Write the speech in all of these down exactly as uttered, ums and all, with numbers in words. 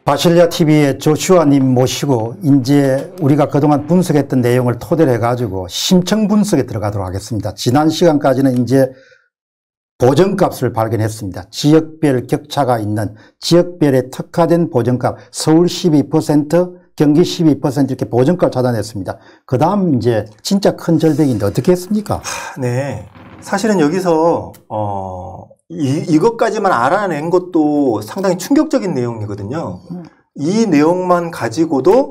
바실리아 티비의 조슈아님 모시고 이제 우리가 그동안 분석했던 내용을 토대로 해가지고 심층 분석에 들어가도록 하겠습니다. 지난 시간까지는 이제 보정값을 발견했습니다. 지역별 격차가 있는 지역별에 특화된 보정값, 서울 십이 퍼센트, 경기 십이 퍼센트 이렇게 보정값을 찾아냈습니다. 그 다음 이제 진짜 큰 절벽인데 어떻게 했습니까? 네. 사실은 여기서, 어, 이, 이것까지만 알아낸 것도 상당히 충격적인 내용이거든요. 이 내용만 가지고도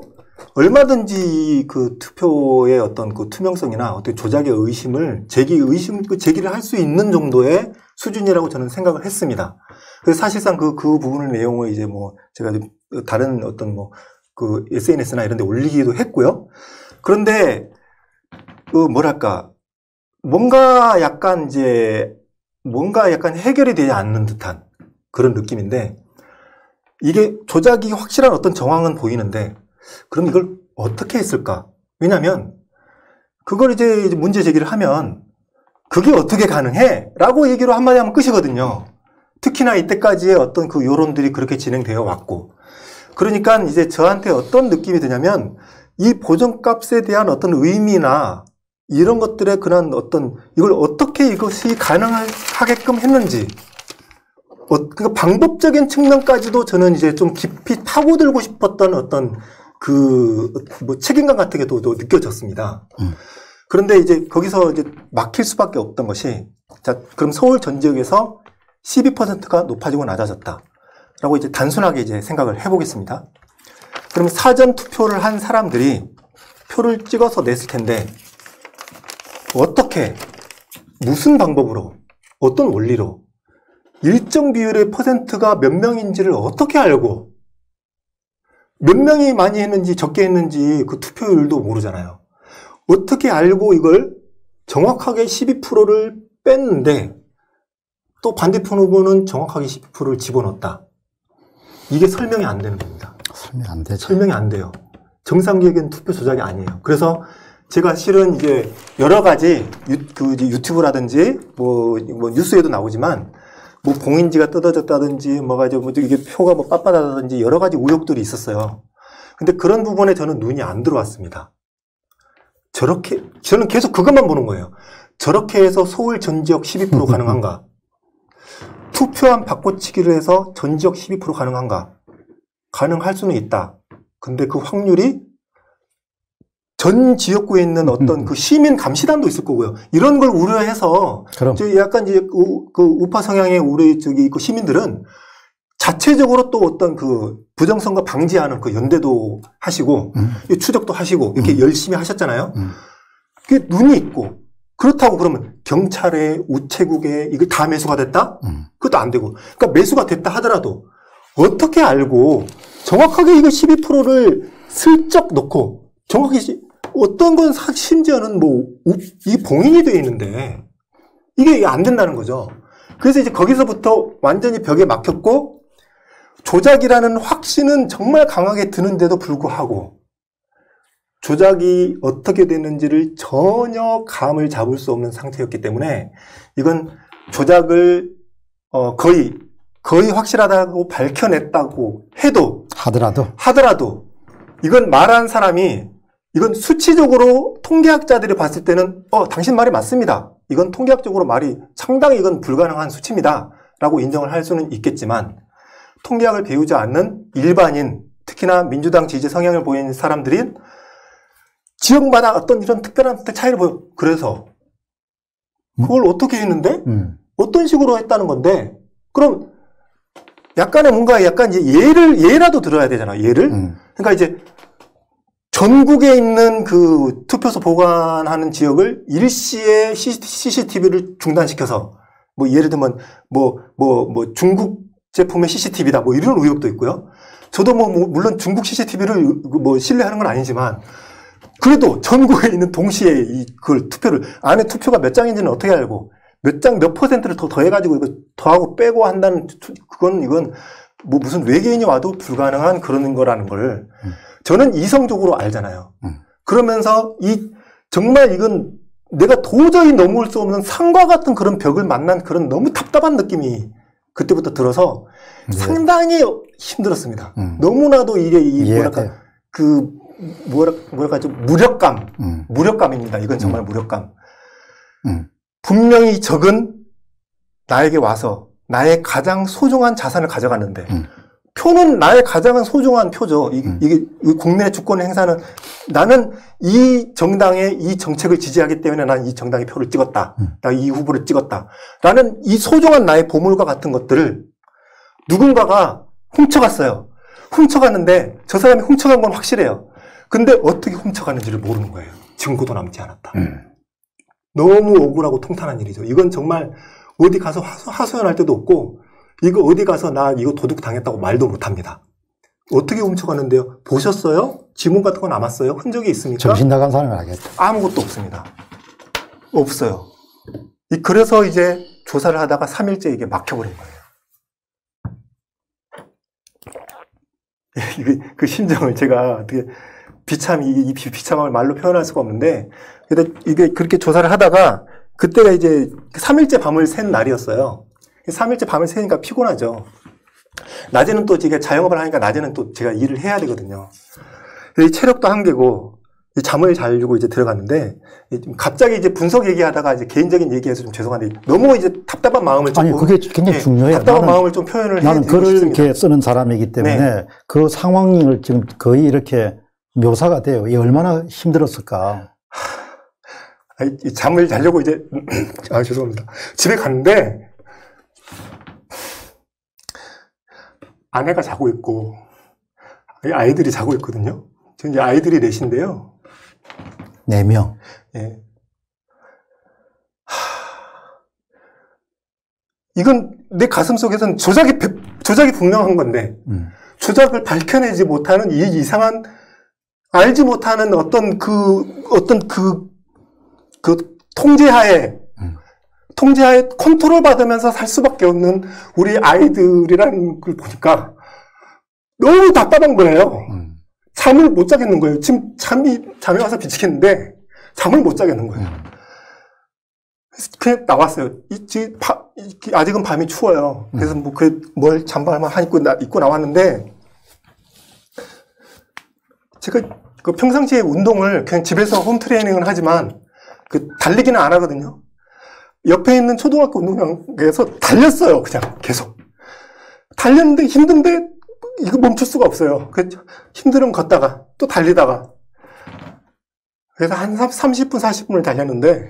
얼마든지 그 투표의 어떤 그 투명성이나 어떤 조작의 의심을 제기, 의심, 제기를 할 수 있는 정도의 수준이라고 저는 생각을 했습니다. 그래서 사실상 그, 그 부분의 내용을 이제 뭐 제가 다른 어떤 뭐 그 에스엔에스나 이런 데 올리기도 했고요. 그런데 그 뭐랄까, 뭔가 약간 이제 뭔가 약간 해결이 되지 않는 듯한 그런 느낌인데 이게 조작이 확실한 어떤 정황은 보이는데 그럼 이걸 어떻게 했을까? 왜냐하면 그걸 이제 문제 제기를 하면 그게 어떻게 가능해? 라고 얘기로 한마디 하면 끝이거든요. 특히나 이때까지의 어떤 그 여론들이 그렇게 진행되어 왔고 그러니까 이제 저한테 어떤 느낌이 드냐면 이 보정값에 대한 어떤 의미나 이런 것들의 그런 어떤 이걸 어떻게 이것이 가능하게끔 했는지 어, 그 방법적인 측면까지도 저는 이제 좀 깊이 파고들고 싶었던 어떤 그 뭐 책임감 같은 게 또 느껴졌습니다. 음. 그런데 이제 거기서 이제 막힐 수밖에 없던 것이 자 그럼 서울 전 지역에서 십이 퍼센트가 높아지고 낮아졌다라고 이제 단순하게 이제 생각을 해보겠습니다. 그럼 사전 투표를 한 사람들이 표를 찍어서 냈을 텐데. 어떻게, 무슨 방법으로, 어떤 원리로, 일정 비율의 퍼센트가 몇 명인지를 어떻게 알고, 몇 명이 많이 했는지 적게 했는지 그 투표율도 모르잖아요. 어떻게 알고 이걸 정확하게 십이 퍼센트를 뺐는데, 또 반대편 후보는 정확하게 십이 퍼센트를 집어넣었다. 이게 설명이 안 되는 겁니다. 설명이 안 되죠. 설명이 안 돼요. 정상적인 투표 조작이 아니에요. 그래서 제가 실은 이제 여러 가지 유, 그 유튜브라든지 뭐, 뭐 뉴스에도 나오지만 뭐 봉인지가 뜯어졌다든지 뭐가 이제 뭐 이게 표가 뭐 빳빳하다든지 여러 가지 우혹들이 있었어요. 근데 그런 부분에 저는 눈이 안 들어왔습니다. 저렇게 저는 계속 그것만 보는 거예요. 저렇게 해서 서울 전 지역 십이 퍼센트 가능한가? 투표함 바꿔치기를 해서 전 지역 십이 퍼센트 가능한가? 가능할 수는 있다. 근데 그 확률이 전 지역구에 있는 어떤 그 시민 감시단도 있을 거고요. 이런 걸 우려해서 저 약간 이제 그, 그 우파 성향의 우리 저기 그 시민들은 자체적으로 또 어떤 그 부정선거 방지하는 그 연대도 하시고 음. 추적도 하시고 이렇게 음. 열심히 하셨잖아요. 음. 그게 눈이 있고 그렇다고 그러면 경찰에 우체국에 이게 다 매수가 됐다? 음. 그것도 안 되고. 그러니까 매수가 됐다 하더라도 어떻게 알고 정확하게 이거 십이 퍼센트를 슬쩍 넣고 정확히 어떤 건 심지어는 뭐 이 봉인이 되어 있는데 이게 안 된다는 거죠. 그래서 이제 거기서부터 완전히 벽에 막혔고 조작이라는 확신은 정말 강하게 드는데도 불구하고 조작이 어떻게 됐는지를 전혀 감을 잡을 수 없는 상태였기 때문에 이건 조작을 어 거의 거의 확실하다고 밝혀냈다고 해도 하더라도 하더라도 이건 말한 사람이 이건 수치적으로 통계학자들이 봤을 때는 어 당신 말이 맞습니다. 이건 통계학적으로 말이 상당히 이건 불가능한 수치입니다. 라고 인정을 할 수는 있겠지만 통계학을 배우지 않는 일반인 특히나 민주당 지지 성향을 보이는 사람들이 지역마다 어떤 이런 특별한 차이를 보여. 그래서 그걸 어떻게 했는데 음. 어떤 식으로 했다는 건데 그럼 약간의 뭔가 약간 이제 예를 예라도 들어야 되잖아. 예를. 음. 그러니까 이제 전국에 있는 그 투표소 보관하는 지역을 일시에 씨씨티비를 중단시켜서 뭐 예를 들면 뭐 뭐 뭐 중국 제품의 씨씨티비다 뭐 이런 의혹도 있고요. 저도 뭐, 뭐 물론 중국 씨씨티비를 뭐 신뢰하는 건 아니지만 그래도 전국에 있는 동시에 이 그걸 투표를 안에 투표가 몇 장인지는 어떻게 알고 몇 장 몇 퍼센트를 더 더해가지고 이거 더하고 빼고 한다는 그건 이건 뭐 무슨 외계인이 와도 불가능한 그런 거라는 걸 저는 이성적으로 알잖아요. 그러면서 이 정말 이건 내가 도저히 넘을 수 없는 산과 같은 그런 벽을 만난 그런 너무 답답한 느낌이 그때부터 들어서 네. 상당히 힘들었습니다. 음. 너무나도 이게 이 뭐랄까 돼요. 그 뭐랄 뭐랄까 좀 무력감, 음. 무력감입니다. 이건 정말 음. 무력감. 음. 분명히 적은 나에게 와서 나의 가장 소중한 자산을 가져갔는데 음. 표는 나의 가장 소중한 표죠. 이게, 음. 이게 국내 주권 행사는 나는 이 정당의 이 정책을 지지하기 때문에 난 이 정당의 표를 찍었다. 음. 나 이 후보를 찍었다. 라는 이 소중한 나의 보물과 같은 것들을 누군가가 훔쳐갔어요. 훔쳐갔는데 저 사람이 훔쳐간 건 확실해요. 근데 어떻게 훔쳐갔는지를 모르는 거예요. 증거도 남지 않았다. 음. 너무 억울하고 통탄한 일이죠. 이건 정말 어디 가서 하소, 하소연할 데도 없고 이거 어디 가서 나 이거 도둑 당했다고 말도 못합니다. 어떻게 훔쳐갔는데요? 보셨어요? 지문 같은 거 남았어요? 흔적이 있습니까? 정신 나간 사람은 알겠다. 아무것도 없습니다. 없어요. 이- 그래서 이제 조사를 하다가 삼 일째 이게 막혀버린 거예요. 이게 그 심정을 제가 어떻게 비참, 이, 이 비- 비참함을 말로 표현할 수가 없는데, 근데 이게 그렇게 조사를 하다가, 그때가 이제 삼 일째 밤을 샌 날이었어요. 삼 일째 밤을 새니까 피곤하죠. 낮에는 또 이게 자영업을 하니까 낮에는 또 제가 일을 해야 되거든요. 이 체력도 한계고, 이 잠을 잘 주고 이제 들어갔는데, 이 좀 갑자기 이제 분석 얘기하다가 이제 개인적인 얘기해서 좀 죄송한데, 너무 이제 답답한 마음을 좀. 아니, 그게 굉장히 예, 중요해요. 답답한 나는, 마음을 좀 표현을 나는 해드리고 글을 싶습니다. 이렇게 쓰는 사람이기 때문에 네. 그 상황을 지금 거의 이렇게 묘사가 돼요. 이게 얼마나 힘들었을까. 아니, 이 잠을 자려고 이제, 아, 죄송합니다. 집에 갔는데, 아내가 자고 있고, 아이들이 자고 있거든요. 지금 이제 아이들이 넷인데요. 네 명. 예. 하... 이건 내 가슴 속에서는 조작이, 조작이 분명한 건데, 음. 조작을 밝혀내지 못하는 이 이상한, 알지 못하는 어떤 그, 어떤 그, 그 통제하에, 음. 통제하에 컨트롤 받으면서 살 수밖에 없는 우리 아이들이라는 걸 보니까 너무 답답한 거예요. 음. 잠을 못 자겠는 거예요. 지금 잠이, 잠이 와서 미치겠는데 잠을 못 자겠는 거예요. 음. 그래서 그냥 나왔어요. 이, 지금 바, 이, 아직은 밤이 추워요. 그래서 뭐, 그, 뭘 잠바만 한 입고, 나, 입고 나왔는데 제가 그 평상시에 운동을 그냥 집에서 홈트레이닝을 하지만 그 달리기는 안 하거든요. 옆에 있는 초등학교 운동장에서 달렸어요. 그냥 계속. 달렸는데 힘든데 이거 멈출 수가 없어요. 힘들으면 걷다가 또 달리다가. 그래서 한 삼십 분, 사십 분을 달렸는데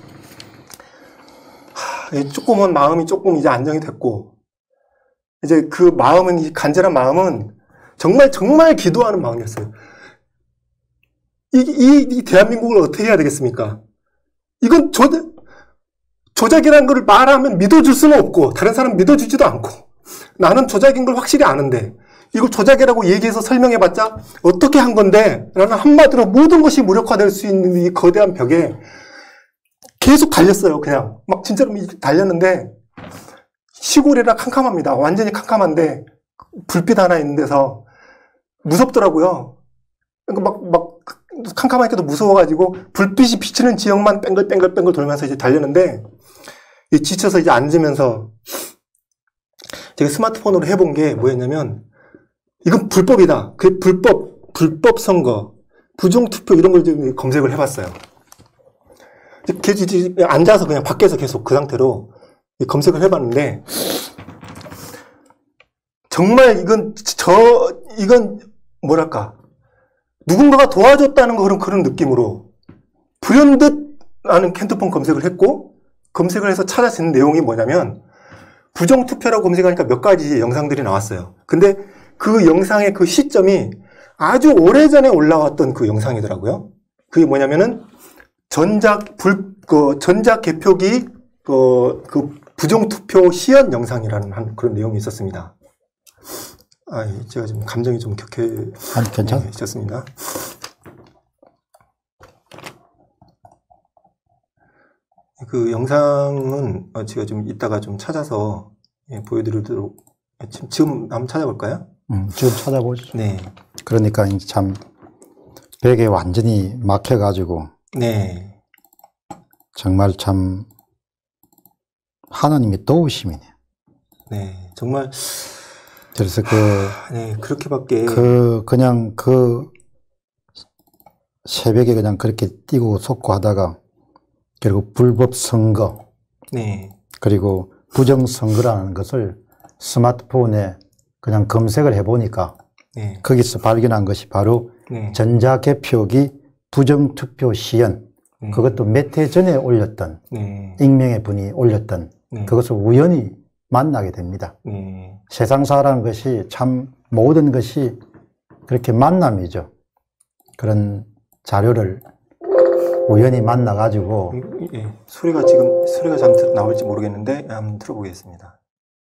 하, 조금은 마음이 조금 이제 안정이 됐고 이제 그 마음은, 이 간절한 마음은 정말 정말 기도하는 마음이었어요. 이, 이, 이 대한민국을 어떻게 해야 되겠습니까? 이건 조, 조작이라는 걸 말하면 믿어줄 수는 없고 다른 사람 믿어주지도 않고 나는 조작인 걸 확실히 아는데 이걸 조작이라고 얘기해서 설명해봤자 어떻게 한 건데 라는 한마디로 모든 것이 무력화될 수 있는 이 거대한 벽에 계속 달렸어요. 그냥 막 진짜로 달렸는데 시골이라 캄캄합니다. 완전히 캄캄한데 불빛 하나 있는 데서 무섭더라고요. 그러니까 막, 막 캄캄하니까도 무서워가지고 불빛이 비치는 지역만 뺑글뺑글뺑글 돌면서 이제 달렸는데 지쳐서 이제 앉으면서 제가 스마트폰으로 해본 게 뭐였냐면 이건 불법이다. 그 불법, 불법 선거, 부정투표 이런 걸 좀 검색을 해봤어요. 앉아서 그냥 밖에서 계속 그 상태로 검색을 해봤는데 정말 이건 저 이건 뭐랄까 누군가가 도와줬다는 그런 그런 느낌으로 불현듯 나는 핸드폰 검색을 했고 검색을 해서 찾아진 내용이 뭐냐면 부정투표라고 검색하니까 몇 가지 영상들이 나왔어요. 근데 그 영상의 그 시점이 아주 오래전에 올라왔던 그 영상이더라고요. 그게 뭐냐면은 전작 불, 그 전작 개표기 그, 그 부정투표 시연 영상이라는 한 그런 내용이 있었습니다. 아, 제가 지금 감정이 좀 격해 아니, 괜찮아. 네, 있었습니다. 그 영상은 제가 좀 이따가 좀 찾아서 예, 보여드리도록 지금, 지금 한번 찾아볼까요? 음, 지금 찾아보죠. 네. 그러니까 이제 참 벽에 완전히 막혀가지고 네. 정말 참 하나님이 도우심이네. 네. 정말. 그래서 그, 네, 그렇게밖에. 그, 그냥 그 새벽에 그냥 그렇게 뛰고 솟고 하다가 결국 불법 선거. 네. 그리고 부정선거라는 것을 스마트폰에 그냥 검색을 해보니까 네. 거기서 발견한 것이 바로 네. 전자개표기 부정투표 시연. 네. 그것도 몇 해 전에 올렸던 네. 익명의 분이 올렸던 네. 그것을 우연히 만나게 됩니다. 네. 세상사라는 것이 참 모든 것이 그렇게 만남이죠. 그런 자료를 우연히 만나가지고 예, 소리가 지금 소리가 잘 나올지 모르겠는데 한번 들어보겠습니다.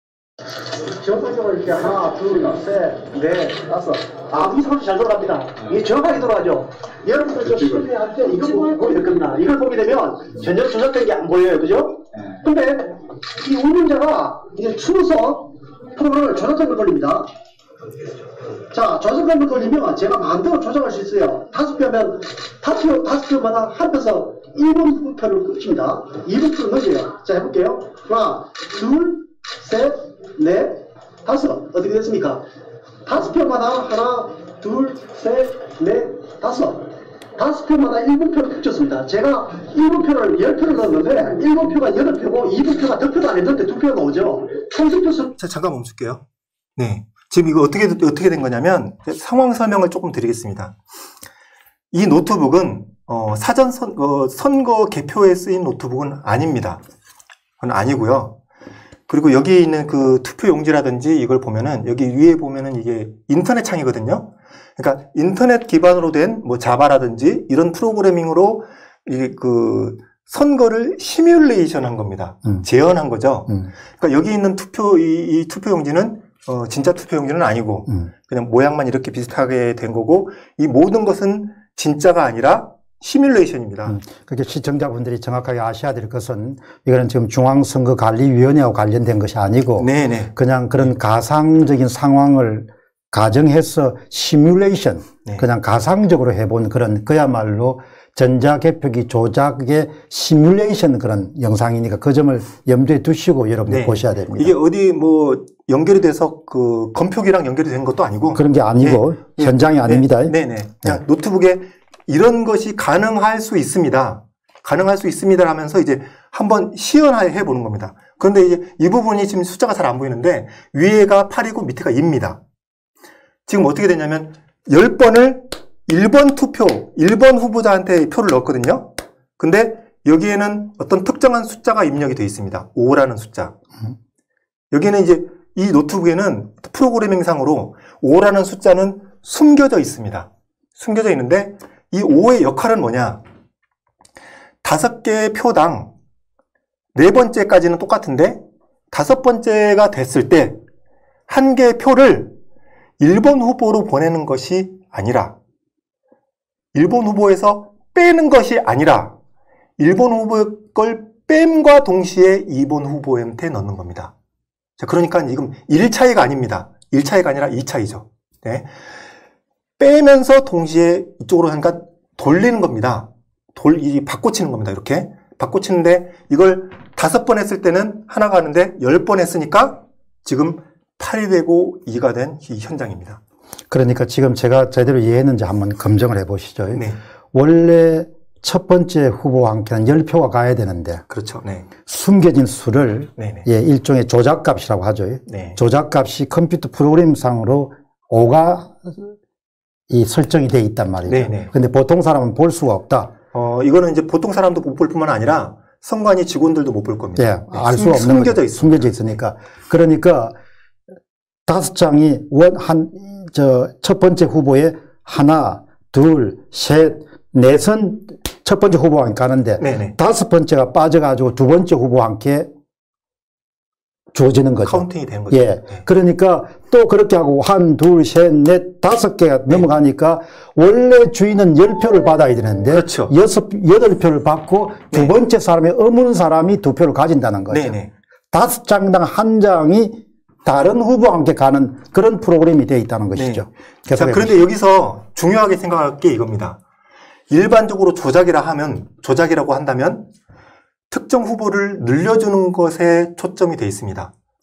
정상적으로 이렇게 하나, 둘, 셋, 넷, 다섯. 아, 이 소리 잘 돌아갑니다. 이게 정확하게 돌아가죠. 여러분들 저 시간에 할 때 이거 보게 될 겁니다. 이걸 보게 되면 전혀 조작된 게 안 보여요. 그죠? 근데 이 운영자가 이제 추서 프로그램을 조작된 걸 돌립니다. 자, 조작된 걸 돌리면 제가 마음대로 조작할 수 있어요. 다섯 표면 다섯 표, 다섯 표마다 합해서 일 분 후표를 꽂힙니다. 이 분 표를 넣어요. 자, 해볼게요. 하나, 둘, 셋, 넷, 다섯. 어떻게 됐습니까? 다섯 표마다 하나, 둘, 셋, 넷, 다섯. 다섯 표마다 일 분 표를 꽂혔습니다. 제가 일 분 표를 십 표를 넣었는데 일 분 표가 여덟 표고 이 분 표가 두 표도 안 했는데 두 표가 나오죠. 총수표 수... 자, 잠깐 멈출게요. 네. 지금 이거 어떻게, 어떻게 된 거냐면 상황 설명을 조금 드리겠습니다. 이 노트북은 어, 사전 선, 어, 선거 개표에 쓰인 노트북은 아닙니다. 그건 아니고요. 그리고 여기 있는 그 투표 용지라든지 이걸 보면은 여기 위에 보면은 이게 인터넷 창이거든요. 그러니까 인터넷 기반으로 된 뭐 자바라든지 이런 프로그래밍으로 이 그 선거를 시뮬레이션 한 겁니다. 음. 재현한 거죠. 음. 그러니까 여기 있는 투표 이, 이 투표 용지는 어, 진짜 투표 용지는 아니고 음. 그냥 모양만 이렇게 비슷하게 된 거고 이 모든 것은 진짜가 아니라 시뮬레이션입니다. 음, 그렇게 시청자분들이 정확하게 아셔야 될 것은 이거는 지금 중앙선거관리위원회하고 관련된 것이 아니고 네네. 그냥 그런 가상적인 상황을 가정해서 시뮬레이션, 네. 그냥 가상적으로 해본 그런 그야말로 전자개표기 조작의 시뮬레이션 그런 영상이니까 그 점을 염두에 두시고 여러분들 네. 보셔야 됩니다. 이게 어디 뭐 연결이 돼서 그 검표기랑 연결이 된 것도 아니고 그런 게 아니고 네. 현장이 네. 아닙니다. 네네. 네. 네. 노트북에 이런 것이 가능할 수 있습니다. 가능할 수 있습니다 하면서 이제 한번 시연해 보는 겁니다. 그런데 이제 이 부분이 지금 숫자가 잘 안 보이는데 위에가 팔이고 밑에가 이입니다. 지금 어떻게 되냐면 십 번을 일 번 투표, 일 번 후보자한테 표를 넣었거든요. 근데 여기에는 어떤 특정한 숫자가 입력이 되어 있습니다. 오라는 숫자. 여기는 이제 이 노트북에는 프로그래밍상으로 오라는 숫자는 숨겨져 있습니다. 숨겨져 있는데 이 오의 역할은 뭐냐? 다섯 개의 표당 네 번째까지는 똑같은데 다섯 번째가 됐을 때 한 개의 표를 일 번 후보로 보내는 것이 아니라 일 번 후보에서 빼는 것이 아니라 일 번 후보의 걸 뺨과 동시에 이 번 후보한테 넣는 겁니다. 자, 그러니까 지금 일 차이가 아닙니다. 일 차이가 아니라 이 차이죠. 네. 빼면서 동시에 이쪽으로 하니까 돌리는 겁니다. 돌, 이 바꿔치는 겁니다. 이렇게. 바꿔치는데 이걸 다섯 번 했을 때는 하나가 하는데 열 번 했으니까 지금 팔이 되고 이가 된 이 현장입니다. 그러니까 지금 제가 제대로 이해했는지 한번 검증을 해 보시죠. 네. 원래 첫 번째 후보와 함께는 십 표가 가야 되는데. 그렇죠. 네. 숨겨진 수를 네네. 예, 일종의 조작값이라고 하죠. 네. 조작값이 컴퓨터 프로그램상으로 오가 이 설정이 돼 있단 말이죠. 네네. 근데 보통 사람은 볼 수가 없다. 어, 이거는 이제 보통 사람도 못 볼 뿐만 아니라 선관위 직원들도 못 볼 겁니다. 예, 네. 알 수 없는 숨겨져 거죠. 있습니다. 숨겨져 있으니까. 그러니까 다섯 장이 원, 한, 저, 첫 번째 후보에 하나, 둘, 셋, 넷은 첫 번째 후보와 함께 가는데 네네. 다섯 번째가 빠져가지고 두 번째 후보와 함께 주어지는 거죠. 카운팅이 되는 거죠. 예. 네. 그러니까 또 그렇게 하고 한, 둘, 셋, 넷, 다섯 개가 네. 넘어가니까 원래 주인은 열 표를 받아야 되는데 그렇죠. 여섯, 여덟 표를 받고 두 네. 번째 사람이 없는 사람이 두 표를 가진다는 거죠. 네네. 다섯 장당 한 장이 다른 후보와 함께 가는 그런 프로그램이 되어 있다는 것이죠. 네. 자, 그런데 여기서 중요하게 생각할 게 이겁니다. 일반적으로 조작이라 하면, 조작이라고 한다면 특정 후보를 늘려주는 것에 초점이 되어 있습니다.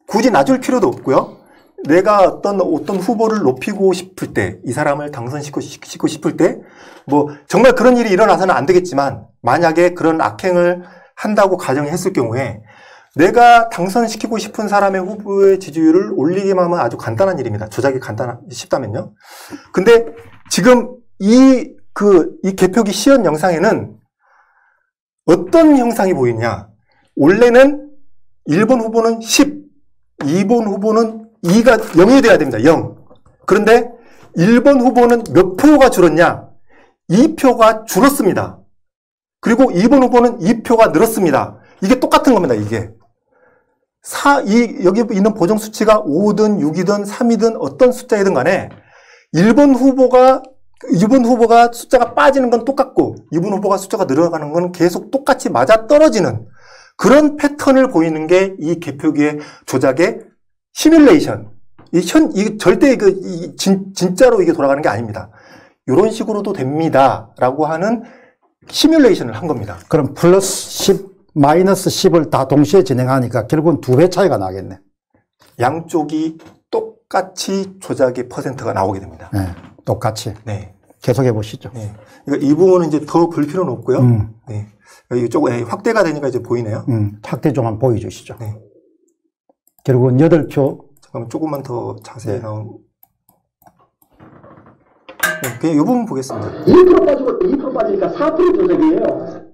굳이 놔줄 필요도 없고요. 내가 어떤 어떤 후보를 높이고 싶을 때, 이 사람을 당선시키고 시키고 싶을 때, 뭐 정말 그런 일이 일어나서는 안 되겠지만 만약에 그런 악행을 한다고 가정했을 경우에 내가 당선시키고 싶은 사람의 후보의 지지율을 올리기만 하면 아주 간단한 일입니다. 조작이 간단 쉽다면요. 근데 지금 이 그 이 개표기 시연 영상에는 어떤 형상이 보이냐? 원래는 일 번 후보는 십, 이 번 후보는 이가 영이 돼야 됩니다. 영. 그런데 일 번 후보는 몇 표가 줄었냐? 이 표가 줄었습니다. 그리고 이 번 후보는 이 표가 늘었습니다. 이게 똑같은 겁니다. 이게. 사, 이, 여기 있는 보정 수치가 오든 육이든 삼이든 어떤 숫자이든 간에 일 번 후보가 이 번 후보가 숫자가 빠지는 건 똑같고 이 번 후보가 숫자가 늘어가는 건 계속 똑같이 맞아 떨어지는 그런 패턴을 보이는 게 이 개표기의 조작의 시뮬레이션. 이 현, 이 절대 그, 이 진, 진짜로 이게 돌아가는 게 아닙니다. 이런 식으로도 됩니다. 라고 하는 시뮬레이션을 한 겁니다. 그럼 플러스 십, 마이너스 십을 다 동시에 진행하니까 결국은 두 배 차이가 나겠네. 양쪽이 똑같이 조작의 퍼센트가 나오게 됩니다. 네, 똑같이. 네. 계속해 보시죠. 네. 그러니까 이 부분은 이제 더 볼 필요는 없고요. 음. 네. 이게 조금 확대가 되니까 이제 보이네요. 음, 확대 좀 한번 보여주시죠. 네. 결국은 여덟 표. 잠깐만 조금만 더 자세히 네. 나온. 네, 그냥 이 부분 보겠습니다. 이 퍼센트 빠지고 이 퍼센트 빠지니까 사 퍼센트 조작이에요.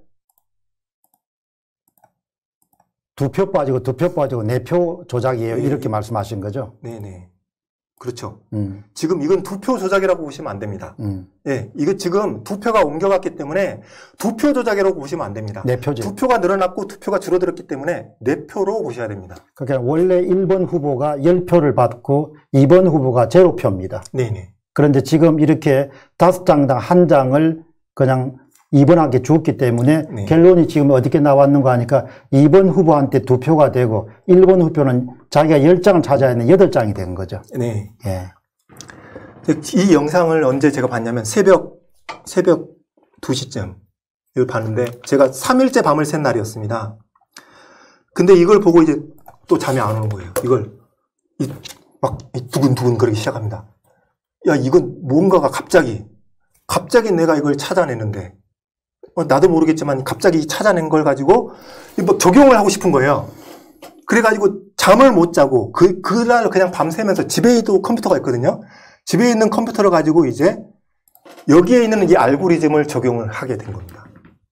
두 표 빠지고 두 표 빠지고 네 표 조작이에요. 네. 이렇게 말씀하신 거죠? 네네. 그렇죠. 음, 지금 이건 두 표 조작이라고 보시면 안 됩니다. 음. 예, 이거 지금 두 표가 옮겨갔기 때문에 두 표 조작이라고 보시면 안 됩니다. 네 표죠. 두 표가 늘어났고 두 표가 줄어들었기 때문에 네 표로 보셔야 됩니다. 그러니까 원래 일 번 후보가 십 표를 받고 이 번 후보가 제로 표입니다. 네네. 그런데 지금 이렇게 다섯 장당 한 장을 그냥 이 번한테 줬기 때문에 네. 결론이 지금 어떻게 나왔는가 하니까 이 번 후보한테 두 표가 되고 일 번 후보는 자기가 십 장을 찾아야 하는 여덟 장이 된 거죠. 네. 예. 이 영상을 언제 제가 봤냐면 새벽, 새벽 두 시쯤 이걸 봤는데 제가 삼 일째 밤을 샌 날이었습니다. 근데 이걸 보고 이제 또 잠이 안 오는 거예요. 이걸 이, 막 이 두근두근 거리기 시작합니다. 야, 이건 뭔가가 갑자기 갑자기 내가 이걸 찾아내는데 어, 나도 모르겠지만 갑자기 찾아낸 걸 가지고 뭐 적용을 하고 싶은 거예요. 그래가지고 잠을 못 자고 그 그날 그냥 밤새면서 집에도 컴퓨터가 있거든요. 집에 있는 컴퓨터를 가지고 이제 여기에 있는 이 알고리즘을 적용을 하게 된 겁니다.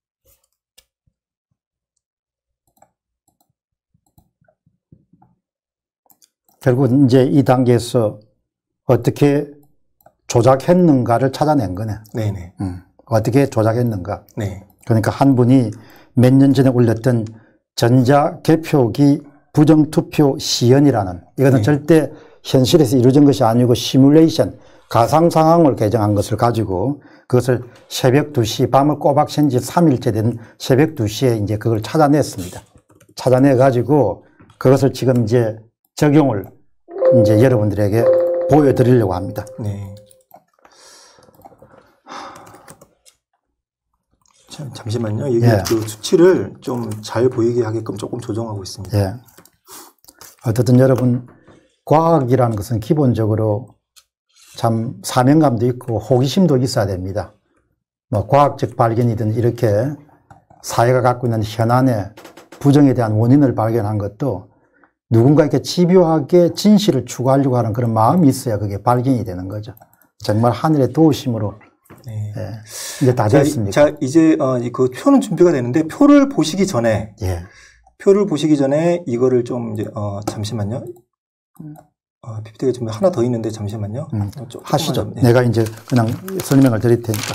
결국 이제 이 단계에서 어떻게 조작했는가를 찾아낸 거네. 네네. 음, 어떻게 조작했는가. 네. 그러니까 한 분이 몇 년 전에 올렸던 전자개표기 부정투표 시연이라는, 이것은 네. 절대 현실에서 이루어진 것이 아니고 시뮬레이션, 가상 상황을 개정한 것을 가지고 그것을 새벽 두 시, 밤을 꼬박 샌 지 삼 일째 된 새벽 두 시에 이제 그걸 찾아냈습니다. 찾아내 가지고 그것을 지금 이제 적용을 이제 여러분들에게 보여드리려고 합니다. 네. 참, 잠시만요. 이게 예. 그 수치를 좀 잘 보이게 하게끔 조금 조정하고 있습니다. 예. 어쨌든 여러분, 과학이라는 것은 기본적으로 참 사명감도 있고 호기심도 있어야 됩니다. 뭐 과학적 발견이든 이렇게 사회가 갖고 있는 현안의 부정에 대한 원인을 발견한 것도 누군가에게 집요하게 진실을 추구하려고 하는 그런 마음이 있어야 그게 발견이 되는 거죠. 정말 하늘의 도우심으로. 네. 예. 이제 다 됐습니까? 자, 자, 이제 어, 그 표는 준비가 되는데 표를 보시기 전에 예. 표를 보시기 전에 이거를 좀 이제 어, 잠시만요. 어, 피피티가 좀 하나 더 있는데 잠시만요. 음, 어, 조금만 하시죠. 좀, 네. 내가 이제 그냥 설명을 드릴 테니까.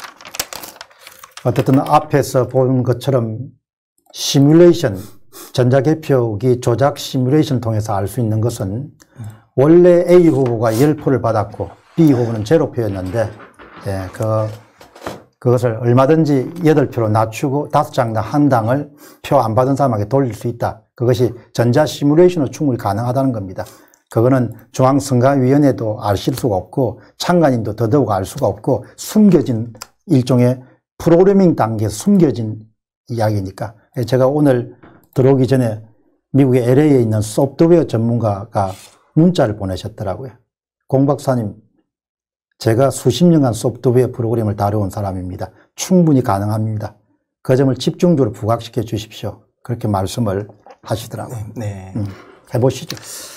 어쨌든 앞에서 본 것처럼 시뮬레이션, 전자개표기 조작 시뮬레이션 통해서 알 수 있는 것은 원래 A 후보가 십 표를 받았고 B 후보는 제로 표였는데, 예, 그, 그것을 얼마든지 여덟 표로 낮추고 다섯 장당 한 당을 표 안 받은 사람에게 돌릴 수 있다. 그것이 전자 시뮬레이션으로 충분히 가능하다는 겁니다. 그거는 중앙선관위원회도 아실 수가 없고 참관인도 더더욱 알 수가 없고 숨겨진 일종의 프로그래밍 단계에서 숨겨진 이야기니까. 제가 오늘 들어오기 전에 미국의 엘에이에 있는 소프트웨어 전문가가 문자를 보내셨더라고요. 공 박사님, 제가 수십 년간 소프트웨어 프로그램을 다뤄온 사람입니다. 충분히 가능합니다. 그 점을 집중적으로 부각시켜 주십시오. 그렇게 말씀을 하시더라고요. 네. 음, 해보시죠.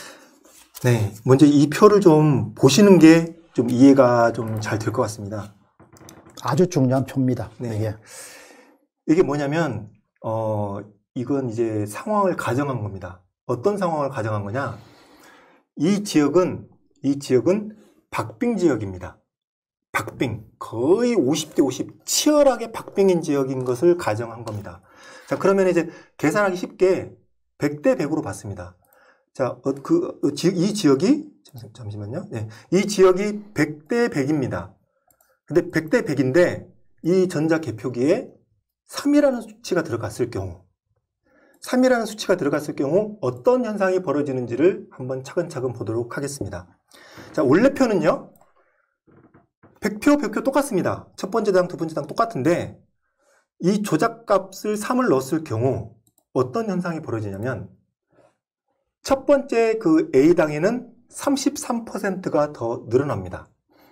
네. 먼저 이 표를 좀 보시는 게 좀 이해가 좀 잘 될 것 같습니다. 아주 중요한 표입니다. 네. 이게. 이게 뭐냐면, 어, 이건 이제 상황을 가정한 겁니다. 어떤 상황을 가정한 거냐? 이 지역은, 이 지역은 박빙 지역입니다. 박빙. 거의 오십 대 오십, 치열하게 박빙인 지역인 것을 가정한 겁니다. 자, 그러면 이제 계산하기 쉽게 백 대 백으로 봤습니다. 자, 어, 그, 어, 지, 이 지역이, 잠시만요. 네. 이 지역이 백 대 백입니다. 근데 백 대 백인데, 이 전자 개표기에 삼이라는 수치가 들어갔을 경우, 삼이라는 수치가 들어갔을 경우 어떤 현상이 벌어지는지를 한번 차근차근 보도록 하겠습니다. 자, 원래표는요, 백 표, 백 표 똑같습니다. 첫 번째 당, 두 번째 당 똑같은데, 이 조작값을 삼을 넣었을 경우 어떤 현상이 벌어지냐면, 첫 번째 그 A당에는 삼십삼 퍼센트가 더 늘어납니다.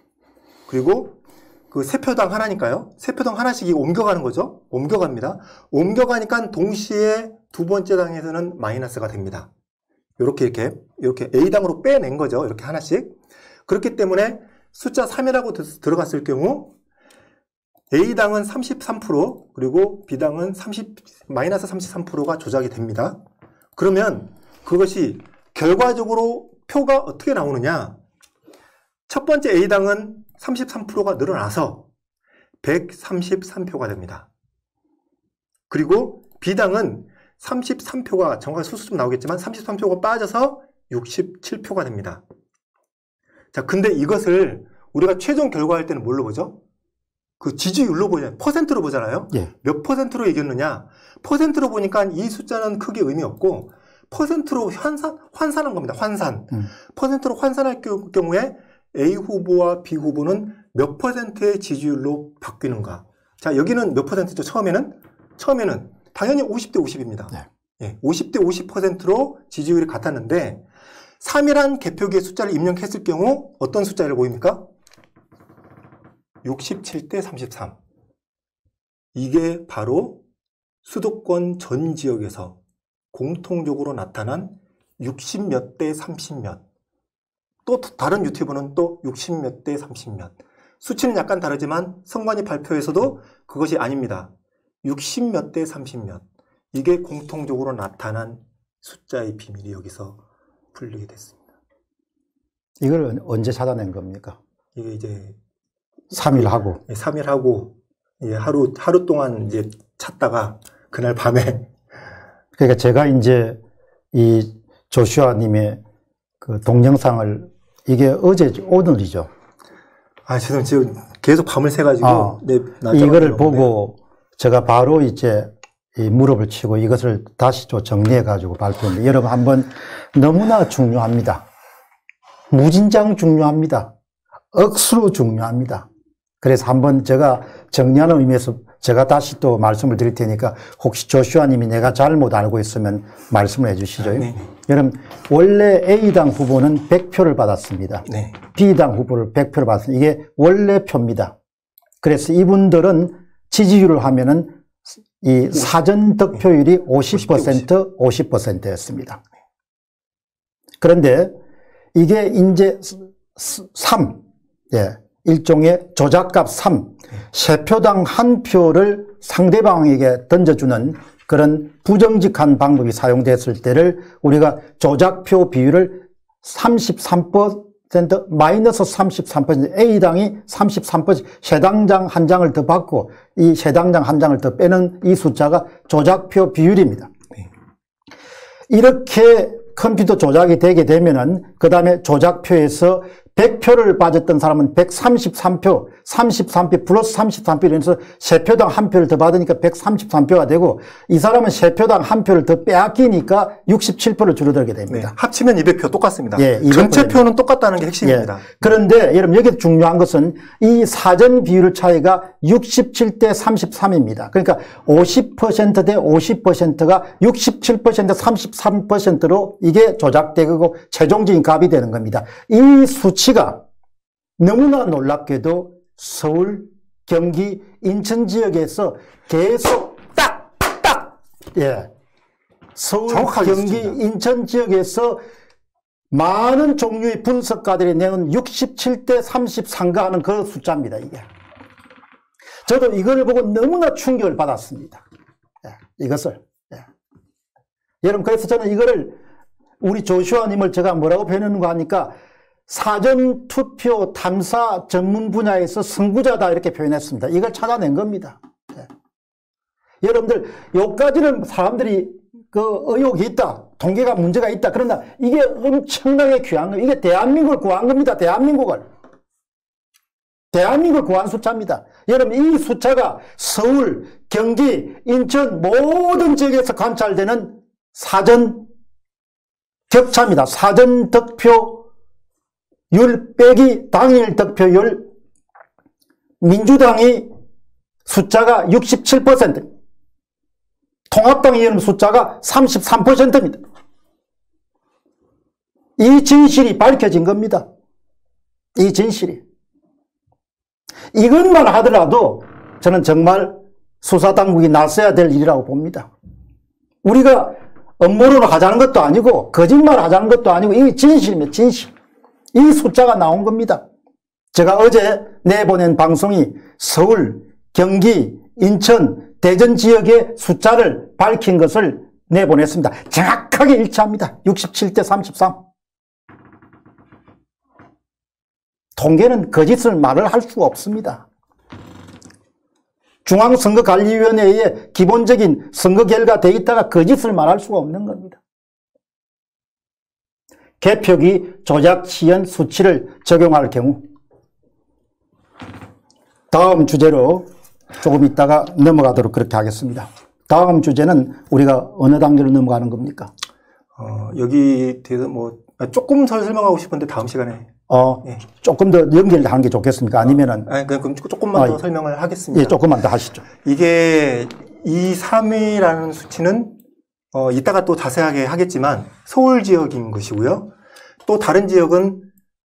그리고 그 세 표당 하나니까요. 세 표당 하나씩 옮겨가는 거죠. 옮겨갑니다. 옮겨가니까 동시에 두 번째 당에서는 마이너스가 됩니다. 이렇게 이렇게 이렇게 A당으로 빼낸 거죠. 이렇게 하나씩. 그렇기 때문에 숫자 삼이라고 들어갔을 경우 A당은 삼십삼 퍼센트 그리고 B당은 삼십, 마이너스 삼십삼 퍼센트가 조작이 됩니다. 그러면 그것이 결과적으로 표가 어떻게 나오느냐? 첫 번째 A당은 삼십삼 퍼센트가 늘어나서 백삼십삼 표가 됩니다. 그리고 B당은 삼십삼 표가 정확히 수수 좀 나오겠지만 삼십삼 표가 빠져서 육십칠 표가 됩니다. 자, 근데 이것을 우리가 최종 결과할 때는 뭘로 보죠? 그 지지율로 보잖아요. 퍼센트로 보잖아요. 예. 몇 퍼센트로 이겼느냐? 퍼센트로 보니까 이 숫자는 크게 의미 없고 퍼센트로 환산, 환산한 겁니다. 환산. 음. 퍼센트로 환산할 경우에 A 후보와 B 후보는 몇 퍼센트의 지지율로 바뀌는가? 자, 여기는 몇 퍼센트죠? 처음에는? 처음에는 당연히 오십 대 오십입니다. 네. 예, 오십 대 오십 퍼센트로 지지율이 같았는데 삼이란 개표기의 숫자를 입력했을 경우 어떤 숫자를 보입니까? 육십칠 대 삼십삼. 이게 바로 수도권 전 지역에서 공통적으로 나타난 육십 몇 대 삼십 몇. 또 다른 유튜브는 또 육십 몇 대 삼십 몇. 수치는 약간 다르지만 선관위 발표에서도 그것이 아닙니다. 육십 몇 대 삼십 몇. 이게 공통적으로 나타난 숫자의 비밀이 여기서 풀리게 됐습니다. 이걸 언제 찾아낸 겁니까? 이게 이제 삼 일 하고. 삼 일 하고 예, 하루 하루 동안 이제 찾다가 그날 밤에 그러니까 제가 이제 이 조슈아 님의 그 동영상을 이게 어제 오늘이죠. 아, 죄송해요. 지금 계속 밤을 새가지고 아, 네, 이거를 보고 제가 바로 이제 이 무릎을 치고 이것을 다시 또 정리해 가지고 발표합니다. 여러분 한번 너무나 중요합니다. 무진장 중요합니다. 억수로 중요합니다. 그래서 한번 제가 정리하는 의미에서 제가 다시 또 말씀을 드릴 테니까 혹시 조슈아 님이 내가 잘못 알고 있으면 말씀을 해 주시죠. 아, 네. 여러분 원래 A당 후보는 백 표를 받았습니다. 네. B당 후보를 백 표를 받았습니다. 이게 원래 표입니다. 그래서 이분들은 지지율을 하면은 이 사전 득표율이 오십 퍼센트, 오십 퍼센트였습니다. 그런데 이게 이제 삼, 예, 일종의 조작값 삼, 세 표당 한 표를 상대방에게 던져주는 그런 부정직한 방법이 사용됐을 때를 우리가 조작표 비율을 삼십삼 퍼센트, 마이너스 삼십삼 퍼센트, A당이 삼십삼 퍼센트, 세 당장 한 장을 더 받고 이 세 당장 한 장을 더 빼는 이 숫자가 조작표 비율입니다. 네. 이렇게 컴퓨터 조작이 되게 되면은 그 다음에 조작표에서 백 표를 받았던 사람은 백삼십삼 표, 삼십삼 표 플러스 삼십삼 표 이래서 세 표당 한 표를 더 받으니까 백삼십삼 표가 되고 이 사람은 세 표당 한 표를 더 빼앗기니까 육십칠 표를 줄어들게 됩니다. 네, 합치면 이백 표 똑같습니다. 예, 전체 표는 똑같다는 게 핵심입니다. 예. 그런데 여러분 여기 중요한 것은 이 사전 비율 차이가 육십칠 대 삼십삼입니다. 그러니까 오십 퍼센트 대 오십 퍼센트가 육십칠 퍼센트 삼십삼 퍼센트로 이게 조작되고 최종적인 값이 되는 겁니다. 이 수치가 너무나 놀랍게도 서울, 경기, 인천 지역에서 계속 딱, 딱, 예. 서울, 경기, 수치입니다. 인천 지역에서 많은 종류의 분석가들이 내는 육십칠 대 삼십삼가 하는 그 숫자입니다, 이게. 저도 이걸 보고 너무나 충격을 받았습니다. 예, 이것을. 예. 여러분, 그래서 저는 이거를 우리 조슈아님을 제가 뭐라고 표현하는가 하니까 사전투표 탐사 전문 분야에서 선구자다 이렇게 표현했습니다. 이걸 찾아낸 겁니다. 예. 여러분들, 여기까지는 사람들이 그 의혹이 있다. 통계가 문제가 있다. 그러나 이게 엄청나게 귀한 거예요. 이게 대한민국을 구한 겁니다. 대한민국을. 대한민국을 구한 숫자입니다. 여러분, 이 숫자가 서울, 경기, 인천 모든 지역에서 관찰되는 사전 격차입니다. 사전 득표율 빼기 당일 득표율, 민주당이 숫자가 육십칠 퍼센트, 통합당이 여러분 숫자가 삼십삼 퍼센트입니다. 이 진실이 밝혀진 겁니다. 이 진실이. 이것만 하더라도 저는 정말 수사당국이 나서야 될 일이라고 봅니다. 우리가 음모론을 하자는 것도 아니고 거짓말을 하자는 것도 아니고 이 진실입니다. 진실. 이 숫자가 나온 겁니다. 제가 어제 내보낸 방송이 서울, 경기, 인천, 대전 지역의 숫자를 밝힌 것을 내보냈습니다. 정확하게 일치합니다. 육십칠 대 삼십삼. 통계는 거짓을 말을 할 수가 없습니다. 중앙선거관리위원회의 기본적인 선거 결과 데이터가 거짓을 말할 수가 없는 겁니다. 개표기 조작 시연 수치를 적용할 경우 다음 주제로 조금 있다가 넘어가도록 그렇게 하겠습니다. 다음 주제는 우리가 어느 단계로 넘어가는 겁니까? 어, 여기 대해서 뭐 조금 더 설명하고 싶은데 다음 시간에 어, 예. 조금 더 연결하는 게 좋겠습니까? 아니면은. 아니, 그럼 조금만 아, 더 설명을 하겠습니다. 예, 조금만 더 하시죠. 이게 이, 삼이라는 수치는, 어, 이따가 또 자세하게 하겠지만 서울 지역인 것이고요. 또 다른 지역은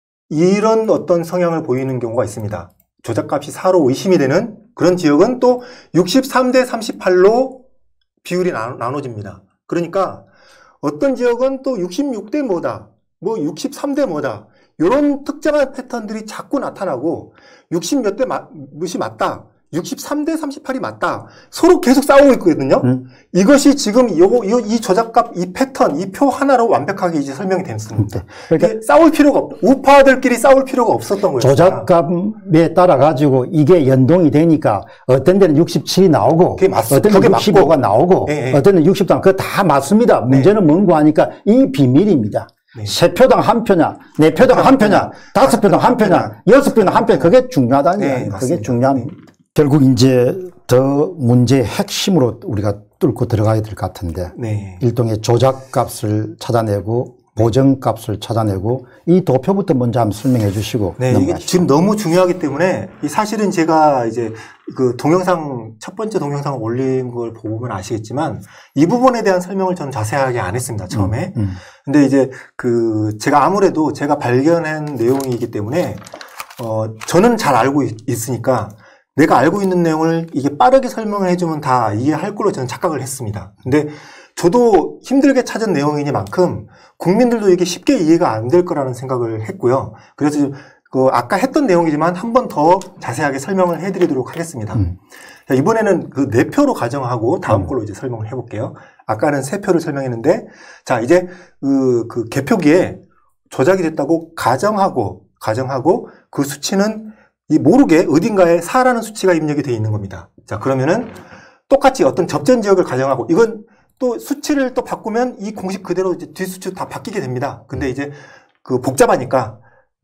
이런 어떤 성향을 보이는 경우가 있습니다. 조작값이 사로 의심이 되는 그런 지역은 또 육십삼 대 삼십팔로 비율이 나눠집니다. 그러니까 어떤 지역은 또 육십육 대 뭐다, 뭐 육십삼 대 뭐다, 이런 특정한 패턴들이 자꾸 나타나고 육십 몇 대 몇이 맞다, 육십삼 대 삼십팔이 맞다, 서로 계속 싸우고 있거든요. 음. 이것이 지금 요, 요, 이 조작값, 이 패턴, 이 표 하나로 완벽하게 이제 설명이 됐습니다. 그러니까 싸울 필요가 없, 우파들끼리 싸울 필요가 없었던 거예요. 조작값에 따라 가지고 이게 연동이 되니까 어떤 데는 육십칠이 나오고, 그게 맞, 어떤 데는 육십오가 나오고, 네, 네. 어떤 데는 육십삼, 그거 다 맞습니다. 문제는 네. 뭔고 하니까 이 비밀입니다. 네. 세 표당 한 표냐, 네 표당 한 표냐, 다섯 표당 한 표냐, 여섯 표당 한 표냐, 그게 중요하다는 네, 거예요. 그게 중요한. 네. 결국 이제 더 문제의 핵심으로 우리가 뚫고 들어가야 될 것 같은데, 네. 일종의 조작값을 찾아내고 보정값을 찾아내고 이 도표부터 먼저 한번 설명해 주시고. 네, 이게 지금 너무 중요하기 때문에 사실은 제가 이제 그 동영상 첫 번째 동영상을 올린 걸 보면 아시겠지만 이 부분에 대한 설명을 저는 자세하게 안 했습니다, 처음에. 음, 음. 근데 이제 그 제가 아무래도 제가 발견한 내용이기 때문에 어 저는 잘 알고 있으니까 내가 알고 있는 내용을 이게 빠르게 설명을 해주면 다 이해할 걸로 저는 착각을 했습니다. 근데 저도 힘들게 찾은 내용이니만큼 국민들도 이게 쉽게 이해가 안 될 거라는 생각을 했고요. 그래서 그 아까 했던 내용이지만 한 번 더 자세하게 설명을 해드리도록 하겠습니다. 음. 자, 이번에는 그 네 표로 가정하고 다음 음. 걸로 이제 설명을 해볼게요. 아까는 세 표를 설명했는데, 자 이제 그, 그 개표기에 조작이 됐다고 가정하고 가정하고 그 수치는 이 모르게 어딘가에 사라는 수치가 입력이 되어 있는 겁니다. 자, 그러면은 똑같이 어떤 접전 지역을 가정하고, 이건 또 수치를 또 바꾸면 이 공식 그대로 이제 뒷수치 다 바뀌게 됩니다. 근데 이제 그 복잡하니까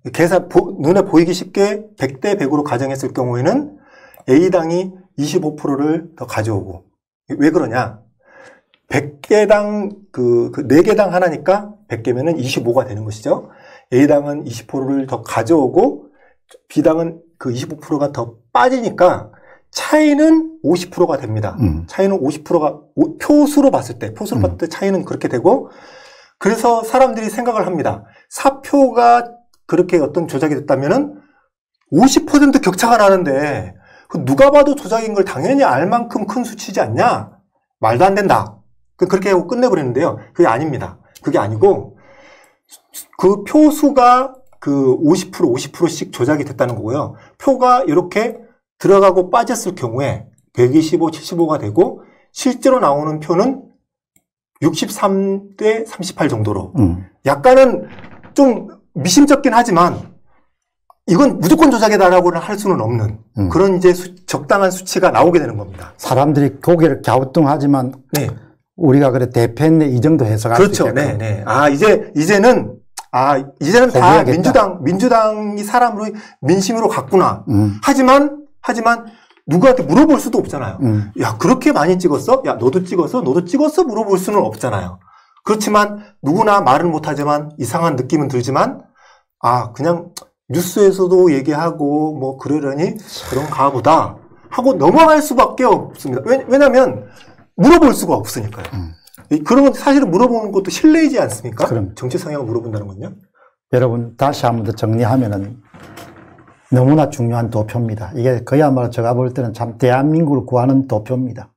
계산, 보, 눈에 보이기 쉽게 백 대 백으로 가정했을 경우에는 A당이 이십오 퍼센트를 더 가져오고, 왜 그러냐? 백 개당, 그, 그 네 개당 하나니까 백 개면은 이십오가 되는 것이죠. A당은 이십 퍼센트를 더 가져오고, B당은 그 이십오 퍼센트가 더 빠지니까 차이는 오십 퍼센트가 됩니다. 음. 차이는 오십 퍼센트가, 표수로 봤을 때, 표수로 음. 봤을 때 차이는 그렇게 되고, 그래서 사람들이 생각을 합니다. 사표가 그렇게 어떤 조작이 됐다면은 오십 퍼센트 격차가 나는데, 그 누가 봐도 조작인 걸 당연히 알 만큼 큰 수치지 않냐? 말도 안 된다. 그렇게 하고 끝내버리는데요. 그게 아닙니다. 그게 아니고, 그 표수가 그 오십 퍼센트, 오십 퍼센트씩 조작이 됐다는 거고요. 표가 이렇게 들어가고 빠졌을 경우에 백이십오, 칠십오가 되고, 실제로 나오는 표는 육십삼 대 삼십팔 정도로. 음. 약간은 좀 미심쩍긴 하지만, 이건 무조건 조작이다라고는 할 수는 없는 음. 그런 이제 수, 적당한 수치가 나오게 되는 겁니다. 사람들이 고개를 갸우뚱하지만 네. 우리가 그래 대패했네 이 정도 해석할 그렇죠. 수 있겠고. 네, 네. 아, 이제, 이제는, 아, 이제는 다 포기하겠다. 민주당, 민주당이 사람으로, 민심으로 갔구나. 음. 하지만, 하지만, 누구한테 물어볼 수도 없잖아요. 음. 야, 그렇게 많이 찍었어? 야, 너도 찍었어? 너도 찍었어? 물어볼 수는 없잖아요. 그렇지만, 누구나 말은 못하지만, 이상한 느낌은 들지만, 아, 그냥, 뉴스에서도 얘기하고, 뭐, 그러려니, 그런가 보다. 하고 넘어갈 수밖에 없습니다. 왜, 왜냐면, 물어볼 수가 없으니까요. 음. 그러면 사실은 물어보는 것도 실례이지 않습니까? 그럼. 정치 성향을 물어본다는 건요. 여러분 다시 한 번 더 정리하면은 너무나 중요한 도표입니다. 이게 그야말로 제가 볼 때는 참 대한민국을 구하는 도표입니다.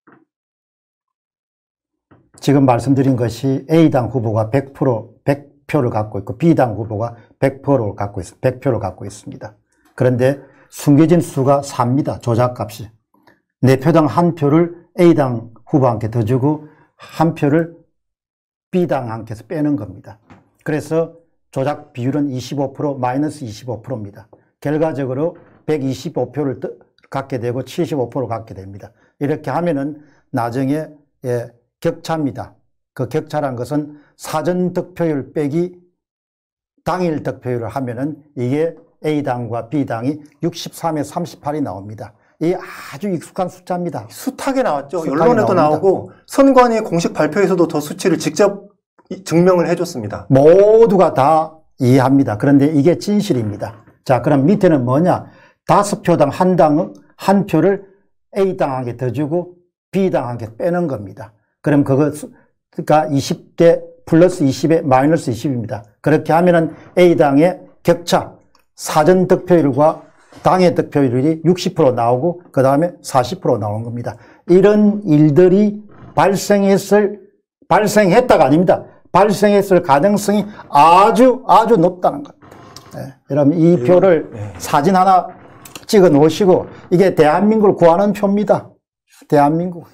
지금 말씀드린 것이 A당 후보가 백 퍼센트, 백 표를 갖고 있고 B당 후보가 백 퍼센트를 갖고 있습니다. 백 표를 갖고 있습니다. 그런데 숨겨진 수가 삽니다. 조작값이. 네 표당 한 표를 A당 후보한테 더 주고 한 표를 B당한테서 빼는 겁니다. 그래서 조작 비율은 이십오 퍼센트 마이너스 이십오 퍼센트입니다. 결과적으로 백이십오 표를 갖게 되고 칠십오 퍼센트를 갖게 됩니다. 이렇게 하면은 나중에 예, 격차입니다. 그 격차란 것은 사전 득표율 빼기 당일 득표율을 하면은 이게 A당과 B당이 육십삼에 삼십팔이 나옵니다. 이 아주 익숙한 숫자입니다. 숱하게 나왔죠. 숱하게 언론에도 나옵니다. 나오고 선관위 공식 발표에서도 더 수치를 직접 증명을 해줬습니다. 모두가 다 이해합니다. 그런데 이게 진실입니다. 자, 그럼 밑에는 뭐냐? 다섯 표당 한 당, 한 표를 A당에게 더 주고 B당에게 빼는 겁니다. 그럼 그거, 그러니까 이십 대 플러스 이십에 마이너스 이십입니다. 그렇게 하면은 A당의 격차, 사전 득표율과 당의 득표율이 육십 퍼센트 나오고 그 다음에 사십 퍼센트 나오는 겁니다. 이런 일들이 발생했을, 발생했다가 아닙니다. 발생했을 가능성이 아주 아주 높다는 겁니다. 네. 여러분 이 표를 네. 사진 하나 찍어 놓으시고 이게 대한민국을 구하는 표입니다. 대한민국.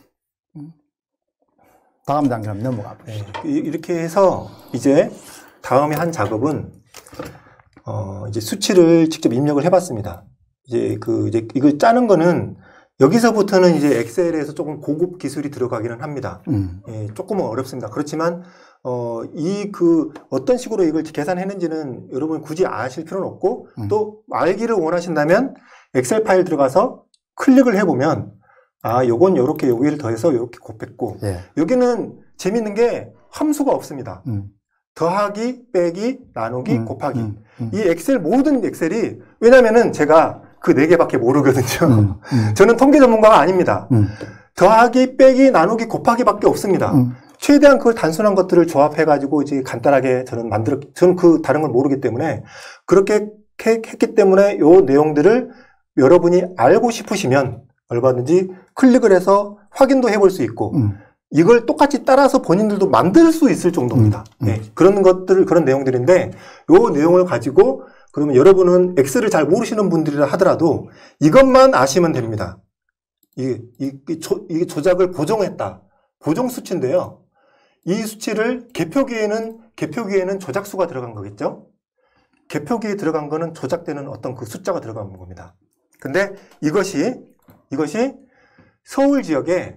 다음 단계 한번 넘어가 보시죠. 네. 이렇게 해서 이제 다음에 한 작업은 어 이제 수치를 직접 입력을 해봤습니다. 이제 그 이제 이걸 짜는 거는 여기서부터는 이제 엑셀에서 조금 고급 기술이 들어가기는 합니다. 음. 예, 조금은 어렵습니다. 그렇지만 어, 이 그 어떤 식으로 이걸 계산했는지는 여러분 굳이 아실 필요는 없고 음. 또 알기를 원하신다면 엑셀 파일 들어가서 클릭을 해보면 아, 요건 요렇게 여기를 더해서 요렇게 곱했고 예. 여기는 재밌는 게 함수가 없습니다. 음. 더하기, 빼기, 나누기, 음, 곱하기. 음, 음. 이 엑셀 모든 엑셀이 왜냐면은 제가 그 네 개밖에 모르거든요. 음, 음. 저는 통계 전문가가 아닙니다. 음. 더하기, 빼기, 나누기, 곱하기밖에 없습니다. 음. 최대한 그 단순한 것들을 조합해가지고 이제 간단하게 저는 만들었, 저는 그 다른 걸 모르기 때문에 그렇게 했기 때문에 요 내용들을 여러분이 알고 싶으시면 얼마든지 클릭을 해서 확인도 해볼 수 있고 음. 이걸 똑같이 따라서 본인들도 만들 수 있을 정도입니다. 음. 음. 네, 그런 것들, 그런 내용들인데 요 내용을 가지고 그러면 여러분은 엑셀을 잘 모르시는 분들이라 하더라도 이것만 아시면 됩니다. 이, 이, 이, 조, 이 조작을 보정했다. 보정 수치인데요. 이 수치를 개표기에는, 개표기에는 조작수가 들어간 거겠죠? 개표기에 들어간 거는 조작되는 어떤 그 숫자가 들어간 겁니다. 근데 이것이, 이것이 서울 지역에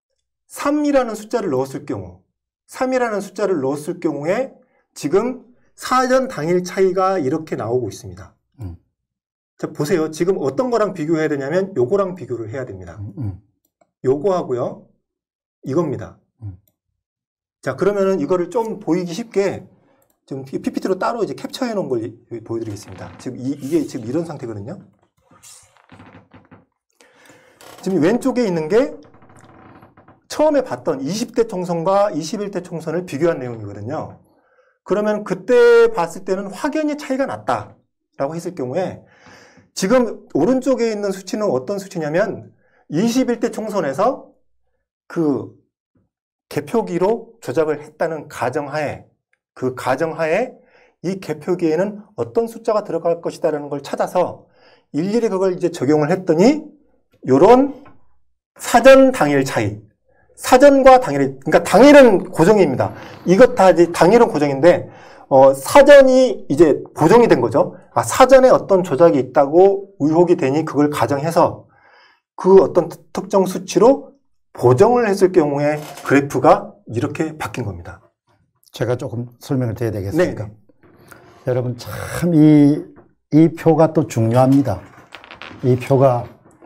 삼이라는 숫자를 넣었을 경우, 삼이라는 숫자를 넣었을 경우에 지금 사전 당일 차이가 이렇게 나오고 있습니다. 음. 자, 보세요. 지금 어떤 거랑 비교해야 되냐면 요거랑 비교를 해야 됩니다. 음, 음. 요거 하고요. 이겁니다. 음. 자, 그러면은 이거를 좀 보이기 쉽게 좀 피피티로 따로 이제 캡처해 놓은 걸 보여드리겠습니다. 지금 이, 이게 지금 이런 상태거든요. 지금 왼쪽에 있는 게 처음에 봤던 이십 대 총선과 이십일 대 총선을 비교한 내용이거든요. 그러면 그때 봤을 때는 확연히 차이가 났다라고 했을 경우에 지금 오른쪽에 있는 수치는 어떤 수치냐면 이십일 대 총선에서 그 개표기로 조작을 했다는 가정하에 그 가정하에 이 개표기에는 어떤 숫자가 들어갈 것이다라는 걸 찾아서 일일이 그걸 이제 적용을 했더니 요런 사전 당일 차이, 사전과 당일, 그러니까 당일은 고정입니다. 이것 다 이제 당일은 고정인데 어, 사전이 이제 보정이 된 거죠. 아, 사전에 어떤 조작이 있다고 의혹이 되니 그걸 가정해서 그 어떤 특정 수치로 보정을 했을 경우에 그래프가 이렇게 바뀐 겁니다. 제가 조금 설명을 드려야 되겠습니까? 네. 여러분 참 이, 이 표가 또 중요합니다. 이 표가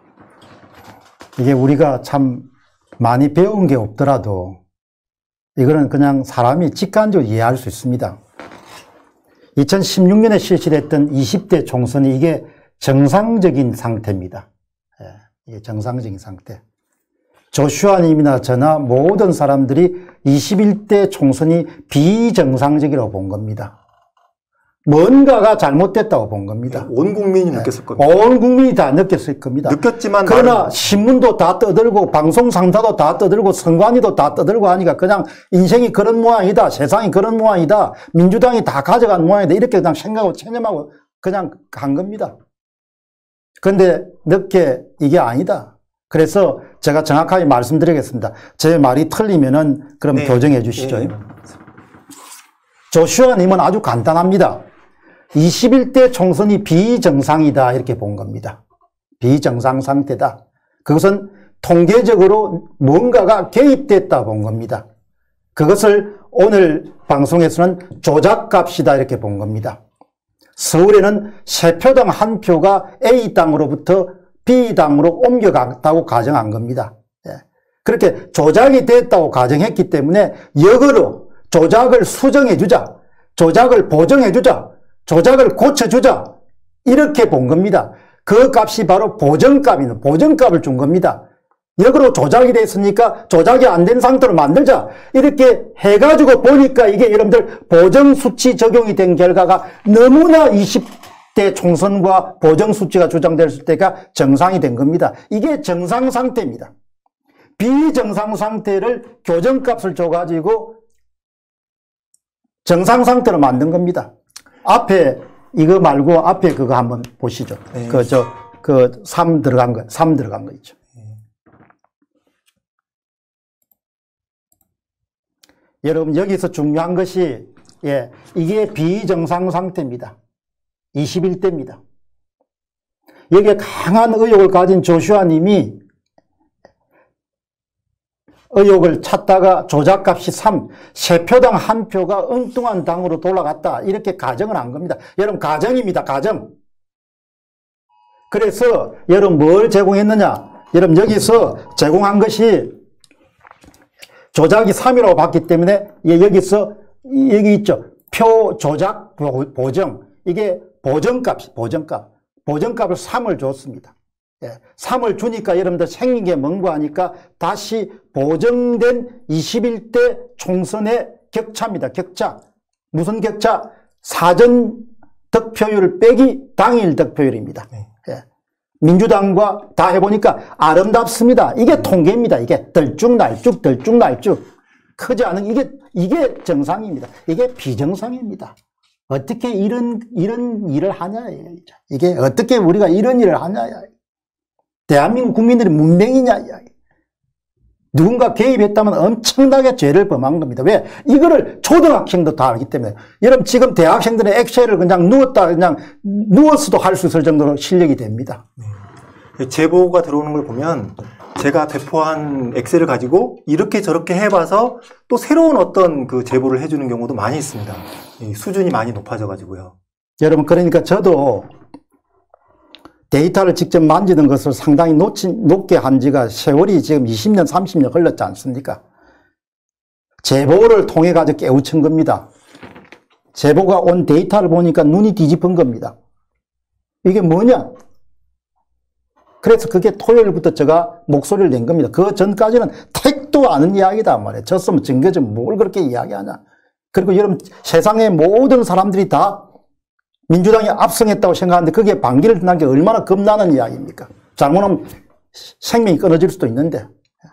이게 우리가 참 많이 배운 게 없더라도 이거는 그냥 사람이 직관적으로 이해할 수 있습니다. 이천십육 년에 실시됐던 이십 대 총선이 이게 정상적인 상태입니다. 예, 이게 정상적인 상태. 조슈아님이나 저나 모든 사람들이 이십일 대 총선이 비정상적이라고 본 겁니다. 뭔가가 잘못됐다고 본 겁니다. 온 국민이 네. 느꼈을 겁니다. 온 국민이 다 느꼈을 겁니다. 느꼈지만 그러나 신문도 다 떠들고 방송 상사도 다 떠들고 선관위도 다 떠들고 하니까 그냥 인생이 그런 모양이다. 세상이 그런 모양이다. 민주당이 다 가져간 모양이다. 이렇게 그냥 생각하고 체념하고 그냥 간 겁니다. 그런데 늦게 이게 아니다. 그래서 제가 정확하게 말씀드리겠습니다. 제 말이 틀리면은 그럼 네. 교정해 주시죠. 네. 조슈아님은 아주 간단합니다. 이십일 대 총선이 비정상이다 이렇게 본 겁니다. 비정상 상태다. 그것은 통계적으로 뭔가가 개입됐다 본 겁니다. 그것을 오늘 방송에서는 조작값이다 이렇게 본 겁니다. 서울에는 세 표당 한 표가 A당으로부터 B당으로 옮겨갔다고 가정한 겁니다. 그렇게 조작이 됐다고 가정했기 때문에 역으로 조작을 수정해주자, 조작을 보정해주자, 조작을 고쳐주자 이렇게 본 겁니다. 그 값이 바로 보정값이는 보정값을 준 겁니다. 역으로 조작이 됐으니까 조작이 안 된 상태로 만들자 이렇게 해가지고 보니까 이게 여러분들 보정수치 적용이 된 결과가 너무나 이십 대 총선과 보정수치가 주장될 때가 정상이 된 겁니다. 이게 정상 상태입니다. 비정상 상태를 교정값을 줘가지고 정상 상태로 만든 겁니다. 앞에 이거 말고 앞에 그거 한번 보시죠. 네. 그 저 그 삼 들어간 거, 삼 들어간 거 있죠. 네. 여러분 여기서 중요한 것이 예, 이게 비정상 상태입니다. 이십일 대입니다. 여기에 강한 의혹을 가진 조슈아님이 의혹을 찾다가 조작값이 삼, 세 표당 한 표가 엉뚱한 당으로 돌아갔다. 이렇게 가정을 한 겁니다. 여러분 가정입니다. 가정. 그래서 여러분 뭘 제공했느냐. 여러분 여기서 제공한 것이 조작이 삼이라고 봤기 때문에 여기서 여기 있죠. 표 조작 보정. 이게 보정값이 보정값. 보정값을 삼을 줬습니다. 예, 삼을 주니까 여러분들 생긴 게 뭔가 하니까 다시 보정된 이십일 대 총선의 격차입니다. 격차. 무슨 격차? 사전 득표율 빼기 당일 득표율입니다. 네. 예. 민주당과 다 해보니까 아름답습니다. 이게 통계입니다. 이게 들쭉날쭉 들쭉날쭉 크지 않은 이게 이게 정상입니다. 이게 비정상입니다. 어떻게 이런 이런 일을 하냐예요. 이게 어떻게 우리가 이런 일을 하냐야. 대한민국 국민들이 문맹이냐. 누군가 개입했다면 엄청나게 죄를 범한 겁니다. 왜? 이거를 초등학생도 다 알기 때문에. 여러분 지금 대학생들의 엑셀을 그냥 누웠다 그냥 누웠어도 할 수 있을 정도로 실력이 됩니다. 네. 제보가 들어오는 걸 보면 제가 배포한 엑셀을 가지고 이렇게 저렇게 해봐서 또 새로운 어떤 그 제보를 해주는 경우도 많이 있습니다. 이 수준이 많이 높아져가지고요. 여러분, 그러니까 저도 데이터를 직접 만지는 것을 상당히 놓치, 높게 한 지가 세월이 지금 이십 년, 삼십 년 흘렀지 않습니까? 제보를 통해 가지고 깨우친 겁니다. 제보가 온 데이터를 보니까 눈이 뒤집은 겁니다. 이게 뭐냐? 그래서 그게 토요일부터 제가 목소리를 낸 겁니다. 그 전까지는 택도 않은 이야기다 말이에요. 졌으면 증거지 뭘 그렇게 이야기하냐. 그리고 여러분, 세상의 모든 사람들이 다 민주당이 압승했다고 생각하는데 그게 반기를 든다는 게 얼마나 겁나는 이야기입니까? 잘못하면 생명이 끊어질 수도 있는데.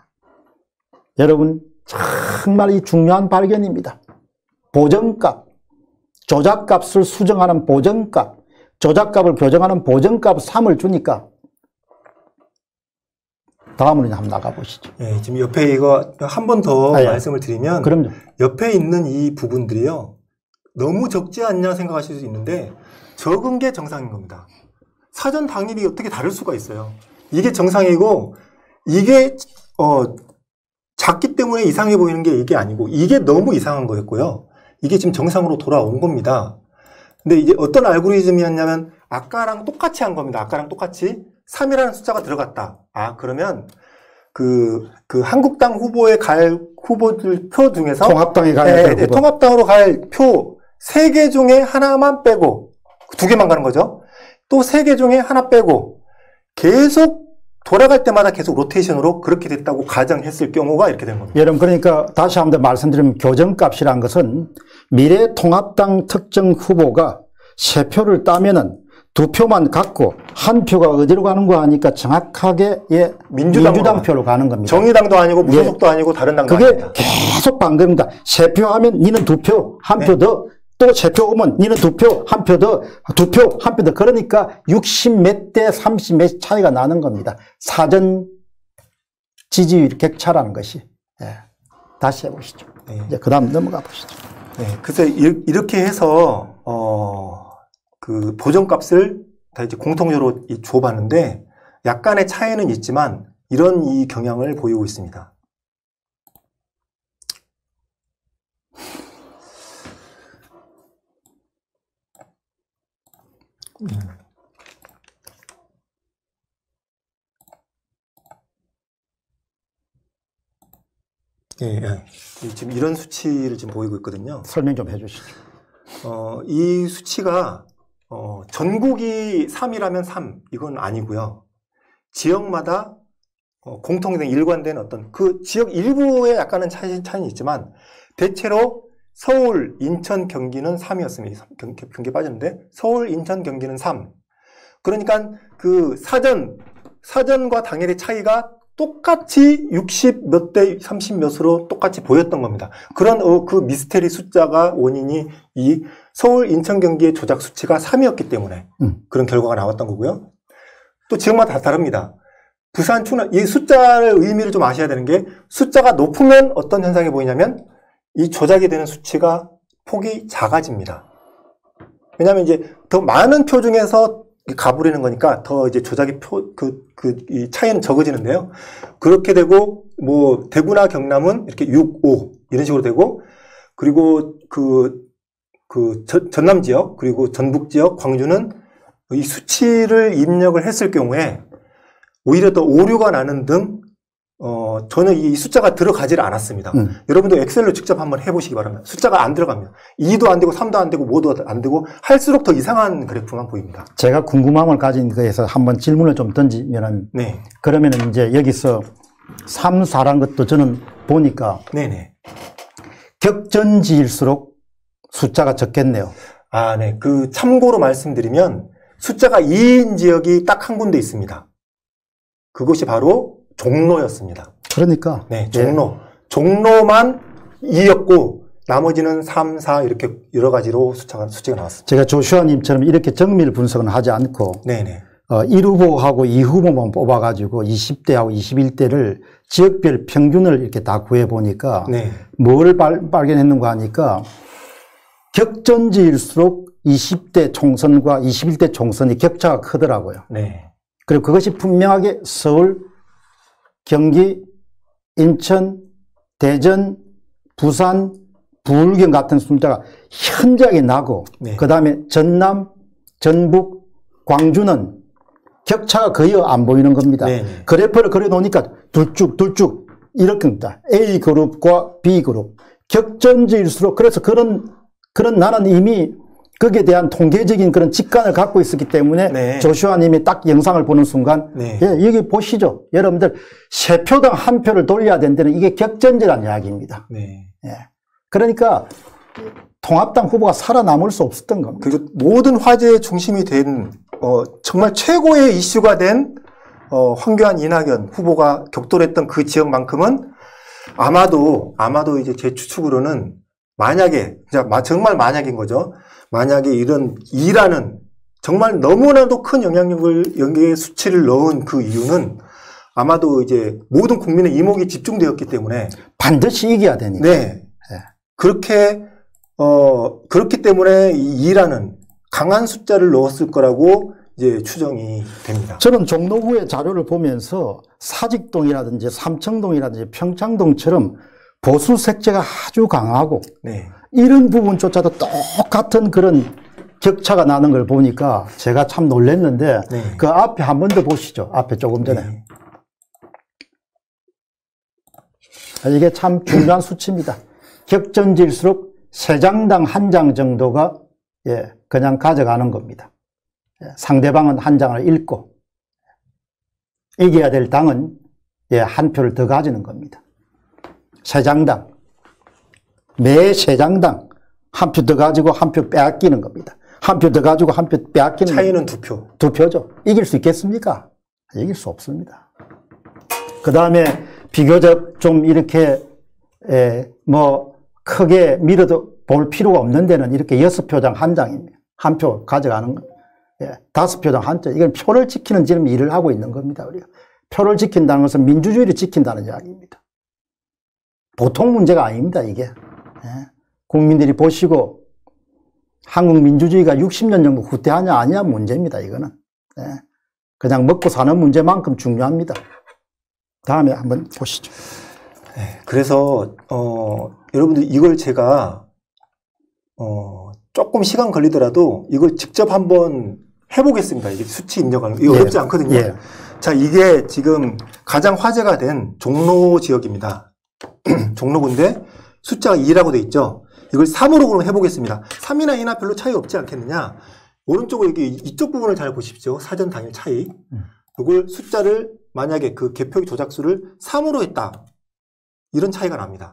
여러분, 정말 이 중요한 발견입니다. 보정값, 조작값을 수정하는 보정값, 조작값을 교정하는 보정값 삼을 주니까 다음으로 한번 나가보시죠. 예, 지금 옆에 이거 한 번 더 아, 예. 말씀을 드리면 그럼요. 옆에 있는 이 부분들이요. 너무 적지 않냐 생각하실 수 있는데 적은 게 정상인 겁니다. 사전 당일이 어떻게 다를 수가 있어요. 이게 정상이고 이게 어 작기 때문에 이상해 보이는 게 이게 아니고 이게 너무 이상한 거였고요. 이게 지금 정상으로 돌아온 겁니다. 근데 이제 어떤 알고리즘이었냐면 아까랑 똑같이 한 겁니다. 아까랑 똑같이 삼이라는 숫자가 들어갔다. 아, 그러면 그, 그 한국당 후보에 갈 후보들 표 중에서 통합당에 갈 네, 후보. 네, 통합당으로 갈 표 세 개 중에 하나만 빼고 두 개만 가는 거죠. 또 세 개 중에 하나 빼고 계속 돌아갈 때마다 계속 로테이션으로 그렇게 됐다고 가정했을 경우가 이렇게 되는 겁니다. 여러분, 그러니까 다시 한 번 말씀드리면 교정값이란 것은 미래통합당 특정 후보가 세 표를 따면은 두 표만 갖고 한 표가 어디로 가는 거 하니까 정확하게 예, 민주당으로 민주당 표로 가는 겁니다. 정의당도 아니고 무소속도 예. 아니고 다른 당도 그게 아닙니다. 계속 반갑니다. 세 표 하면 니는 두 표, 한 표 네. 더. 또 세 표 오면 니는 두 표, 한 표 더, 두 표, 한 표 더. 그러니까 육십 몇 대 삼십 몇 차이가 나는 겁니다. 사전 지지율 격차라는 것이. 예. 다시 해보시죠. 네. 이제 그 다음 넘어가 보시죠. 네, 그래서 이- 이렇게 해서 어, 그 보정값을 다 이제 공통적으로 이 줘봤는데 약간의 차이는 있지만 이런 이 경향을 보이고 있습니다. 음. 예, 예. 지금 이런 수치를 지금 보이고 있거든요. 설명 좀 해주시죠. 어, 이 수치가 어, 전국이 삼이라면 삼 이건 아니고요. 지역마다 어, 공통된 일관된 어떤 그 지역 일부에 약간은 차이, 차이는 있지만 대체로 서울, 인천, 경기는 삼이었습니다. 경기, 경기 빠졌는데 서울, 인천, 경기는 삼. 그러니까 그 사전 사전과 당일의 차이가 똑같이 육십 몇 대 삼십 몇으로 똑같이 보였던 겁니다. 그런 어, 그 미스테리 숫자가 원인이 이 서울, 인천, 경기의 조작 수치가 삼이었기 때문에 음. 그런 결과가 나왔던 거고요. 또 지역마다 다 다릅니다. 부산, 충남, 이 숫자의 의미를 좀 아셔야 되는 게 숫자가 높으면 어떤 현상이 보이냐면 이 조작이 되는 수치가 폭이 작아집니다. 왜냐하면 이제 더 많은 표 중에서 가부리는 거니까 더 이제 조작의 표, 그, 그, 이 차이는 적어지는데요. 그렇게 되고, 뭐, 대구나 경남은 이렇게 육, 오, 이런 식으로 되고, 그리고 그, 그, 전, 전남 지역, 그리고 전북 지역, 광주는 이 수치를 입력을 했을 경우에 오히려 더 오류가 나는 등, 어, 전혀 이 숫자가 들어가지를 않았습니다. 음. 여러분도 엑셀로 직접 한번 해보시기 바랍니다. 숫자가 안 들어갑니다. 이도 안 되고 삼도 안 되고 오도 안 되고 할수록 더 이상한 그래프만 보입니다. 제가 궁금함을 가진 거에서 한번 질문을 좀 던지면은, 네. 그러면은 이제 여기서 삼, 사란 것도 저는 보니까 네네. 격전지일수록 숫자가 적겠네요. 아, 네. 그 참고로 말씀드리면 숫자가 이인 지역이 딱 한 군데 있습니다. 그것이 바로 종로였습니다. 그러니까. 네, 종로. 종로만 이였고 나머지는 삼, 사 이렇게 여러 가지로 숫자가 수치가 나왔습니다. 제가 조슈아님처럼 이렇게 정밀 분석은 하지 않고, 네네. 어, 일 후보하고 이 후보만 뽑아가지고 이십 대하고 이십일 대를 지역별 평균을 이렇게 다 구해보니까, 네. 뭘 발, 발견했는가 하니까, 격전지일수록 이십 대 총선과 이십일 대 총선이 격차가 크더라고요. 네. 그리고 그것이 분명하게 서울, 경기, 인천, 대전, 부산, 부울경 같은 숫자가 현저하게 나고 네. 그다음에 전남, 전북, 광주는 격차가 거의 안 보이는 겁니다. 네, 네. 그래프를 그려놓으니까 둘쭉 둘쭉 이렇게 입니다. A 그룹과 B 그룹 격전지일수록 그래서 그런 그런 나는 이미 거기에 대한 통계적인 그런 직관을 갖고 있었기 때문에 네. 조슈아 님이 딱 영상을 보는 순간 네. 예, 여기 보시죠. 여러분들 세 표당 한 표를 돌려야 된다는 이게 격전지라는 이야기입니다. 네. 예. 그러니까 통합당 후보가 살아남을 수 없었던 겁니다. 그리고 모든 화제의 중심이 된 어, 정말 최고의 이슈가 된 어, 황교안, 이낙연 후보가 격돌했던 그 지역만큼은 아마도 아마도 이제 제 추측으로는 만약에 정말 만약인 거죠. 만약에 이런 이라는 정말 너무나도 큰 영향력을 여기에 수치를 넣은 그 이유는 아마도 이제 모든 국민의 이목이 집중되었기 때문에 반드시 이겨야 되니까. 네. 그렇게 어 그렇기 때문에 이 이라는 강한 숫자를 넣었을 거라고 이제 추정이 됩니다. 저는 종로구의 자료를 보면서 사직동이라든지 삼청동이라든지 평창동처럼 보수 색채가 아주 강하고 네. 이런 부분조차도 똑같은 그런 격차가 나는 걸 보니까 제가 참 놀랐는데 네. 그 앞에 한 번 더 보시죠. 앞에 조금 전에. 네. 이게 참 중요한 수치입니다. 격전지일수록 세 장당 한 장 정도가 예, 그냥 가져가는 겁니다. 예, 상대방은 한 장을 잃고 이겨야 될 당은 예, 한 표를 더 가지는 겁니다. 세 장당 매 세 장당 한 표 더 가지고 한 표 빼앗기는 겁니다. 한 표 더 가지고 한 표 빼앗기는 차이는 겁니다. 두 표. 두 표죠. 이길 수 있겠습니까? 이길 수 없습니다. 그 다음에 비교적 좀 이렇게 에, 뭐 크게 밀어도 볼 필요가 없는 데는 이렇게 여섯 표당 한 장입니다. 한 표 가져가는 거. 예, 다섯 표당 한 장. 이건 표를 지키는 지금 일을 하고 있는 겁니다. 우리가 표를 지킨다는 것은 민주주의를 지킨다는 이야기입니다. 보통 문제가 아닙니다. 이게 예. 국민들이 보시고 한국 민주주의가 육십 년 정도 후퇴하냐 아니냐 문제입니다. 이거는 예. 그냥 먹고 사는 문제만큼 중요합니다. 다음에 한번 보시죠. 네, 그래서 어, 여러분들 이걸 제가 어, 조금 시간 걸리더라도 이걸 직접 한번 해보겠습니다. 이게 수치 입력하는 거. 이거 예. 어렵지 않거든요. 예. 자, 이게 지금 가장 화제가 된 종로 지역입니다. 종로구인데 숫자가 이라고 돼 있죠. 이걸 삼으로 그럼 해보겠습니다. 삼이나 이나 별로 차이 없지 않겠느냐. 오른쪽으로 여기 이쪽 부분을 잘 보십시오. 사전 당일 차이. 이걸 숫자를 만약에 그 개표기 조작수를 삼으로 했다. 이런 차이가 납니다.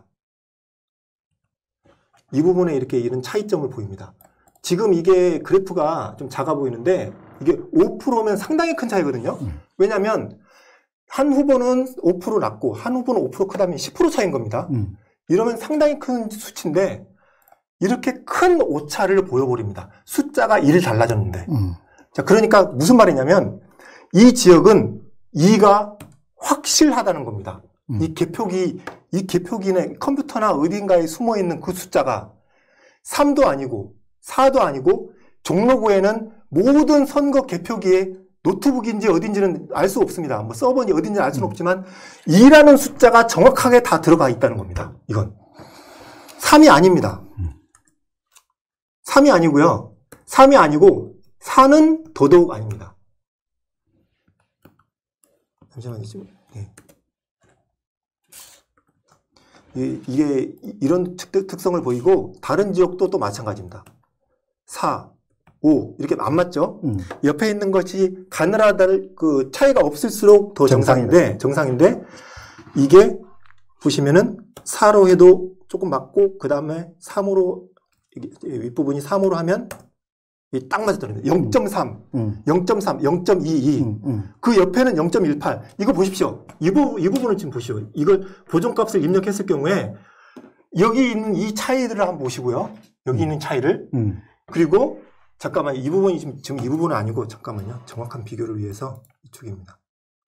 이 부분에 이렇게 이런 차이점을 보입니다. 지금 이게 그래프가 좀 작아 보이는데 이게 오 퍼센트면 상당히 큰 차이거든요. 왜냐하면 한 후보는 오 퍼센트 낮고 한 후보는 오 퍼센트 크다면 십 퍼센트 차이인 겁니다. 음. 이러면 상당히 큰 수치인데 이렇게 큰 오차를 보여버립니다. 숫자가 일이 달라졌는데. 음. 자, 그러니까 무슨 말이냐면 이 지역은 이가 확실하다는 겁니다. 음. 이 개표기, 이 개표기는 컴퓨터나 어딘가에 숨어 있는 그 숫자가 삼도 아니고 사도 아니고 종로구에는 모든 선거 개표기에 노트북인지 어딘지는 알 수 없습니다. 뭐 서버인지 어딘지 알 수는 없지만 이라는 숫자가 정확하게 다 들어가 있다는 겁니다. 이건. 삼이 아닙니다. 삼이 아니고요. 삼이 아니고 사는 더더욱 아닙니다. 잠시만요. 네. 이게 이런 특, 특성을 보이고 다른 지역도 또 마찬가지입니다. 사, 오 이렇게 안 맞죠? 음. 옆에 있는 것이 가늘하다를 그 차이가 없을수록 더 정상인데 정상인데 이게 보시면은 사로 해도 조금 맞고 그 다음에 삼으로 이게 윗부분이 삼으로 하면 딱 맞았더라고요. 영 점 삼, 음. 영 점 삼, 영 점 이이. 음. 음. 그 옆에는 영 점 일팔. 이거 보십시오. 이, 부, 이 부분을 지금 보시오. 이걸 보존값을 입력했을 경우에 여기 있는 이 차이들을 한번 보시고요. 여기 음. 있는 차이를. 음. 그리고 잠깐만 이 부분이 지금, 지금 이 부분은 아니고 잠깐만요. 정확한 비교를 위해서 이쪽입니다.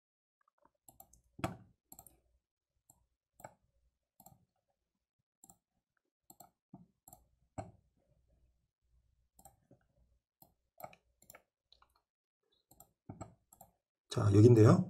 자, 여긴데요.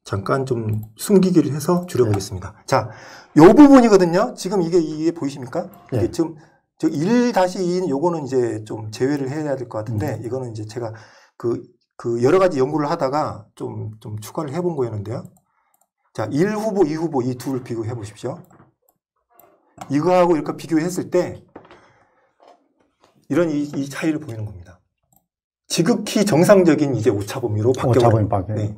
잠깐 좀 숨기기를 해서 줄여보겠습니다. 네. 자, 요 부분이거든요. 지금 이게, 이게 보이십니까? 네. 이게 지금 저 일 이 요거는 이제 좀 제외를 해야 될 것 같은데, 음. 이거는 이제 제가 그, 그 여러 가지 연구를 하다가 좀, 좀 추가를 해본 거였는데요. 자, 일 후보, 이 후보 이 둘 비교해 보십시오. 이거하고 이렇게 비교했을 때, 이런 이, 이 차이를 보이는 겁니다. 지극히 정상적인 이제 오차 범위로 바뀌어. 오차 범위 바뀌어. 네.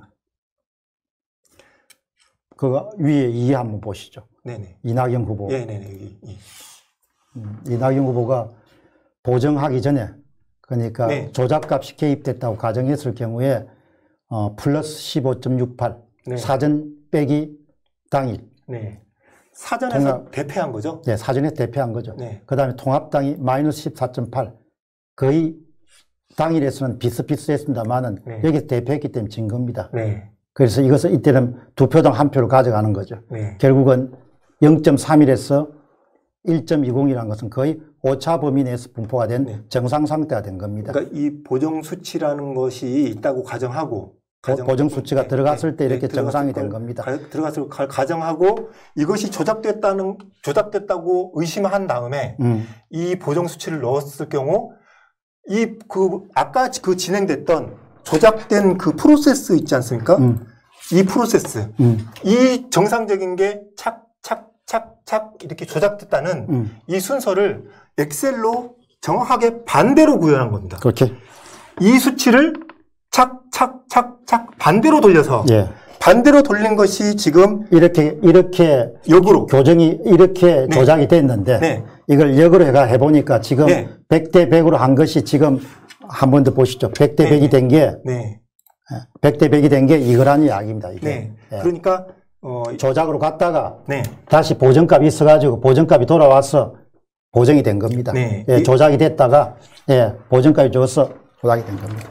그 위에 이 한번 보시죠. 네네. 이낙연 후보. 네네네. 여기, 이. 음, 이낙연 후보가 보정하기 전에, 그러니까 네. 조작값이 개입됐다고 가정했을 경우에 어, 플러스 십오 점 육팔, 네. 사전 빼기 당일. 네. 사전에서 통합, 대패한 거죠? 네, 사전에 대패한 거죠. 네. 그 다음에 통합당이 마이너스 십사 점 팔, 거의 당일에서는 비슷비슷했습니다만은 네. 여기서 대패했기 때문에 진 겁니다. 네. 그래서 이것을 이때는 두 표당 한 표를 가져가는 거죠. 네. 결국은 영 점 삼일에서 일 점 이공이라는 것은 거의 오차 범위 내에서 분포가 된 네. 정상 상태가 된 겁니다. 그러니까 이 보정 수치라는 것이 있다고 가정하고 가정, 보정 수치가 네, 들어갔을 때 네, 이렇게 네, 정상이 걸, 된 겁니다. 가, 들어갔을 걸 가정하고 이것이 조작됐다는 조작됐다고 의심한 다음에 음. 이 보정 수치를 넣었을 경우 이 그 아까 그 진행됐던 조작된 그 프로세스 있지 않습니까? 음. 이 프로세스 음. 이 정상적인 게 착 착 착 착 이렇게 조작됐다는 음. 이 순서를 엑셀로 정확하게 반대로 구현한 겁니다. 그렇게 이 수치를 착, 착, 착, 착 반대로 돌려서 예. 반대로 돌린 것이 지금 이렇게 이렇게 역으로 교정이 이렇게 네. 조작이 됐는데 네. 이걸 역으로 해가 해보니까 지금 네. 백 대 백으로 한 것이 지금 한 번 더 보시죠. 백 대 백이 된 게 네. 백 대 백이 된 게 이거란 이야기입니다. 이게. 네. 예. 그러니까 어, 조작으로 갔다가 네. 다시 보정값이 있어가지고 보정값이 돌아와서 보정이 된 겁니다. 네. 예, 이, 조작이 됐다가 예, 보정값이 줘서 조작이 된 겁니다.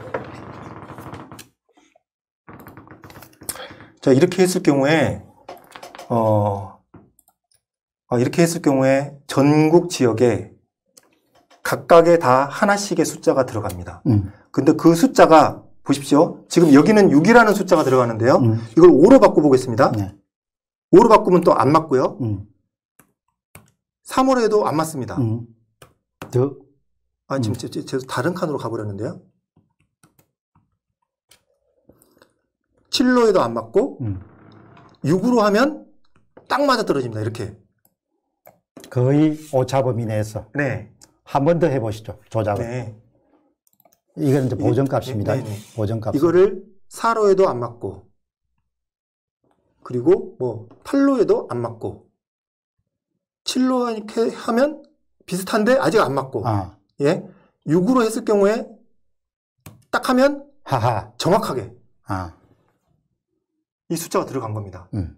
자, 이렇게 했을 경우에 어, 어, 이렇게 했을 경우에 전국 지역에 각각에 다 하나씩의 숫자가 들어갑니다. 음. 근데 그 숫자가 보십시오. 지금 여기는 육이라는 숫자가 들어가는데요. 음. 이걸 오로 바꿔보겠습니다. 네. 오로 바꾸면 또 안 맞고요. 음. 삼으로 해도 안 맞습니다. 음. 더. 아, 지금 음. 제, 제, 제 다른 칸으로 가버렸는데요. 칠로 해도 안 맞고 음. 육으로 하면 딱 맞아 떨어집니다. 이렇게. 거의 오차 범위 내에서. 네. 한 번 더 해보시죠. 조작을. 네. 이건 이제 보정값입니다. 네, 네, 네. 보정값. 이거를 사로 해도 안 맞고, 그리고 뭐 팔로 해도 안 맞고, 칠로 이렇게 하면 비슷한데 아직 안 맞고, 아. 예, 육으로 했을 경우에 딱 하면 하하. 정확하게 아. 이 숫자가 들어간 겁니다. 음.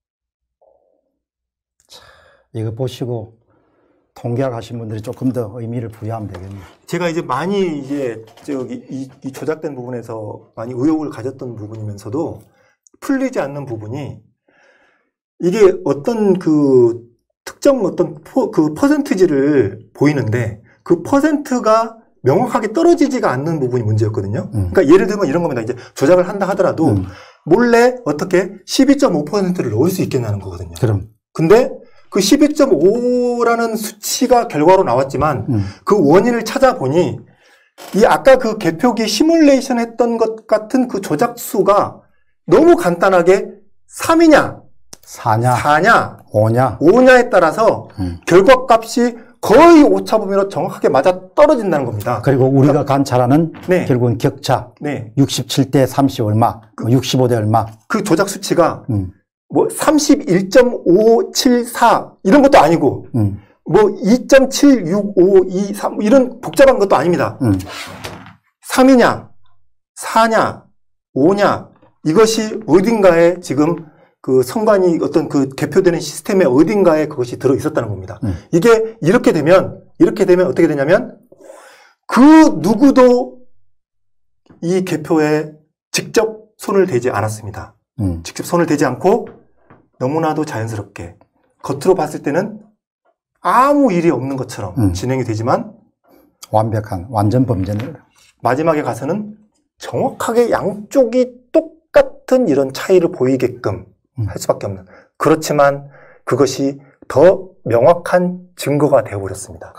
자, 이거 보시고 통계학하신 분들이 조금 더 의미를 부여하면 되겠네요. 제가 이제 많이 이제 저기 이, 이 조작된 부분에서 많이 의혹을 가졌던 부분이면서도 풀리지 않는 부분이 이게 어떤 그 특정 어떤 포, 그 퍼센트지를 보이는데 그 퍼센트가 명확하게 떨어지지가 않는 부분이 문제였거든요. 음. 그러니까 예를 들면 이런 겁니다. 이제 조작을 한다 하더라도 음. 몰래 어떻게 십이 점 오 퍼센트를 넣을 수 있겠냐는 거거든요. 그럼. 근데 그 십이 점 오라는 수치가 결과로 나왔지만 음. 그 원인을 찾아보니 이 아까 그 개표기 시뮬레이션 했던 것 같은 그 조작수가 너무 간단하게 삼이냐 사냐 사냐 오냐 오냐에 따라서 음. 결과값이 거의 오차 범위로 정확하게 맞아 떨어진다는 겁니다. 그리고 우리가 그러니까, 관찰하는 네. 결국은 격차 네. 육십칠 대 삼십 얼마 그, 육십오 대 얼마 그 조작 수치가 음. 뭐 삼십일 점 오칠사 이런 것도 아니고 음. 뭐 이 점 칠육오이삼 이런 복잡한 것도 아닙니다. 음. 삼이냐 사냐 오냐 이것이 어딘가에 지금 그 선관위 어떤 그 개표되는 시스템의 어딘가에 그것이 들어 있었다는 겁니다. 음. 이게 이렇게 되면 이렇게 되면 어떻게 되냐면 그 누구도 이 개표에 직접 손을 대지 않았습니다. 음. 직접 손을 대지 않고 너무나도 자연스럽게 겉으로 봤을 때는 아무 일이 없는 것처럼 음. 진행이 되지만 완벽한 완전 범죄는 마지막에 가서는 정확하게 양쪽이 똑같은 이런 차이를 보이게끔 음. 할 수밖에 없는. 그렇지만 그것이 더 명확한 증거가 되어버렸습니다.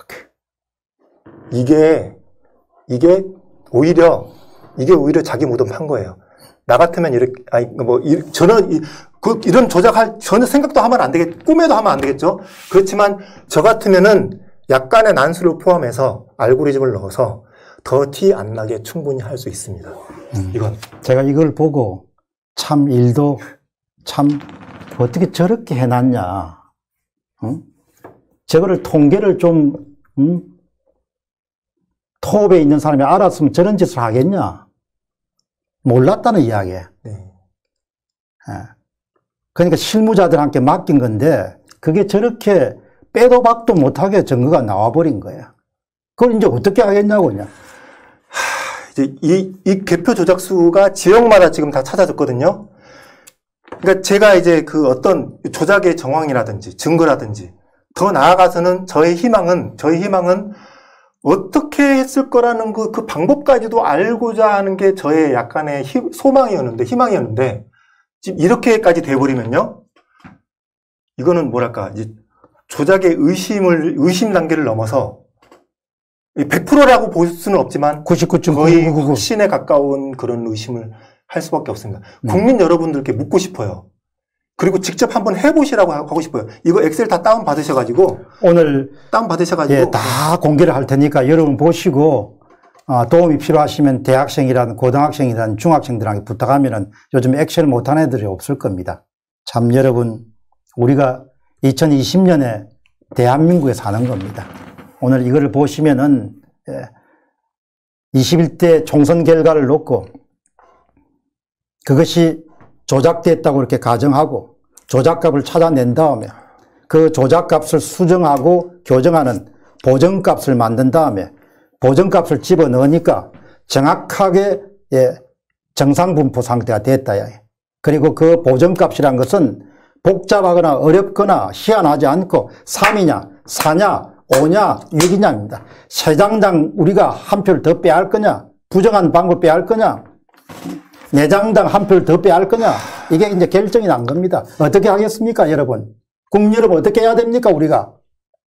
이게 이게 오히려 이게 오히려 자기 무덤 판 거예요. 나 같으면 이렇게 아니 뭐 이, 저는 이, 그, 이런 조작할 전혀 생각도 하면 안 되겠, 꿈에도 하면 안 되겠죠. 그렇지만 저 같으면은 약간의 난수를 포함해서 알고리즘을 넣어서 더 티 안 나게 충분히 할 수 있습니다. 음. 이건 제가 이걸 보고 참 일도 참 어떻게 저렇게 해놨냐. 응? 저거를 통계를 좀 응? 톱에 있는 사람이 알았으면 저런 짓을 하겠냐. 몰랐다는 이야기예요. 네. 예. 그러니까 실무자들한테 맡긴 건데 그게 저렇게 빼도 박도 못하게 증거가 나와버린 거예요. 그걸 이제 어떻게 하겠냐고 그냥. 이제 이, 이 개표 조작수가 지역마다 지금 다 찾아졌거든요. 그러니까 제가 이제 그 어떤 조작의 정황이라든지 증거라든지 더 나아가서는 저의 희망은, 저의 희망은 어떻게 했을 거라는 그, 그 방법까지도 알고자 하는 게 저의 약간의 희, 소망이었는데, 희망이었는데, 지금 이렇게까지 돼버리면요. 이거는 뭐랄까, 이제 조작의 의심을, 의심 단계를 넘어서 백 퍼센트라고 볼 수는 없지만 구십구 점 거의 구구구구. 확신에 가까운 그런 의심을 할 수밖에 없습니다. 음. 국민 여러분들께 묻고 싶어요. 그리고 직접 한번 해보시라고 하고 싶어요. 이거 엑셀 다 다운 받으셔가지고 오늘 다운 받으셔가지고 예, 다 공개를 할 테니까 여러분 보시고 어, 도움이 필요하시면 대학생이라든 고등학생이라든 중학생들한테 부탁하면은 요즘 엑셀 못하는 애들이 없을 겁니다. 참 여러분 우리가 이천이십 년에 대한민국에 사는 겁니다. 오늘 이거를 보시면은 예, 이십일 대 총선 결과를 놓고 그것이 조작됐다고 이렇게 가정하고 조작값을 찾아낸 다음에 그 조작값을 수정하고 교정하는 보정값을 만든 다음에 보정값을 집어넣으니까 정확하게 예, 정상분포 상태가 됐다. 그리고 그 보정값이란 것은 복잡하거나 어렵거나 희한하지 않고 삼이냐 사냐 오냐 육이냐입니다. 세 장당 우리가 한 표를 더 빼야 할 거냐 부정한 방법 빼야 할 거냐 네 장당 한 표를 더 빼야 할 거냐 이게 이제 결정이 난 겁니다. 어떻게 하겠습니까 여러분? 국민 여러분 어떻게 해야 됩니까 우리가?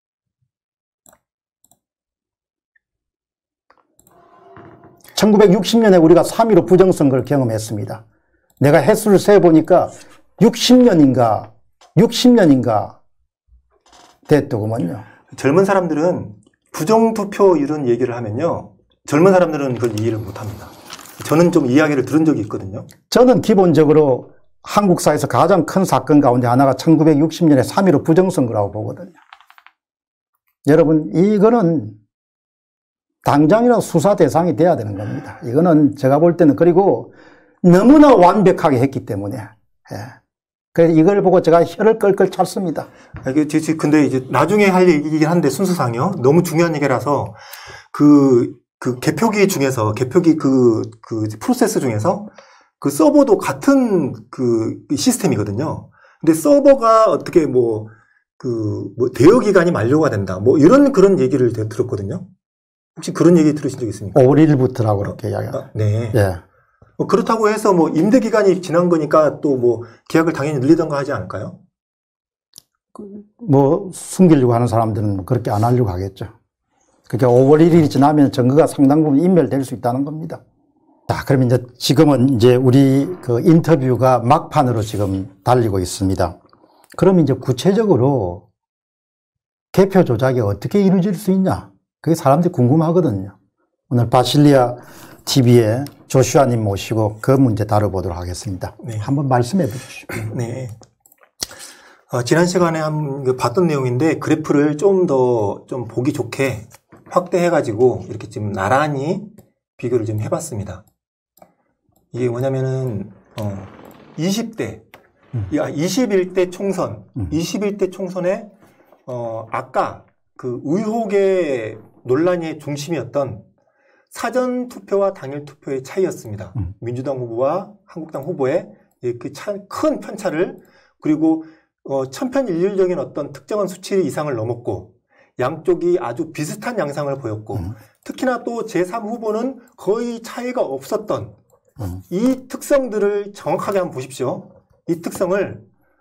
천구백육십 년에 우리가 삼 일오 부정선거를 경험했습니다. 내가 횟수를 세보니까 육십 년인가 육십 년인가 됐더구먼요. 젊은 사람들은 부정투표 이런 얘기를 하면요. 젊은 사람들은 그걸 이해를 못합니다. 저는 좀 이야기를 들은 적이 있거든요. 저는 기본적으로 한국사에서 가장 큰 사건 가운데 하나가 천구백육십 년에 삼 일오 부정선거라고 보거든요. 여러분 이거는 당장이라도 수사 대상이 돼야 되는 겁니다. 이거는 제가 볼 때는 그리고 너무나 완벽하게 했기 때문에 예. 그래서 이걸 보고 제가 혀를 끌끌 찼습니다. 근데 이제 나중에 할 얘기긴 한데 순서상요. 너무 중요한 얘기라서 그, 그 개표기 중에서 개표기 그, 그 프로세스 중에서 그 서버도 같은 그 시스템이거든요. 근데 서버가 어떻게 뭐 그 뭐 대여 기간이 만료가 된다. 뭐 이런 그런 얘기를 들었거든요. 혹시 그런 얘기 들으신 적 있습니까? 오월 일일부터라고 그렇게 이야기합니다. 아, 네. 예. 뭐 그렇다고 해서 뭐 임대 기간이 지난 거니까 또 뭐 계약을 당연히 늘리던가 하지 않을까요? 뭐 숨기려고 하는 사람들은 그렇게 안 하려고 하겠죠. 그러니까 오월 일일이 지나면 증거가 상당 부분 인멸될 수 있다는 겁니다. 자, 그럼 이제 지금은 이제 우리 그 인터뷰가 막판으로 지금 달리고 있습니다. 그럼 이제 구체적으로 개표 조작이 어떻게 이루어질 수 있냐? 그게 사람들이 궁금하거든요. 오늘 바실리아 티비에 조슈아님 모시고 그 문제 다뤄보도록 하겠습니다. 네. 한번 말씀해 주십시오. 네. 어, 지난 시간에 한 봤던 내용인데 그래프를 좀 더 좀 보기 좋게 확대해가지고 이렇게 지금 나란히 비교를 좀 해봤습니다. 이게 뭐냐면은 어, 이십 대, 음. 이십일 대 총선, 음. 이십일 대 총선에 어, 아까 그 의혹의 논란의 중심이었던 사전 투표와 당일 투표의 차이였습니다. 음. 민주당 후보와 한국당 후보의 그 큰 편차를 그리고 어, 천편일률적인 어떤 특정한 수치 이상을 넘었고 양쪽이 아주 비슷한 양상을 보였고 음. 특히나 또 제삼 후보는 거의 차이가 없었던 음. 이 특성들을 정확하게 한번 보십시오. 이 특성을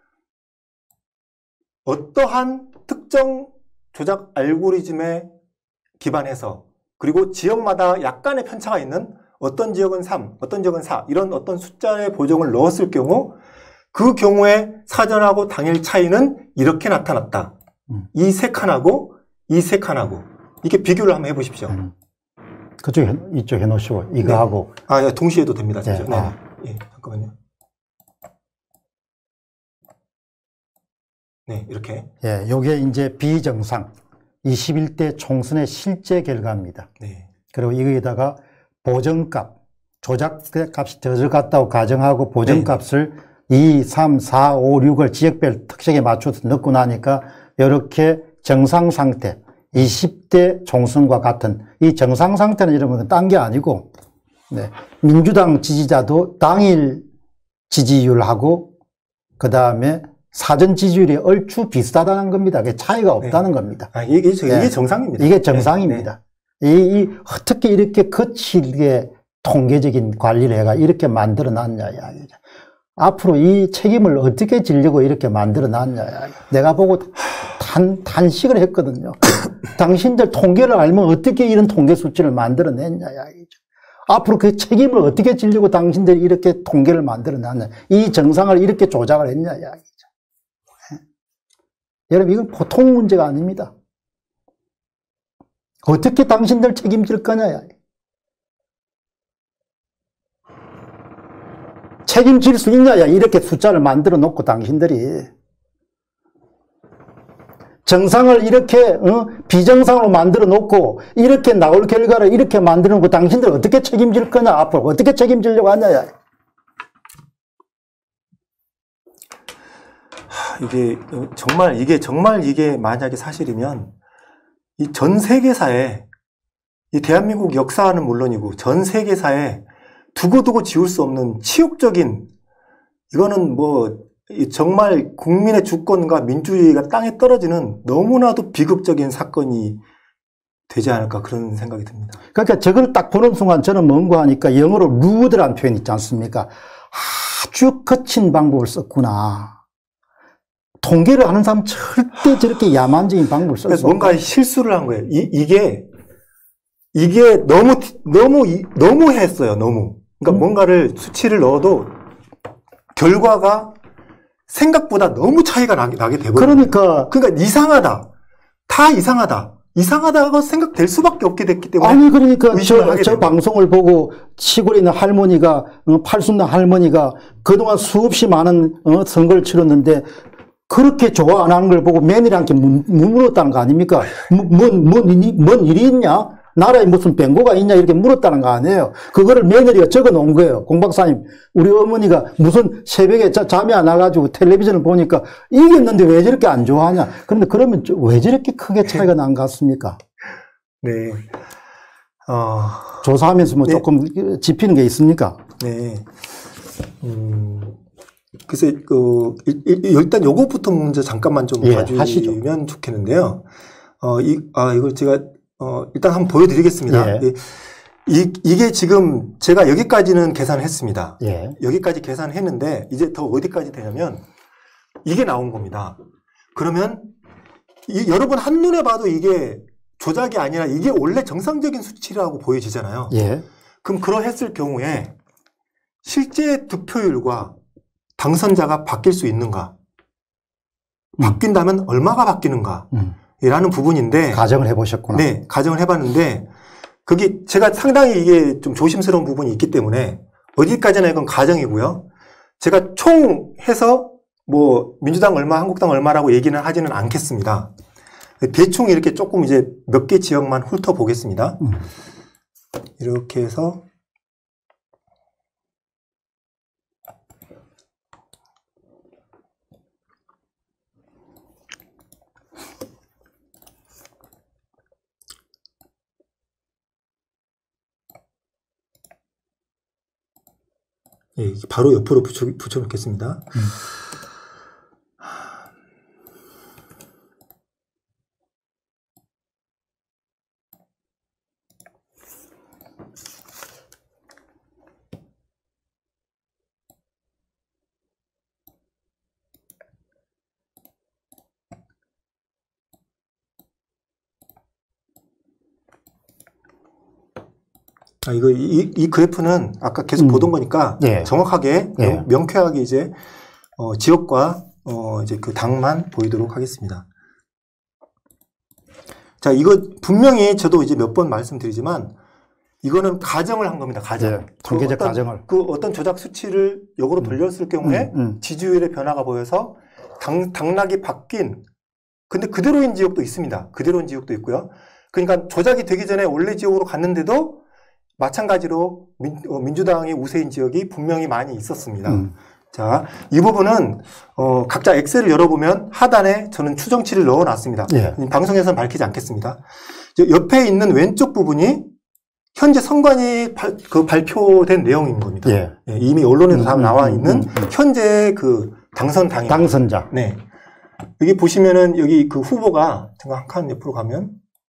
어떠한 특정 조작 알고리즘에 기반해서 그리고 지역마다 약간의 편차가 있는 어떤 지역은 삼, 어떤 지역은 사 이런 어떤 숫자의 보정을 넣었을 경우 그 경우에 사전하고 당일 차이는 이렇게 나타났다. 음. 이 세 칸하고 이 세 칸하고 이렇게 비교를 한번 해보십시오. 음. 그쪽 이쪽 해놓으시고 이거 네. 하고 아, 예, 동시에 해도 됩니다. 네. 진짜. 네. 아. 예, 잠깐만요. 네, 이렇게. 예, 요게 이제 비정상 이십일 대 총선의 실제 결과입니다. 네. 그리고 이거에다가 보정값, 조작값이 들어갔다고 가정하고 보정값을 이, 삼, 사, 오, 육을 지역별 특색에 맞춰서 넣고 나니까 이렇게 정상 상태, 이십 대 총선과 같은 이 정상 상태는 이런 건 딴 게 아니고 네, 민주당 지지자도 당일 지지율하고 그 다음에 사전 지지율이 얼추 비슷하다는 겁니다. 그게 차이가 없다는 네. 겁니다. 아, 이게, 이게 네. 정상입니다. 이게 정상입니다. 네. 이, 이, 어떻게 이렇게 거칠게 통계적인 관리를 해가 이렇게 만들어 놨냐, 이야기죠. 앞으로 이 책임을 어떻게 지려고 이렇게 만들어 놨냐, 이야기. 내가 보고 단, 단식을 했거든요. 당신들 통계를 알면 어떻게 이런 통계 수치를 만들어 냈냐, 이야기죠. 앞으로 그 책임을 어떻게 지려고 당신들이 이렇게 통계를 만들어 놨냐. 이 정상을 이렇게 조작을 했냐, 이야기죠. 여러분, 이건 보통 문제가 아닙니다. 어떻게 당신들 책임질 거냐. 책임질 수 있냐야. 이렇게 숫자를 만들어 놓고 당신들이. 정상을 이렇게 어? 비정상으로 만들어 놓고 이렇게 나올 결과를 이렇게 만들어 놓고 당신들 어떻게 책임질 거냐. 앞으로 어떻게 책임지려고 하냐야. 이게 정말 이게 정말 이게 만약에 사실이면 이 전 세계사에 이 대한민국 역사는 물론이고 전 세계사에 두고두고 지울 수 없는 치욕적인 이거는 뭐 정말 국민의 주권과 민주주의가 땅에 떨어지는 너무나도 비극적인 사건이 되지 않을까 그런 생각이 듭니다. 그러니까 저걸 딱 보는 순간 저는 뭔가 하니까 영어로 루드라는 표현 있지 않습니까? 아주 거친 방법을 썼구나. 통계를 하는 사람 절대 저렇게 야만적인 방법을 쓸 수 없어요. 뭔가 실수를 한 거예요. 이, 이게, 이게 너무, 너무, 너무 했어요. 너무. 그러니까 음. 뭔가를 수치를 넣어도 결과가 생각보다 너무 차이가 나게, 나게 되거든요. 그러니까. 그러니까 이상하다. 다 이상하다. 이상하다고 생각될 수밖에 없게 됐기 때문에. 아니, 그러니까 저, 의심을 저 방송을 보고 시골에 있는 할머니가, 어, 팔순 할머니가 그동안 수없이 많은 어, 선거를 치렀는데 그렇게 좋아 안 하는 걸 보고 며느리한테 물었다는 거 아닙니까? 뭔, 뭔, 일이, 뭔 일이 있냐? 나라에 무슨 변고가 있냐? 이렇게 물었다는 거 아니에요. 그거를 며느리가 적어 놓은 거예요. 공 박사님, 우리 어머니가 무슨 새벽에 자, 잠이 안 와가지고 텔레비전을 보니까 이겼는데 왜 저렇게 안 좋아하냐? 그런데 그러면 왜 저렇게 크게 차이가 난 것 같습니까? 네. 어. 조사하면서 뭐 네. 조금 짚히는 게 있습니까? 네. 음. 그래서 그 일단 요것부터 먼저 잠깐만 좀 예, 봐주면 하시죠. 좋겠는데요. 어, 이, 아, 이걸 제가 어, 일단 한번 보여드리겠습니다. 예. 이, 이게 지금 제가 여기까지는 계산을 했습니다. 예. 여기까지 계산했는데 이제 더 어디까지 되냐면 이게 나온 겁니다. 그러면 이, 여러분 한눈에 봐도 이게 조작이 아니라 이게 원래 정상적인 수치라고 보여지잖아요. 예. 그럼 그러했을 경우에 실제 득표율과 당선자가 바뀔 수 있는가? 음. 바뀐다면 얼마가 바뀌는가? 음. 이라는 부분인데. 가정을 해보셨구나. 네, 가정을 해봤는데, 그게 제가 상당히 이게 좀 조심스러운 부분이 있기 때문에, 어디까지나 이건 가정이고요. 제가 총 해서 뭐, 민주당 얼마, 한국당 얼마라고 얘기는 하지는 않겠습니다. 대충 이렇게 조금 이제 몇 개 지역만 훑어보겠습니다. 음. 이렇게 해서, 예, 바로 옆으로 붙여, 붙여놓겠습니다. 음. 아, 이거, 이, 이 그래프는 아까 계속 음. 보던 거니까 예. 정확하게, 예. 명, 명쾌하게 이제, 어, 지역과, 어, 이제 그 당만 보이도록 하겠습니다. 자, 이거 분명히 저도 이제 몇 번 말씀드리지만, 이거는 가정을 한 겁니다. 가정. 예. 통계적 그 어떤, 가정을. 그 어떤 조작 수치를 역으로 돌렸을 경우에 음, 음. 지지율의 변화가 보여서 당, 당락이 바뀐, 근데 그대로인 지역도 있습니다. 그대로인 지역도 있고요. 그러니까 조작이 되기 전에 원래 지역으로 갔는데도 마찬가지로 민, 어, 민주당의 우세인 지역이 분명히 많이 있었습니다. 음. 자, 이 부분은 어, 각자 엑셀을 열어보면 하단에 저는 추정치를 넣어놨습니다. 예. 방송에서는 밝히지 않겠습니다. 저 옆에 있는 왼쪽 부분이 현재 선관위 발, 그 발표된 내용인 겁니다. 예. 예, 이미 언론에도 다 음, 나와 음, 있는 음, 음. 현재 그 당선 당일. 당선자. 네. 여기 보시면은 여기 그 후보가 제가 한 칸 옆으로 가면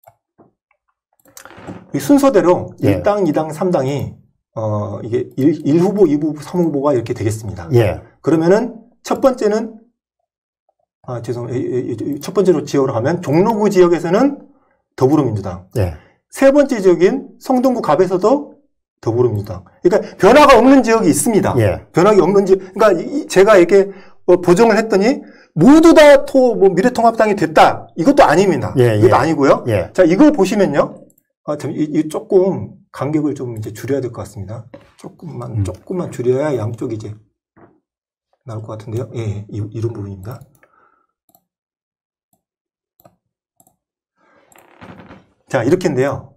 이 순서대로 예. 일 당, 이 당, 삼 당이 어 이게 일 후보, 이 후보, 삼 후보가 이렇게 되겠습니다. 예. 그러면은 첫 번째는 아 죄송 첫 번째로 지역으로 가면 종로구 지역에서는 더불어민주당. 예. 세 번째 지역인 성동구 갑에서도 더불어민주당. 그러니까 변화가 없는 지역이 있습니다. 예. 변화가 없는 지역. 그러니까 이- 제가 이렇게 어, 보정을 했더니 모두 다 토, 뭐 미래통합당이 됐다. 이것도 아닙니다. 예, 이것도 예. 아니고요. 예. 자, 이걸 보시면요. 아, 참, 이, 이 조금 간격을 좀 이제 줄여야 될 것 같습니다. 조금만, 음. 조금만 줄여야 양쪽이 이제 나올 것 같은데요. 예, 예, 이, 이런 부분입니다. 자, 이렇게인데요.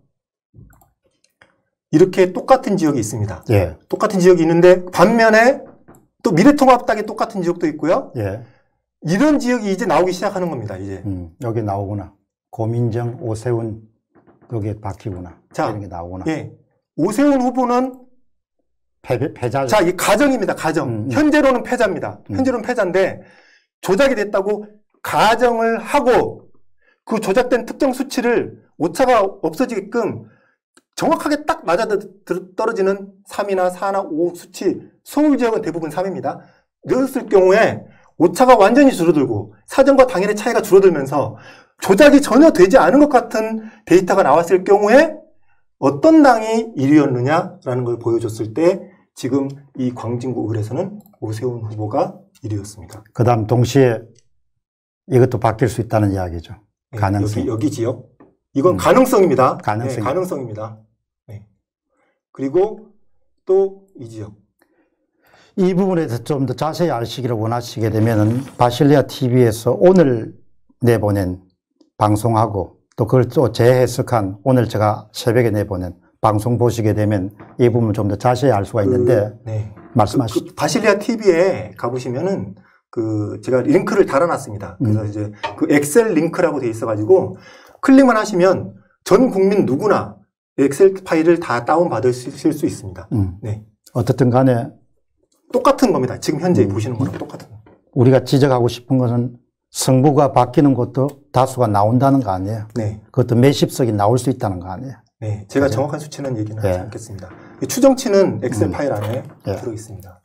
이렇게 똑같은 지역이 있습니다. 예. 똑같은 지역이 있는데 반면에 또 미래통합당에 똑같은 지역도 있고요. 예. 이런 지역이 이제 나오기 시작하는 겁니다. 이제. 음, 여기 나오구나. 고민정, 오세훈, 여기에 바뀌구나. 자, 이런 게 나오구나. 예. 오세훈 후보는 패, 패자. 자, 이 가정입니다. 가정. 음, 음. 현재로는 패자입니다. 음. 현재로는 패자인데 조작이 됐다고 가정을 하고 그 조작된 특정 수치를 오차가 없어지게끔 정확하게 딱 맞아 떨어지는 삼이나 사나 오 수치, 서울 지역은 대부분 삼입니다. 넣었을 경우에 오차가 완전히 줄어들고 사전과 당일의 차이가 줄어들면서 조작이 전혀 되지 않은 것 같은 데이터가 나왔을 경우에 어떤 당이 일 위였느냐라는 걸 보여줬을 때 지금 이 광진구 을에서는 오세훈 후보가 일 위였습니다. 그 다음 동시에 이것도 바뀔 수 있다는 이야기죠. 네, 가능성. 여기, 여기 지역. 이건 음. 가능성입니다. 가능성. 네, 가능성입니다. 네. 그리고 또 이 지역. 이 부분에 대해서 좀 더 자세히 아시기를 원하시게 되면은 바실리아 티비에서 오늘 내보낸 방송하고 또 그걸 또 재해석한 오늘 제가 새벽에 내보낸 방송 보시게 되면 이 부분 좀 더 자세히 알 수가 있는데 그, 네. 말씀하시죠. 그, 그 바실리아 티비에 가보시면은 그 제가 링크를 달아놨습니다. 그래서 음. 이제 그 엑셀 링크라고 돼 있어가지고 클릭만 하시면 전 국민 누구나 엑셀 파일을 다 다운 받으실 수 있습니다. 음. 네. 어떻든 간에 똑같은 겁니다. 지금 현재 음. 보시는 거랑 똑같은 거. 우리가 지적하고 싶은 것은 성부가 바뀌는 것도 다수가 나온다는 거 아니에요. 네. 그것도 몇십 석이 나올 수 있다는 거 아니에요. 네. 제가 그죠? 정확한 수치는 얘기는 네. 하지 않겠습니다. 추정치는 엑셀 음. 파일 안에 네. 들어 있습니다.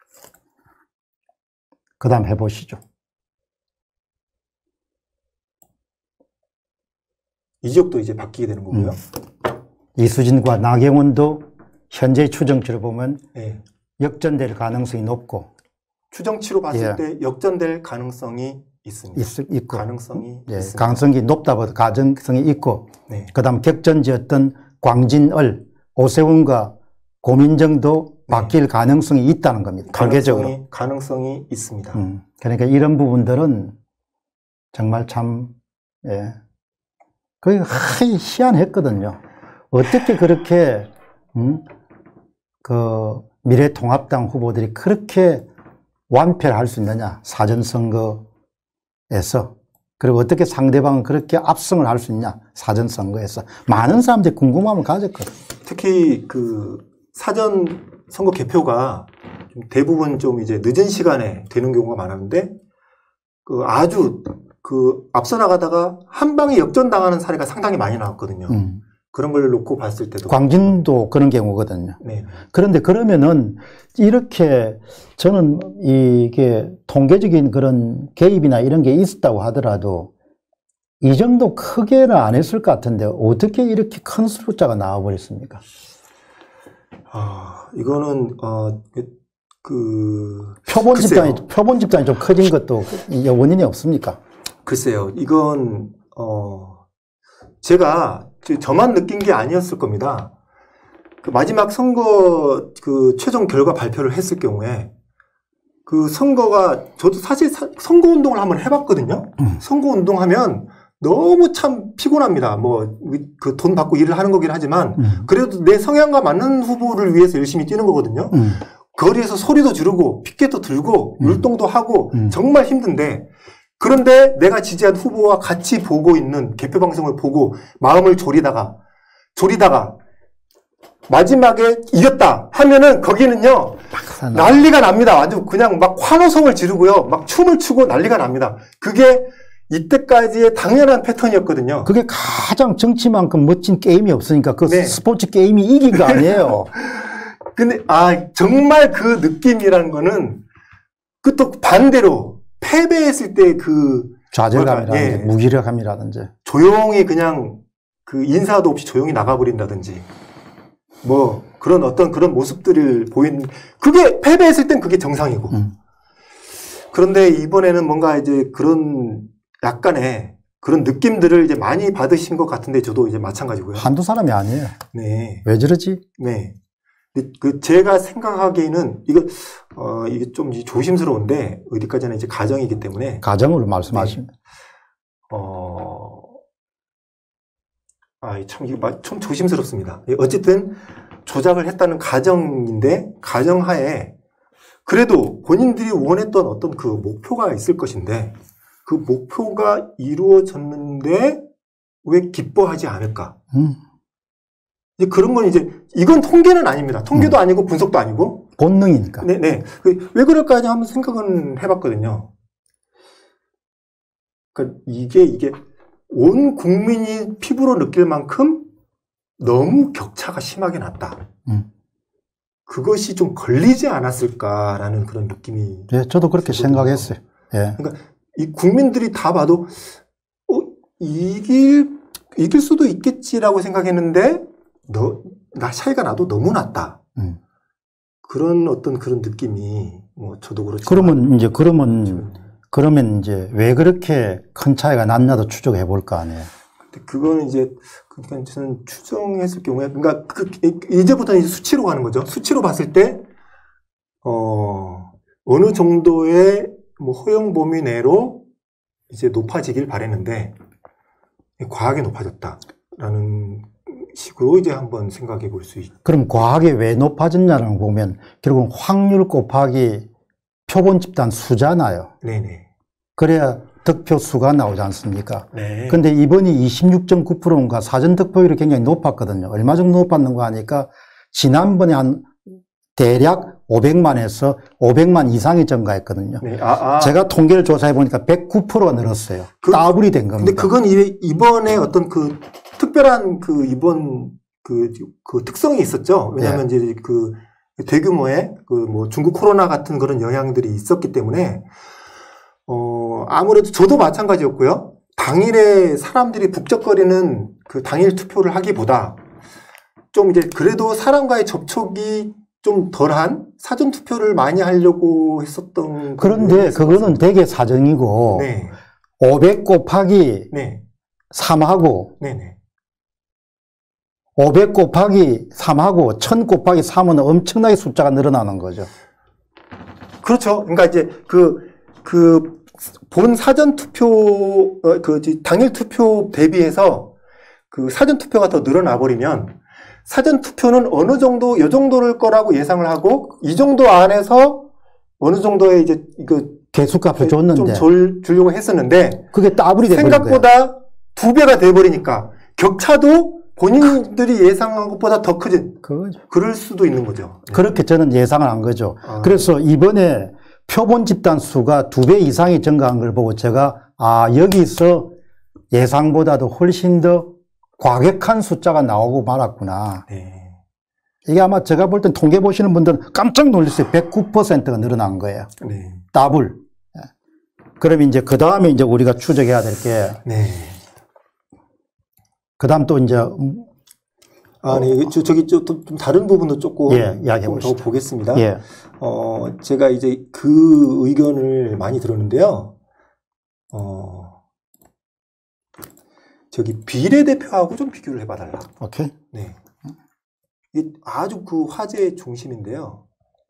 그 다음 해보시죠. 이 지역도 이제 바뀌게 되는 거고요. 음. 이수진과 나경원도 현재 추정치를 보면 네. 역전될 가능성이 높고 추정치로 봤을 예. 때 역전될 가능성이 있습니다. 있, 있고 가능성이 예, 있습니다. 가능성이 높다보다 가능성이 있고 네. 그 다음 격전지였던 광진을 오세훈과 고민정도 바뀔 가능성이 있다는 겁니다. 통계적으로. 가능성이, 가능성이 있습니다. 음, 그러니까 이런 부분들은 정말 참, 예. 그게 하이 희한했거든요. 어떻게 그렇게, 음, 그 미래통합당 후보들이 그렇게 완패를 할 수 있느냐. 사전선거에서. 그리고 어떻게 상대방은 그렇게 압승을 할 수 있냐. 사전선거에서. 많은 사람들이 궁금함을 가졌거든요. 특히 그 사전 선거 개표가 좀 대부분 좀 이제 늦은 시간에 되는 경우가 많았는데 그 아주 그 앞서 나가다가 한 방에 역전당하는 사례가 상당히 많이 나왔거든요. 음. 그런 걸 놓고 봤을 때도 광진도 그런 경우거든요. 네. 그런데 그러면은 이렇게 저는 이게 통계적인 그런 개입이나 이런 게 있었다고 하더라도 이 정도 크게는 안 했을 것 같은데 어떻게 이렇게 큰 숫자가 나와버렸습니까? 아, 이거는, 어, 그. 표본 글쎄요. 집단이, 표본 집단이 좀 커진 것도 이게 원인이 없습니까? 글쎄요. 이건, 어, 제가 저만 느낀 게 아니었을 겁니다. 그 마지막 선거 그 최종 결과 발표를 했을 경우에 그 선거가 저도 사실 사, 선거 운동을 한번 해봤거든요. 음. 선거 운동하면 너무 참 피곤합니다. 뭐 그 돈 받고 일을 하는 거긴 하지만 음. 그래도 내 성향과 맞는 후보를 위해서 열심히 뛰는 거거든요. 음. 거리에서 소리도 지르고 피켓도 들고 음. 율동도 하고 음. 정말 힘든데 그런데 내가 지지한 후보와 같이 보고 있는 개표 방송을 보고 마음을 졸이다가 졸이다가 마지막에 이겼다 하면은 거기는요 난리가 납니다. 아주 그냥 막 환호성을 지르고요, 막 춤을 추고 난리가 납니다. 그게 이때까지의 당연한 패턴이었거든요. 그게 가장 정치만큼 멋진 게임이 없으니까 그 네. 스포츠 게임이 이긴 거 아니에요. 근데 아 정말 그 느낌이라는 거는 그 또 반대로 패배했을 때 그 좌절감이라든지 예. 무기력함이라든지 조용히 그냥 그 인사도 없이 조용히 나가버린다든지 뭐 그런 어떤 그런 모습들을 보인 그게 패배했을 땐 그게 정상이고 음. 그런데 이번에는 뭔가 이제 그런 약간의 그런 느낌들을 이제 많이 받으신 것 같은데 저도 이제 마찬가지고요. 한두 사람이 아니에요. 네, 왜 저러지? 네. 근데 그 제가 생각하기에는 이거 어 이게 좀 조심스러운데 어디까지나 이제 가정이기 때문에 가정으로 말씀하시면 어. 아, 참, 이거 좀 조심스럽습니다. 어쨌든 조작을 했다는 가정인데, 가정하에 그래도 본인들이 원했던 어떤 그 목표가 있을 것인데, 그 목표가 이루어졌는데 왜 기뻐하지 않을까? 음. 이제 그런 건 이제, 이건 통계는 아닙니다. 통계도 음. 아니고 분석도 아니고. 본능이니까. 네네. 왜 그럴까 하지 한번 생각은 해봤거든요. 그러니까 이게, 이게, 온 국민이 피부로 느낄 만큼 너무 격차가 심하게 났다. 음. 그것이 좀 걸리지 않았을까라는 그런 느낌이. 예, 저도 그렇게 들거든요. 생각했어요. 예. 그러니까 이 국민들이 다 봐도 어, 이길 이길 수도 있겠지라고 생각했는데 너, 나 차이가 나도 너무 났다. 음. 그런 어떤 그런 느낌이 뭐 저도 그렇지만. 그러면 이제 그러면 그러면 이제 왜 그렇게 큰 차이가 났냐도 추적해 볼 거 아니에요. 근데 그거는 이제 그러니까 저는 추정했을 경우에 그러니까 그 이제부터는 이제 수치로 가는 거죠. 수치로 봤을 때 어, 어느 정도의 뭐 허용 범위 내로 이제 높아지길 바랬는데 과하게 높아졌다라는 식으로 이제 한번 생각해 볼 수 있죠. 그럼 과하게 왜 높아졌냐를 보면 결국은 확률 곱하기 표본 집단 수잖아요. 네네. 그래야 득표 수가 나오지 않습니까? 네. 근데 이번이 이십육 점 구 퍼센트인가 사전 득표율이 굉장히 높았거든요. 얼마 정도 높았는가 하니까 지난번에 한 대략 오백만에서 오백만 이상이 증가했거든요. 네. 아, 아. 제가 통계를 조사해 보니까 백구 퍼센트가 늘었어요. 그, 더블이 된 겁니다. 근데 그건 이- 이번에 어떤 그 특별한 그 이번 그, 그 특성이 있었죠. 왜냐하면 예. 이제 그 대규모의 그 뭐 중국 코로나 같은 그런 영향들이 있었기 때문에 어 아무래도 저도 마찬가지였고요. 당일에 사람들이 북적거리는 그 당일 투표를 하기보다 좀 이제 그래도 사람과의 접촉이 좀 덜한 사전 투표를 많이 하려고 했었던. 그런데 그거는 되게 사정이고 네. 오백 곱하기 네. 삼하고 네네. 오백 곱하기 삼하고 천 곱하기 삼은 엄청나게 숫자가 늘어나는 거죠. 그렇죠. 그러니까 이제 그, 그, 본 사전 투표, 어, 그, 당일 투표 대비해서 그 사전 투표가 더 늘어나 버리면 사전 투표는 어느 정도, 요 정도를 거라고 예상을 하고 이 정도 안에서 어느 정도의 이제 그 개수값을 줬는데 좀 줄, 주려고 했었는데 그게 더블이 돼버린 거예요. 생각보다 두 배가 돼버리니까 격차도 본인들이 예상한 것보다 더 크지. 그거죠. 그럴 수도 있는 거죠. 그렇게 저는 예상을 한 거죠. 아. 그래서 이번에 표본 집단 수가 두 배 이상이 증가한 걸 보고 제가 아 여기서 예상보다도 훨씬 더 과격한 숫자가 나오고 말았구나. 네. 이게 아마 제가 볼 땐 통계 보시는 분들은 깜짝 놀랐어요. 백구 퍼센트가 늘어난 거예요. 네. 더블. 그럼 이제 그 다음에 이제 우리가 추적해야 될 게 네. 그 다음 또 이제 아, 네. 저, 저기 좀, 좀 다른 부분도 조금 예, 이야기해 더 보시죠. 보겠습니다. 예. 어, 제가 이제 그 의견을 많이 들었는데요. 어, 저기 비례대표하고 좀 비교를 해봐달라. 오케이. 네. 이게 아주 그 화제의 중심인데요.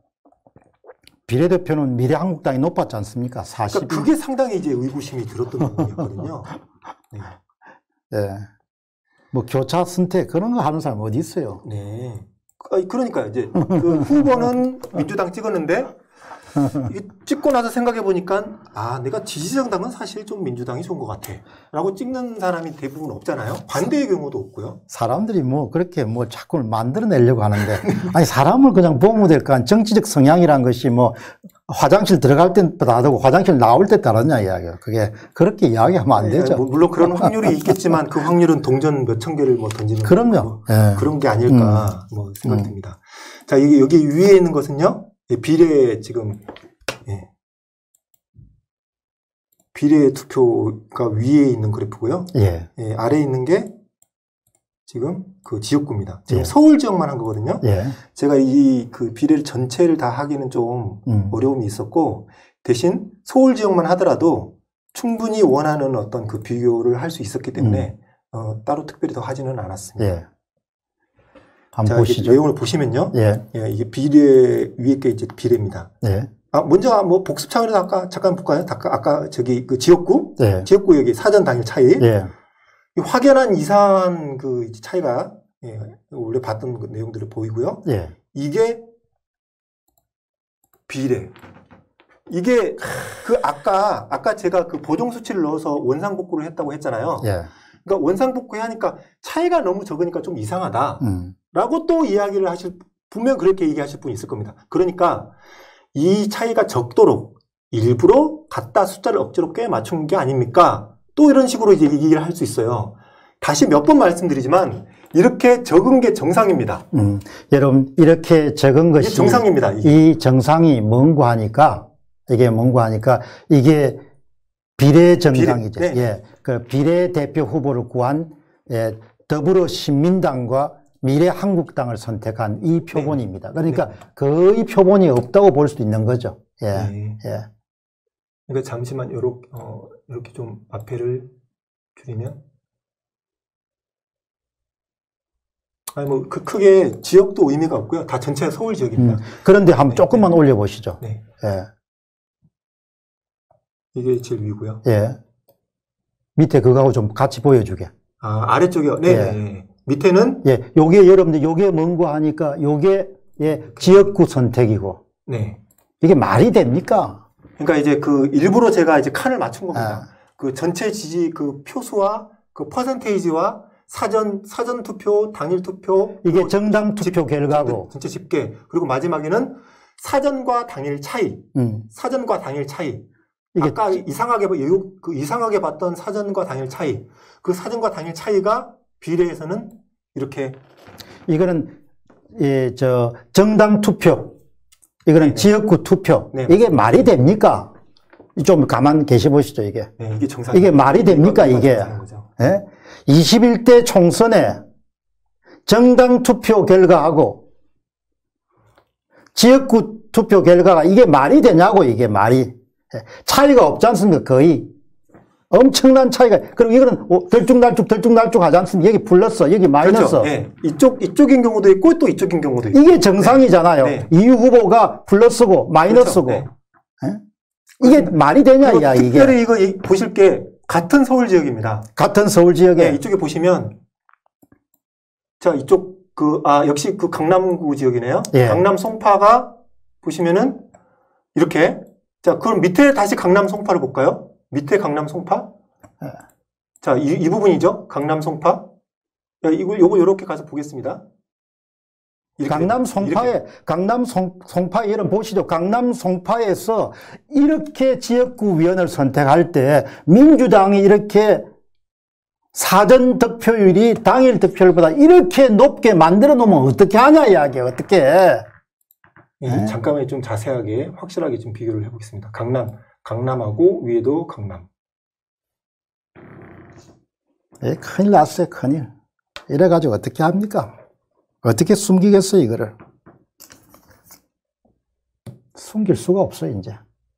비례대표는 미래한국당이 높았지 않습니까? 사십. 그러니까 그게 상당히 이제 의구심이 들었던 부분이었거든요. 네. 예. 뭐 교차 선택 그런 거 하는 사람 어디 있어요? 네. 그- 그러니까 이제 그 후보는 민주당 찍었는데 이게 찍고 나서 생각해 보니까 아 내가 지지정당은 사실 좀 민주당이 좋은 것 같아라고 찍는 사람이 대부분 없잖아요. 반대의 경우도 없고요. 사람들이 뭐 그렇게 뭐 자꾸 만들어내려고 하는데 아니 사람을 그냥 보면 될 거 아니 정치적 성향이란 것이 뭐 화장실 들어갈 때보다 하고 화장실 나올 때 다르냐 이야기예요. 그게 그렇게 이야기하면 안 되죠. 뭐 물론 그런 확률이 있겠지만 그 확률은 동전 몇천 개를 뭐 던지는 그럼요. 뭐 예. 그런 게 아닐까 뭐 생각이 듭니다. 자 여기 여기 위에 있는 것은요 비례 지금 예. 비례 투표가 위에 있는 그래프고요. 예. 예, 아래에 있는 게 지금 그 지역구입니다. 지금 예. 서울 지역만 한 거거든요. 예. 제가 이 그 비례를 전체를 다 하기는 좀 음. 어려움이 있었고 대신 서울 지역만 하더라도 충분히 원하는 어떤 그 비교를 할 수 있었기 때문에 어, 따로 특별히 더 하지는 않았습니다. 예. 한번 자, 이게 보시죠. 내용을 보시면요. 예. 예, 이게 비례 위에 게 이제 비례입니다. 예. 아, 먼저 뭐 복습 차원에서 아까 잠깐 볼까요? 아까, 아까 저기 그 지역구, 예. 지역구 여기 사전 당일 차이, 예. 이 확연한 이상한 그 차이가 예, 원래 봤던 그 내용들을 보이고요. 예. 이게 비례. 이게 그 아까 아까 제가 그 보정 수치를 넣어서 원상복구를 했다고 했잖아요. 예. 그러니까 원상복구 하니까 차이가 너무 적으니까 좀 이상하다. 음. 라고 또 이야기를 하실 분명 그렇게 얘기하실 분이 있을 겁니다. 그러니까 이 차이가 적도록 일부러 갖다 숫자를 억지로 꽤 맞춘 게 아닙니까? 또 이런 식으로 이제 얘기를 할 수 있어요. 다시 몇 번 말씀드리지만 이렇게 적은 게 정상입니다. 음. 여러분 이렇게 적은 이게 것이 정상입니다. 이게. 이 정상이 뭔고 하니까 이게 뭔고 하니까 이게 비례정당이죠. 비례, 네. 예. 그 비례대표 후보를 구한 예, 더불어 신민당과 미래한국당을 선택한 이 표본입니다. 그러니까 거의 표본이 없다고 볼 수도 있는 거죠. 예. 네. 예. 그러니까 잠시만 요렇게, 어, 이렇게 좀 앞에를 줄이면 아니 뭐 그 크게 지역도 의미가 없고요. 다 전체 서울 지역입니다. 음. 그런데 한번 네, 조금만 네. 올려보시죠. 네. 예. 이게 제일 위고요. 예. 밑에 그거하고 좀 같이 보여주게. 아, 아래쪽이요. 네. 예. 네. 밑에는 예. 요게 여러분들 요게 뭔고 하니까 요게 예, 지역구 선택이고 네. 이게 말이 됩니까? 그러니까 이제 그 일부러 제가 이제 칸을 맞춘 겁니다. 아. 그 전체 지지 그 표수와 그 퍼센테이지와 사전 사전 투표, 당일 투표 이게 그리고 정당 투표 집- 결과고. 전체 집계 그리고 마지막에는 사전과 당일 차이, 음. 사전과 당일 차이. 이게 아까 이상하게 봐- 요- 그 이상하게 봤던 사전과 당일 차이, 그 사전과 당일 차이가 비례에서는 이렇게 이거는 예, 저 정당 투표. 이거는 네, 네. 지역구 투표. 네, 이게 말이 됩니까? 좀 가만 계시 보시죠, 이게. 네, 이게 정상. 이게 말이 됩니까, 이게? 예? 이십일 대 총선에 정당 투표 결과하고 지역구 투표 결과가 이게 말이 되냐고, 이게 말이. 예. 차이가 없지 않습니까, 거의. 엄청난 차이가. 그리고 이거는 들쭉날쭉, 들쭉날쭉 하지 않습니까? 여기 플러스, 여기 마이너스. 그렇죠. 네. 이쪽, 이쪽인 경우도 있고 또 이쪽인 경우도 있고. 이게 정상이잖아요. 네. 이 후보가 플러스고 마이너스고. 그렇죠. 네. 예? 이게 말이 되냐, 그리고 야, 이게. 특별히 이거 이- 보실 게 같은 서울 지역입니다. 같은 서울 지역에. 네, 이쪽에 보시면 자 이쪽 그 아 역시 그 강남구 지역이네요. 예. 강남 송파가 보시면은 이렇게 자 그럼 밑에 다시 강남 송파를 볼까요? 밑에 강남 송파. 예. 자 이 이 부분이죠. 강남 송파. 야, 이거 요거 요렇게 가서 보겠습니다. 이렇게 강남 됩니다. 송파에, 이렇게. 강남 송, 송파 이름 보시죠. 강남 송파에서 이렇게 지역구 위원을 선택할 때 민주당이 이렇게 사전 득표율이 당일 득표율보다 이렇게 높게 만들어 놓으면 어떻게 하냐, 이야기야, 어떻게. 예, 네. 잠깐만 좀 자세하게 확실하게 좀 비교를 해보겠습니다. 강남, 강남하고 위에도 강남. 예, 큰일 났어요, 큰일. 이래가지고 어떻게 합니까? 어떻게 숨기겠어요, 이거를? 숨길 수가 없어요, 이제.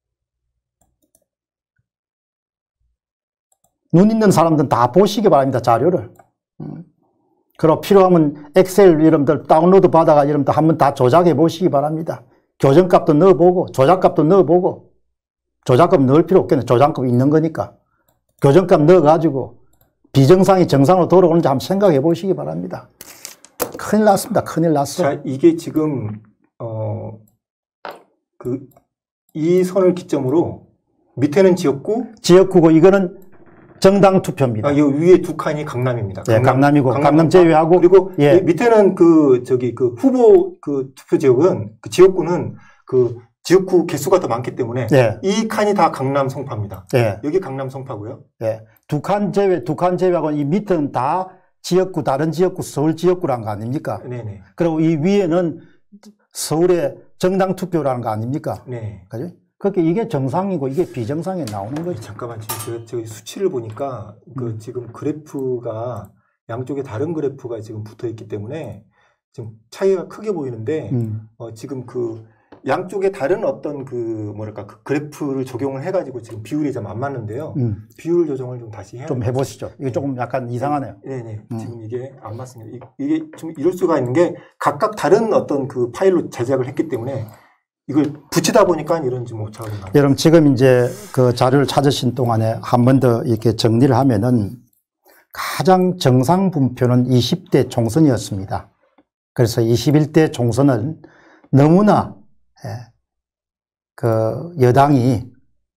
눈 있는 사람들은 다 보시기 바랍니다, 자료를. 그리고 필요하면 엑셀 이름들 다운로드 받아가 이름들 한번 다 조작해 보시기 바랍니다. 교정값도 넣어보고, 조작값도 넣어보고, 조작값 넣을 필요 없겠네. 조작값 있는 거니까. 교정값 넣어가지고, 비정상이 정상으로 돌아오는지 한번 생각해 보시기 바랍니다. 큰일 났습니다. 큰일 났어. 자, 이게 지금, 어, 그, 이 선을 기점으로 밑에는 지역구, 지역구고, 이거는 정당 투표입니다. 아, 이 위에 두 칸이 강남입니다. 예, 강남, 강남이고, 강남, 강남 제외하고. 그리고 예. 밑에는 그, 저기, 그 후보 그 투표 지역은, 그 지역구는 그 지역구 개수가 더 많기 때문에 예. 이 칸이 다 강남 송파입니다. 예. 여기 강남 송파고요. 예. 두 칸 제외, 두 칸 제외하고 이 밑은 다 지역구, 다른 지역구, 서울 지역구라는 거 아닙니까? 네네. 그리고 이 위에는 서울의 정당 투표라는 거 아닙니까? 네. 그죠? 그렇게 이게 정상이고 이게 비정상에 나오는 거죠. 잠깐만, 지금 제가 저기 수치를 보니까 그 음. 지금 그래프가 양쪽에 다른 그래프가 지금 붙어 있기 때문에 지금 차이가 크게 보이는데 음. 어, 지금 그 양쪽에 다른 어떤 그 뭐랄까 그 그래프를 적용을 해가지고 지금 비율이 좀 안 맞는데요. 음. 비율 조정을 좀 다시 해야 좀 해보시죠. 이게 조금 약간 이상하네요. 네네. 음. 지금 이게 안 맞습니다. 이, 이게 좀 이럴 수가 있는 게 각각 다른 어떤 그 파일로 제작을 했기 때문에 이걸 붙이다 보니까 이런지 못 찾아요. 여러분 지금 이제 그 자료를 찾으신 동안에 한 번 더 이렇게 정리를 하면은 가장 정상 분표는 이십 대 총선이었습니다. 그래서 이십일 대 총선은 너무나 예, 그 여당이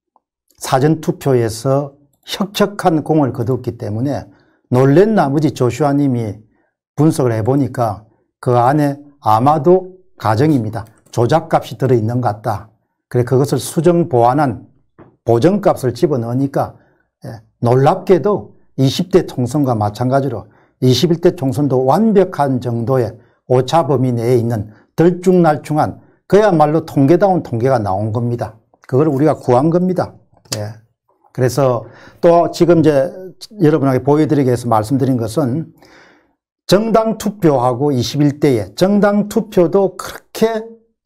사전투표에서 혁혁한 공을 거뒀기 때문에 놀란 나머지 조슈아 님이 분석을 해보니까 그 안에 아마도 가정입니다. 조작값이 들어있는 것 같다. 그래 그것을 수정 보완한 보정값을 집어넣으니까 예, 놀랍게도 이십 대 총선과 마찬가지로 이십일 대 총선도 완벽한 정도의 오차 범위 내에 있는 들쭉날쭉한 그야말로 통계다운 통계가 나온 겁니다. 그걸 우리가 구한 겁니다. 예. 그래서 또 지금 이제 여러분에게 보여드리기 위해서 말씀드린 것은 정당 투표하고 이십일 대에 정당 투표도 그렇게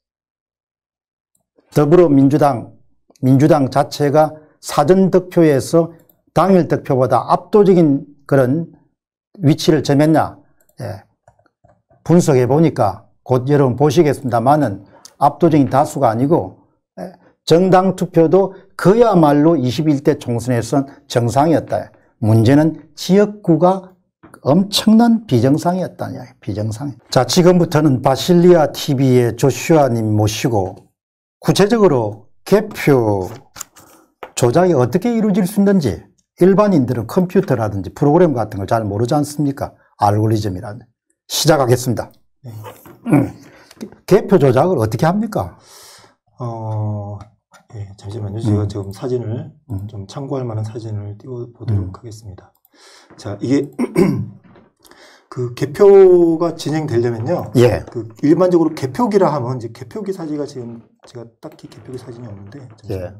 더불어민주당, 민주당 자체가 사전 득표에서 당일 득표보다 압도적인 그런 위치를 점했냐. 예. 분석해 보니까 곧 여러분 보시겠습니다만은 압도적인 다수가 아니고 정당 투표도 그야말로 이십일 대 총선에선 정상이었다. 문제는 지역구가 엄청난 비정상이었다는 이야기, 비정상. 자, 지금부터는 바실리아 티비의 조슈아님 모시고 구체적으로 개표 조작이 어떻게 이루어질 수 있는지 일반인들은 컴퓨터라든지 프로그램 같은 걸 잘 모르지 않습니까? 알고리즘이라든지. 시작하겠습니다. 네. 음. 개표 조작을 어떻게 합니까? 어, 예, 잠시만요. 제가 음. 지금 사진을 음. 좀 참고할 만한 사진을 띄워보도록 음. 하겠습니다. 자, 이게 그 개표가 진행되려면요. 예. 그 일반적으로 개표기라 하면 이제 개표기 사진가 지금 제가 딱히 개표기 사진이 없는데. 잠시만요. 예.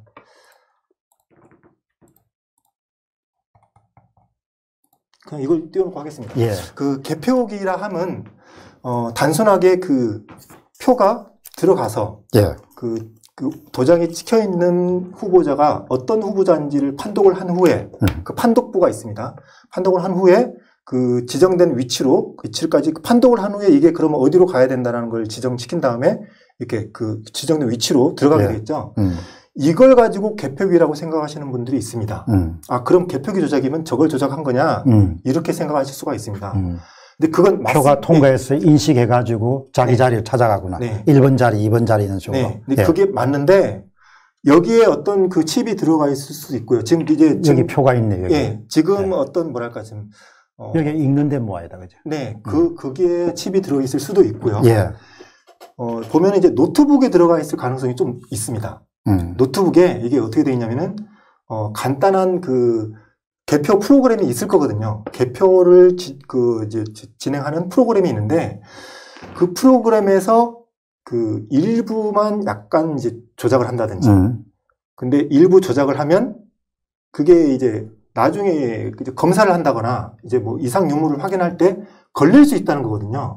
그냥 이걸 띄워놓고 하겠습니다. 예. 그 개표기라 하면 어, 단순하게 그 표가 들어가서 예. 그, 그 도장이 찍혀 있는 후보자가 어떤 후보자인지를 판독을 한 후에 음. 그 판독부가 있습니다. 판독을 한 후에 그 지정된 위치로 위치까지 그 판독을 한 후에 이게 그러면 어디로 가야 된다는 걸 지정시킨 다음에 이렇게 그 지정된 위치로 들어가게 예. 되겠죠. 음. 이걸 가지고 개표기라고 생각하시는 분들이 있습니다. 음. 아, 그럼 개표기 조작이면 저걸 조작한 거냐? 음. 이렇게 생각하실 수가 있습니다. 음. 근데 그건 표가 맞습- 통과해서 인식해가지고 자기 네. 자리를 찾아가구나. 네. 일 번 자리, 이 번 자리 이런 식으로. 네. 근데 예. 그게 맞는데 여기에 어떤 그 칩이 들어가 있을 수도 있고요. 지금 이제 지금, 여기 표가 있네, 여기. 예, 지금 네. 어떤 뭐랄까 지금 어, 여기 읽는데 모아야다, 그죠? 네, 그 그게 칩이 들어 있을 수도 있고요. 예. 어, 보면 이제 노트북에 들어가 있을 가능성이 좀 있습니다. 음. 노트북에 이게 어떻게 되어 있냐면은 어, 간단한 그 개표 프로그램이 있을 거거든요. 개표를 지, 그 이제 지- 진행하는 프로그램이 있는데 그 프로그램에서 그 일부만 약간 이제 조작을 한다든지. 음. 근데 일부 조작을 하면 그게 이제 나중에 이제 검사를 한다거나 이제 뭐 이상 유무를 확인할 때 걸릴 수 있다는 거거든요.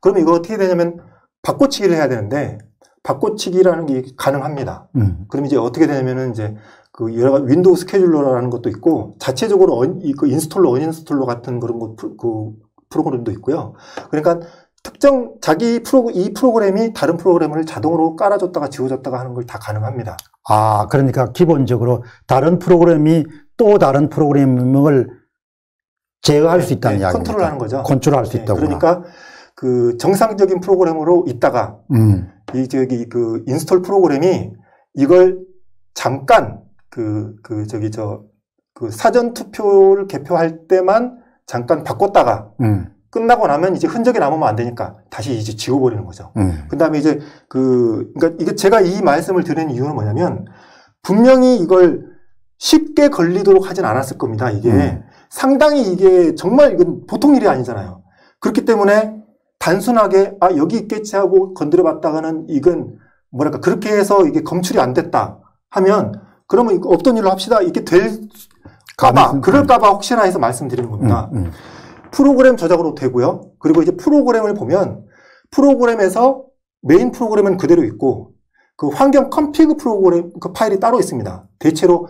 그러면 이거 어떻게 되냐면 바꿔치기를 해야 되는데 바꿔치기라는 게 가능합니다. 음. 그럼 이제 어떻게 되냐면은 이제 그 여러 가지 윈도우 스케줄러라는 것도 있고 자체적으로 언, 이, 그 인스톨러, 언인스톨러 같은 그런 거, 그 프로그램도 있고요. 그러니까 특정 자기 프로 이 프로그램이 다른 프로그램을 자동으로 깔아줬다가 지워줬다가 하는 걸 다 가능합니다. 아, 그러니까 기본적으로 다른 프로그램이 또 다른 프로그램을 제어할 네, 수 있다는 네, 이야기입니다. 컨트롤하는 거죠. 컨트롤할 수 네, 있다고. 그러니까 그 정상적인 프로그램으로 있다가 음. 이 저기 그 인스톨 프로그램이 이걸 잠깐 그 그 저기 저 그 사전 투표를 개표할 때만 잠깐 바꿨다가 음. 끝나고 나면 이제 흔적이 남으면 안 되니까 다시 이제 지워버리는 거죠. 음. 그 다음에 이제 그, 그러니까 이게 제가 이 말씀을 드리는 이유는 뭐냐면 분명히 이걸 쉽게 걸리도록 하진 않았을 겁니다. 이게 음. 상당히 이게 정말 이건 보통 일이 아니잖아요. 그렇기 때문에 단순하게 아, 여기 있겠지 하고 건드려 봤다가는 이건 뭐랄까 그렇게 해서 이게 검출이 안 됐다 하면 그러면 이거 없던 일로 합시다. 이게 될까봐, 그럴까봐 혹시나 해서 말씀드리는 겁니다. 음. 음. 프로그램 저작으로 되고요. 그리고 이제 프로그램을 보면 프로그램에서 메인 프로그램은 그대로 있고 그 환경 컴피그 프로그램 그 파일이 따로 있습니다. 대체로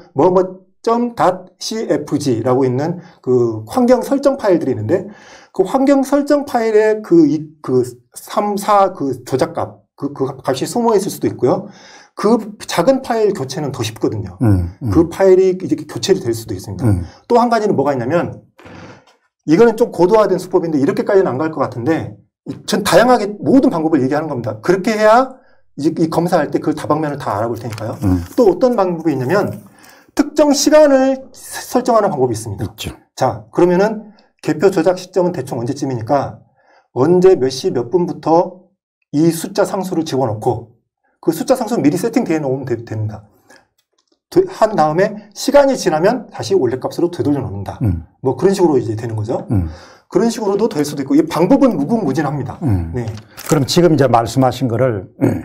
뭐뭐.cfg라고 있는 그 환경 설정 파일들이 있는데 그 환경 설정 파일에 그, 이, 그 삼, 사 그 조작값 그, 그 값이 숨어 있을 수도 있고요. 그 작은 파일 교체는 더 쉽거든요. 음, 음. 그 파일이 이제 교체가 될 수도 있습니다. 음. 또 한 가지는 뭐가 있냐면 이거는 좀 고도화된 수법인데 이렇게까지는 안 갈 것 같은데 전 다양하게 모든 방법을 얘기하는 겁니다. 그렇게 해야 이제 이 검사할 때 그 다방면을 다 알아볼 테니까요. 음. 또 어떤 방법이 있냐면 특정 시간을 설정하는 방법이 있습니다. 있죠. 자, 그러면은 개표 조작 시점은 대충 언제쯤이니까 언제 몇 시 몇 분부터 이 숫자 상수를 집어넣고 그 숫자 상수는 미리 세팅되어 놓으면 되, 됩니다. 한 다음에 시간이 지나면 다시 원래 값으로 되돌려 놓는다. 음. 뭐 그런 식으로 이제 되는 거죠. 음. 그런 식으로도 될 수도 있고 이 방법은 무궁무진합니다. 음. 네. 그럼 지금 이제 말씀하신 거를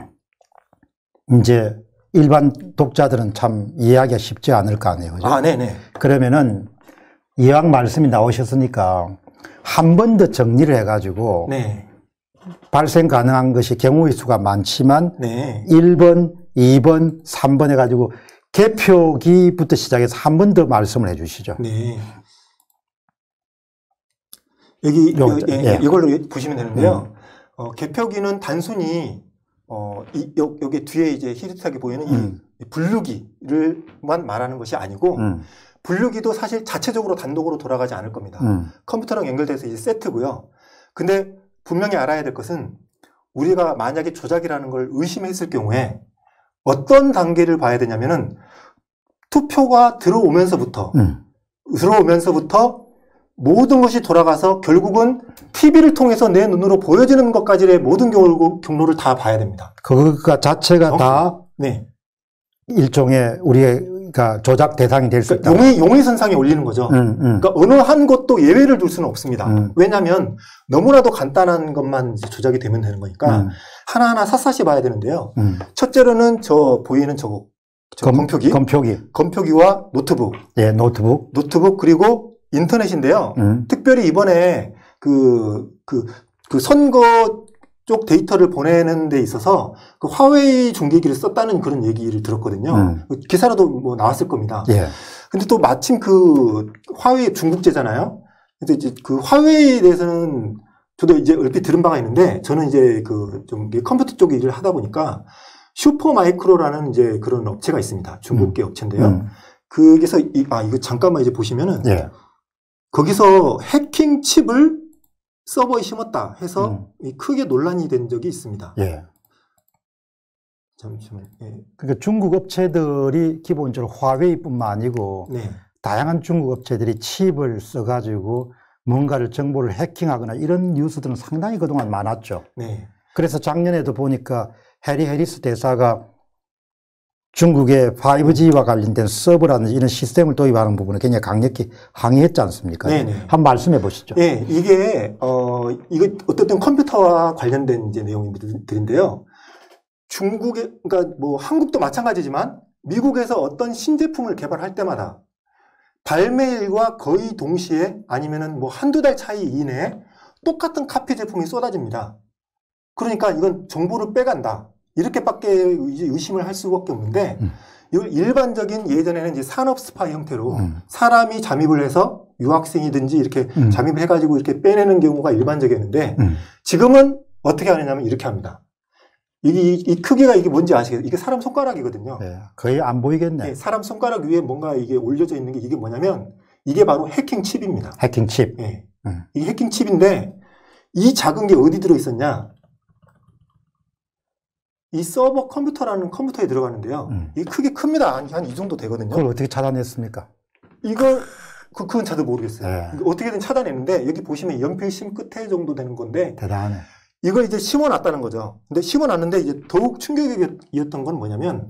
이제 일반 독자들은 참 이해하기가 쉽지 않을 거 아니에요. 그죠? 아, 네네. 그러면은 이왕 말씀이 나오셨으니까 한 번 더 정리를 해가지고 네. 발생 가능한 것이 경우의 수가 많지만 네. 일 번, 이 번, 삼 번 해가지고 개표기부터 시작해서 한 번 더 말씀을 해 주시죠. 네. 여기, 요, 요, 예, 예. 이걸로 보시면 되는데요. 음. 어, 개표기는 단순히, 어, 이, 요, 여기 뒤에 이제 히릿하게 보이는 음. 이 분류기를만 말하는 것이 아니고, 음. 분류기도 사실 자체적으로 단독으로 돌아가지 않을 겁니다. 음. 컴퓨터랑 연결돼서 이제 세트고요. 근데 분명히 알아야 될 것은 우리가 만약에 조작이라는 걸 의심했을 경우에 어떤 단계를 봐야 되냐면은 투표가 들어오면서부터, 음. 들어오면서부터 모든 것이 돌아가서 결국은 티비를 통해서 내 눈으로 보여지는 것까지의 모든 경로, 경로를 다 봐야 됩니다. 그거 자체가 어? 다 네. 일종의 우리가 조작 대상이 될 수 있다. 그러니까 용의, 용의선상에 올리는 거죠. 음, 음. 그러니까 어느 한 것도 예외를 둘 수는 없습니다. 음. 왜냐하면 너무나도 간단한 것만 이제 조작이 되면 되는 거니까 음. 하나하나 샅샅이 봐야 되는데요. 음. 첫째로는 저 보이는 저거, 저 검, 검표기, 검표기, 검표기와 노트북, 예, 노트북, 노트북 그리고 인터넷인데요. 음. 특별히 이번에 그, 그, 그 선거 쪽 데이터를 보내는 데 있어서 그 화웨이 중계기를 썼다는 그런 얘기를 들었거든요. 음. 기사라도 뭐 나왔을 겁니다. 예. 근데 또 마침 그 화웨이 중국제잖아요. 그래서 이제 그 화웨이에 대해서는 저도 이제 얼핏 들은 바가 있는데 저는 이제 그 좀 컴퓨터 쪽 일을 하다 보니까 슈퍼마이크로라는 이제 그런 업체가 있습니다. 중국계 음. 업체인데요. 음. 거기서 이, 아 이거 잠깐만 이제 보시면은 예. 거기서 해킹 칩을 서버에 심었다 해서 음. 크게 논란이 된 적이 있습니다. 예. 잠시만요. 예. 그러니까 중국 업체들이 기본적으로 화웨이뿐만 아니고 네. 다양한 중국 업체들이 칩을 써가지고 뭔가를 정보를 해킹하거나 이런 뉴스들은 상당히 그동안 많았죠. 네. 그래서 작년에도 보니까 해리 해리스 대사가 중국의 파이브지와 관련된 서버라든지 이런 시스템을 도입하는 부분을 굉장히 강력히 항의했지 않습니까? 네네. 한번 말씀해 보시죠. 네, 이게 어 이거 어쨌든 컴퓨터와 관련된 이제 내용들인데요. 중국에 그러니까 뭐 한국도 마찬가지지만 미국에서 어떤 신제품을 개발할 때마다 발매일과 거의 동시에 아니면은 뭐 한두 달 차이 이내에 똑같은 카피 제품이 쏟아집니다. 그러니까 이건 정보를 빼간다. 이렇게밖에 의심을 할 수밖에 없는데 음. 이걸 일반적인 예전에는 이제 산업 스파이 형태로 음. 사람이 잠입을 해서 유학생이든지 이렇게 음. 잠입을 해가지고 이렇게 빼내는 경우가 일반적이었는데 음. 지금은 어떻게 하느냐면 이렇게 합니다. 이, 이 크기가 이게 뭔지 아시겠어요? 이게 사람 손가락이거든요. 네, 거의 안 보이겠네. 네, 사람 손가락 위에 뭔가 이게 올려져 있는 게 이게 뭐냐면 이게 바로 해킹 칩입니다. 해킹 칩. 네. 음. 이게 해킹 칩인데 이 작은 게 어디 들어 있었냐? 이 서버 컴퓨터라는 컴퓨터에 들어가는데요. 음. 이게 크게 큽니다. 한 이 정도 되거든요. 그걸 어떻게 차단했습니까? 이걸 그, 그건 저도 모르겠어요. 네. 이거 어떻게든 차단했는데 여기 보시면 연필 심 끝에 정도 되는 건데 대단하네. 이걸 이제 심어놨다는 거죠. 근데 심어놨는데 이제 더욱 충격이었던 건 뭐냐면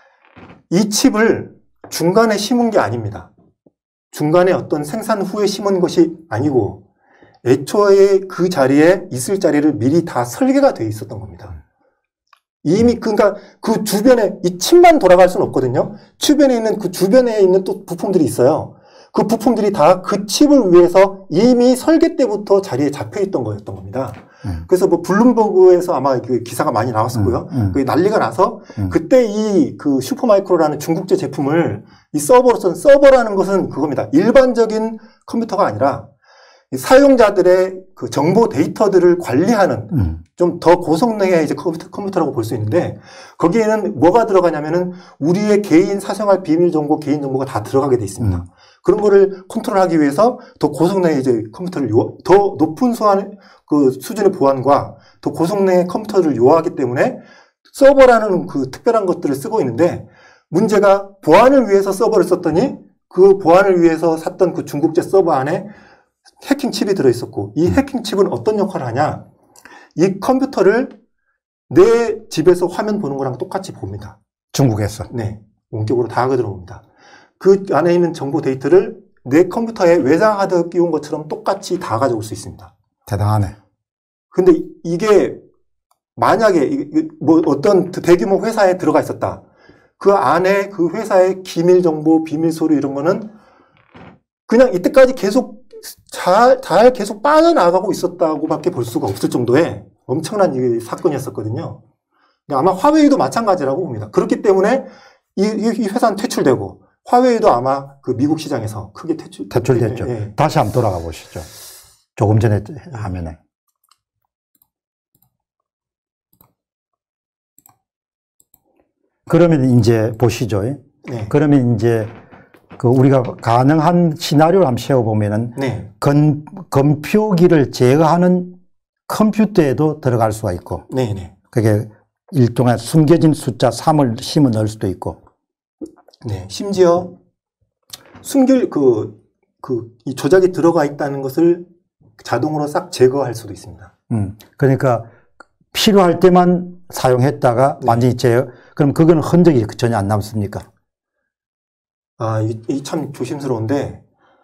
이 칩을 중간에 심은 게 아닙니다. 중간에 어떤 생산 후에 심은 것이 아니고 애초에 그 자리에 있을 자리를 미리 다 설계가 되어 있었던 겁니다. 이미 그러니까 그 주변에 이 칩만 돌아갈 수는 없거든요. 주변에 있는 그 주변에 있는 또 부품들이 있어요. 그 부품들이 다 그 칩을 위해서 이미 설계 때부터 자리에 잡혀 있던 거였던 겁니다. 음. 그래서 뭐 블룸버그에서 아마 그 기사가 많이 나왔었고요. 음, 음. 그 난리가 나서 음. 그때 이 그 슈퍼마이크로라는 중국제 제품을 이 서버로서는 서버라는 것은 그겁니다. 일반적인 컴퓨터가 아니라 사용자들의 그 정보 데이터들을 관리하는 음. 좀 더 고성능의 이제 컴퓨터, 컴퓨터라고 볼 수 있는데 거기에는 뭐가 들어가냐면은 우리의 개인 사생활 비밀 정보, 개인 정보가 다 들어가게 돼 있습니다. 음. 그런 거를 컨트롤하기 위해서 더 고성능의 이제 컴퓨터를 요, 더 높은 소환, 그 수준의 보안과 더 고성능의 컴퓨터를 요하기 때문에 서버라는 그 특별한 것들을 쓰고 있는데 문제가 보안을 위해서 서버를 썼더니 그 보안을 위해서 샀던 그 중국제 서버 안에 해킹 칩이 들어있었고 이 해킹 칩은 어떤 역할을 하냐? 이 컴퓨터를 내 집에서 화면 보는 거랑 똑같이 봅니다. 중국에서. 네. 원격으로 다 들어옵니다. 그 안에 있는 정보 데이터를 내 컴퓨터에 외장 하드 끼운 것처럼 똑같이 다 가져올 수 있습니다. 대단하네. 근데 이게 만약에 뭐 어떤 대규모 회사에 들어가 있었다. 그 안에 그 회사의 기밀 정보, 비밀 서류 이런 거는 그냥 이때까지 계속 잘, 잘 계속 빠져나가고 있었다고밖에 볼 수가 없을 정도의 엄청난 이 사건이었었거든요. 아마 화웨이도 마찬가지라고 봅니다. 그렇기 때문에 이, 이 회사는 퇴출되고 화웨이도 아마 그 미국 시장에서 크게 퇴출, 퇴출됐죠. 예. 다시 한번 돌아가 보시죠. 조금 전에 화면에. 그러면 이제 보시죠. 네. 그러면 이제 그 우리가 가능한 시나리오를 한번 세워보면은 네. 건, 건표기를 제어하는 컴퓨터에도 들어갈 수가 있고. 네, 네. 그게 일종의 숨겨진 숫자 삼을 심어 넣을 수도 있고. 네. 심지어 숨길 그, 그, 이 조작이 들어가 있다는 것을 자동으로 싹 제거할 수도 있습니다. 음. 그러니까 필요할 때만 사용했다가 네. 완전히 제어, 그럼 그거는 흔적이 전혀 안 남습니까? 아, 이, 이 참 조심스러운데,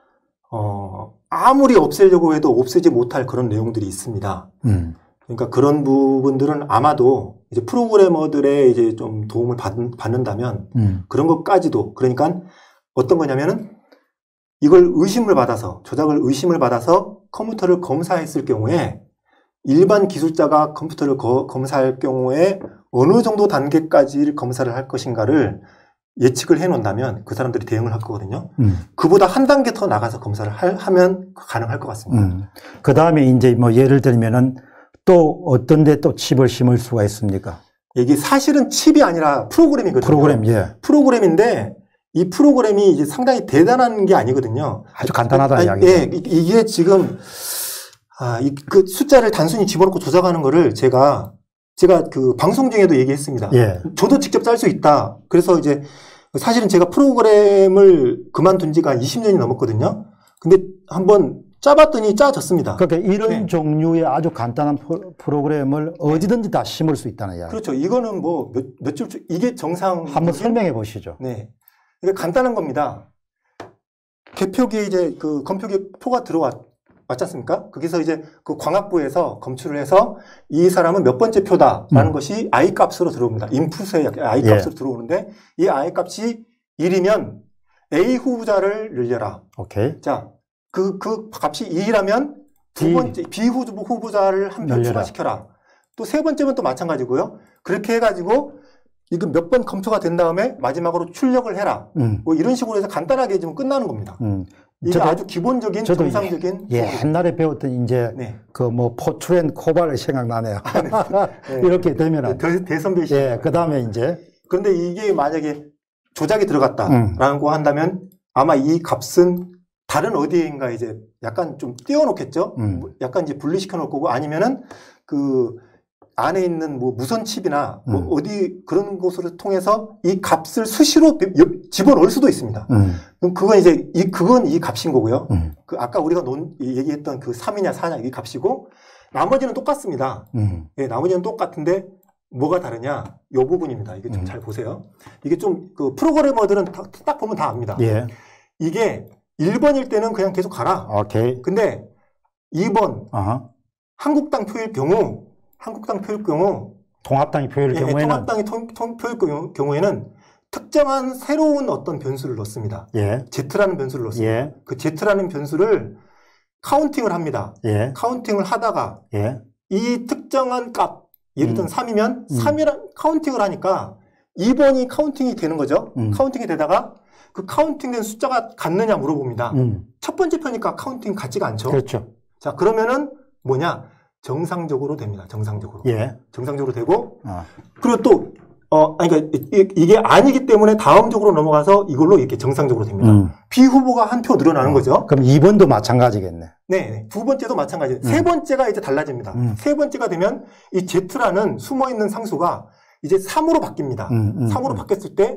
어, 아무리 없애려고 해도 없애지 못할 그런 내용들이 있습니다. 음. 그러니까 그런 부분들은 아마도 이제 프로그래머들의 이제 좀 도움을 받, 받는다면 음. 그런 것까지도, 그러니까 어떤 거냐면은 이걸 의심을 받아서, 조작을 의심을 받아서 컴퓨터를 검사했을 경우에 일반 기술자가 컴퓨터를 거, 검사할 경우에 어느 정도 단계까지 검사를 할 것인가를 예측을 해 놓는다면 그 사람들이 대응을 할 거거든요. 음. 그보다 한 단계 더 나가서 검사를 할, 하면 가능할 것 같습니다. 음. 그 다음에 이제 뭐 예를 들면은 또 어떤 데 또 칩을 심을 수가 있습니까? 이게 사실은 칩이 아니라 프로그램이거든요. 프로그램, 예. 프로그램인데 이 프로그램이 이제 상당히 대단한 게 아니거든요. 아주 간단하다는 아니, 이야기죠. 예, 이- 이게 지금 아, 이, 그 숫자를 단순히 집어넣고 조작하는 거를 제가 제가 그 방송 중에도 얘기했습니다. 예. 저도 직접 짤 수 있다. 그래서 이제 사실은 제가 프로그램을 그만둔 지가 한 이십 년이 넘었거든요. 근데 한번 짜봤더니 짜졌습니다. 그러니까 이런 네. 종류의 아주 간단한 프로- 프로그램을 어디든지 다 심을 수 있다는 이야기. 그렇죠. 이거는 뭐 몇, 몇 줄, 이게 정상. 한번 설명해 보시죠. 네. 이게 간단한 겁니다. 개표기에 이제 그 검표기 표가 들어왔, 왔지 않습니까? 거기서 이제 그 광학부에서 검출을 해서 이 사람은 몇 번째 표다라는 음. 것이 I 값으로 들어옵니다. 인풋의 I 예. 값으로 들어오는데 이 I 값이 일이면 A 후보자를 늘려라. 오케이. 자, 그, 그 값이 이라면 두 B. 번째 B 후보, 후보자를 한 표 늘려라. 추가시켜라. 또 세 번째면 또 마찬가지고요. 그렇게 해가지고 이거 몇 번 검토가 된 다음에 마지막으로 출력을 해라. 음. 뭐 이런 식으로 해서 간단하게 해주면 끝나는 겁니다. 음. 이게 저도, 아주 기본적인 저도 정상적인 예, 옛날에 배웠던 이제 네. 그 뭐 포트렌 코발이 생각나네요. 네. 이렇게 되면은 대, 대선배시. 예, 그 다음에 이제 그런데 이게 만약에 조작이 들어갔다라고 음. 한다면 아마 이 값은 다른 어디인가 이제 약간 좀 띄워놓겠죠. 음. 약간 이제 분리시켜 놓을 거고 아니면은 그 안에 있는 뭐 무선 칩이나 뭐 음. 어디 그런 곳을 통해서 이 값을 수시로 집어넣을 수도 있습니다. 음. 그럼 그건 이제 이 그건 이 값인 거고요. 음. 그 아까 우리가 논 얘기했던 그 삼이냐 사냐 이 값이고 나머지는 똑같습니다. 음. 예, 나머지는 똑같은데 뭐가 다르냐? 요 부분입니다. 이게 좀 잘 음. 보세요. 이게 좀 그 프로그래머들은 다, 딱 보면 다 압니다. 예. 이게 일 번일 때는 그냥 계속 가라. 오케이. 근데 이 번 아하. 한국당 표일 경우 한국당 표일 경우 통합당이 표일 예, 경우에는 통합당이 통, 통, 표일 경우, 경우에는 특정한 새로운 어떤 변수를 넣습니다. 예. Z라는 변수를 넣습니다. 예. 그 Z라는 변수를 카운팅을 합니다. 예. 카운팅을 하다가 예. 이 특정한 값, 예를 들면 음. 삼이면 음. 삼이란 카운팅을 하니까 이 번이 카운팅이 되는 거죠. 음. 카운팅이 되다가 그 카운팅된 숫자가 같느냐 물어봅니다. 음. 첫 번째 표니까 카운팅 같지가 않죠. 그렇죠. 자, 그러면은 뭐냐? 정상적으로 됩니다. 정상적으로. 예. 정상적으로 되고, 아. 그리고 또, 어, 아니, 그러니까 이- 이게 아니기 때문에 다음 쪽으로 넘어가서 이걸로 이렇게 정상적으로 됩니다. 음. 비후보가 한 표 늘어나는 거죠. 그럼 이 번도 마찬가지겠네. 네, 네. 두 번째도 마찬가지. 세 번째가 이제 달라집니다. 음. 세 번째가 되면 이 Z라는 숨어 있는 상수가 이제 삼으로 바뀝니다. 음, 음, 삼으로 음. 바뀌었을 때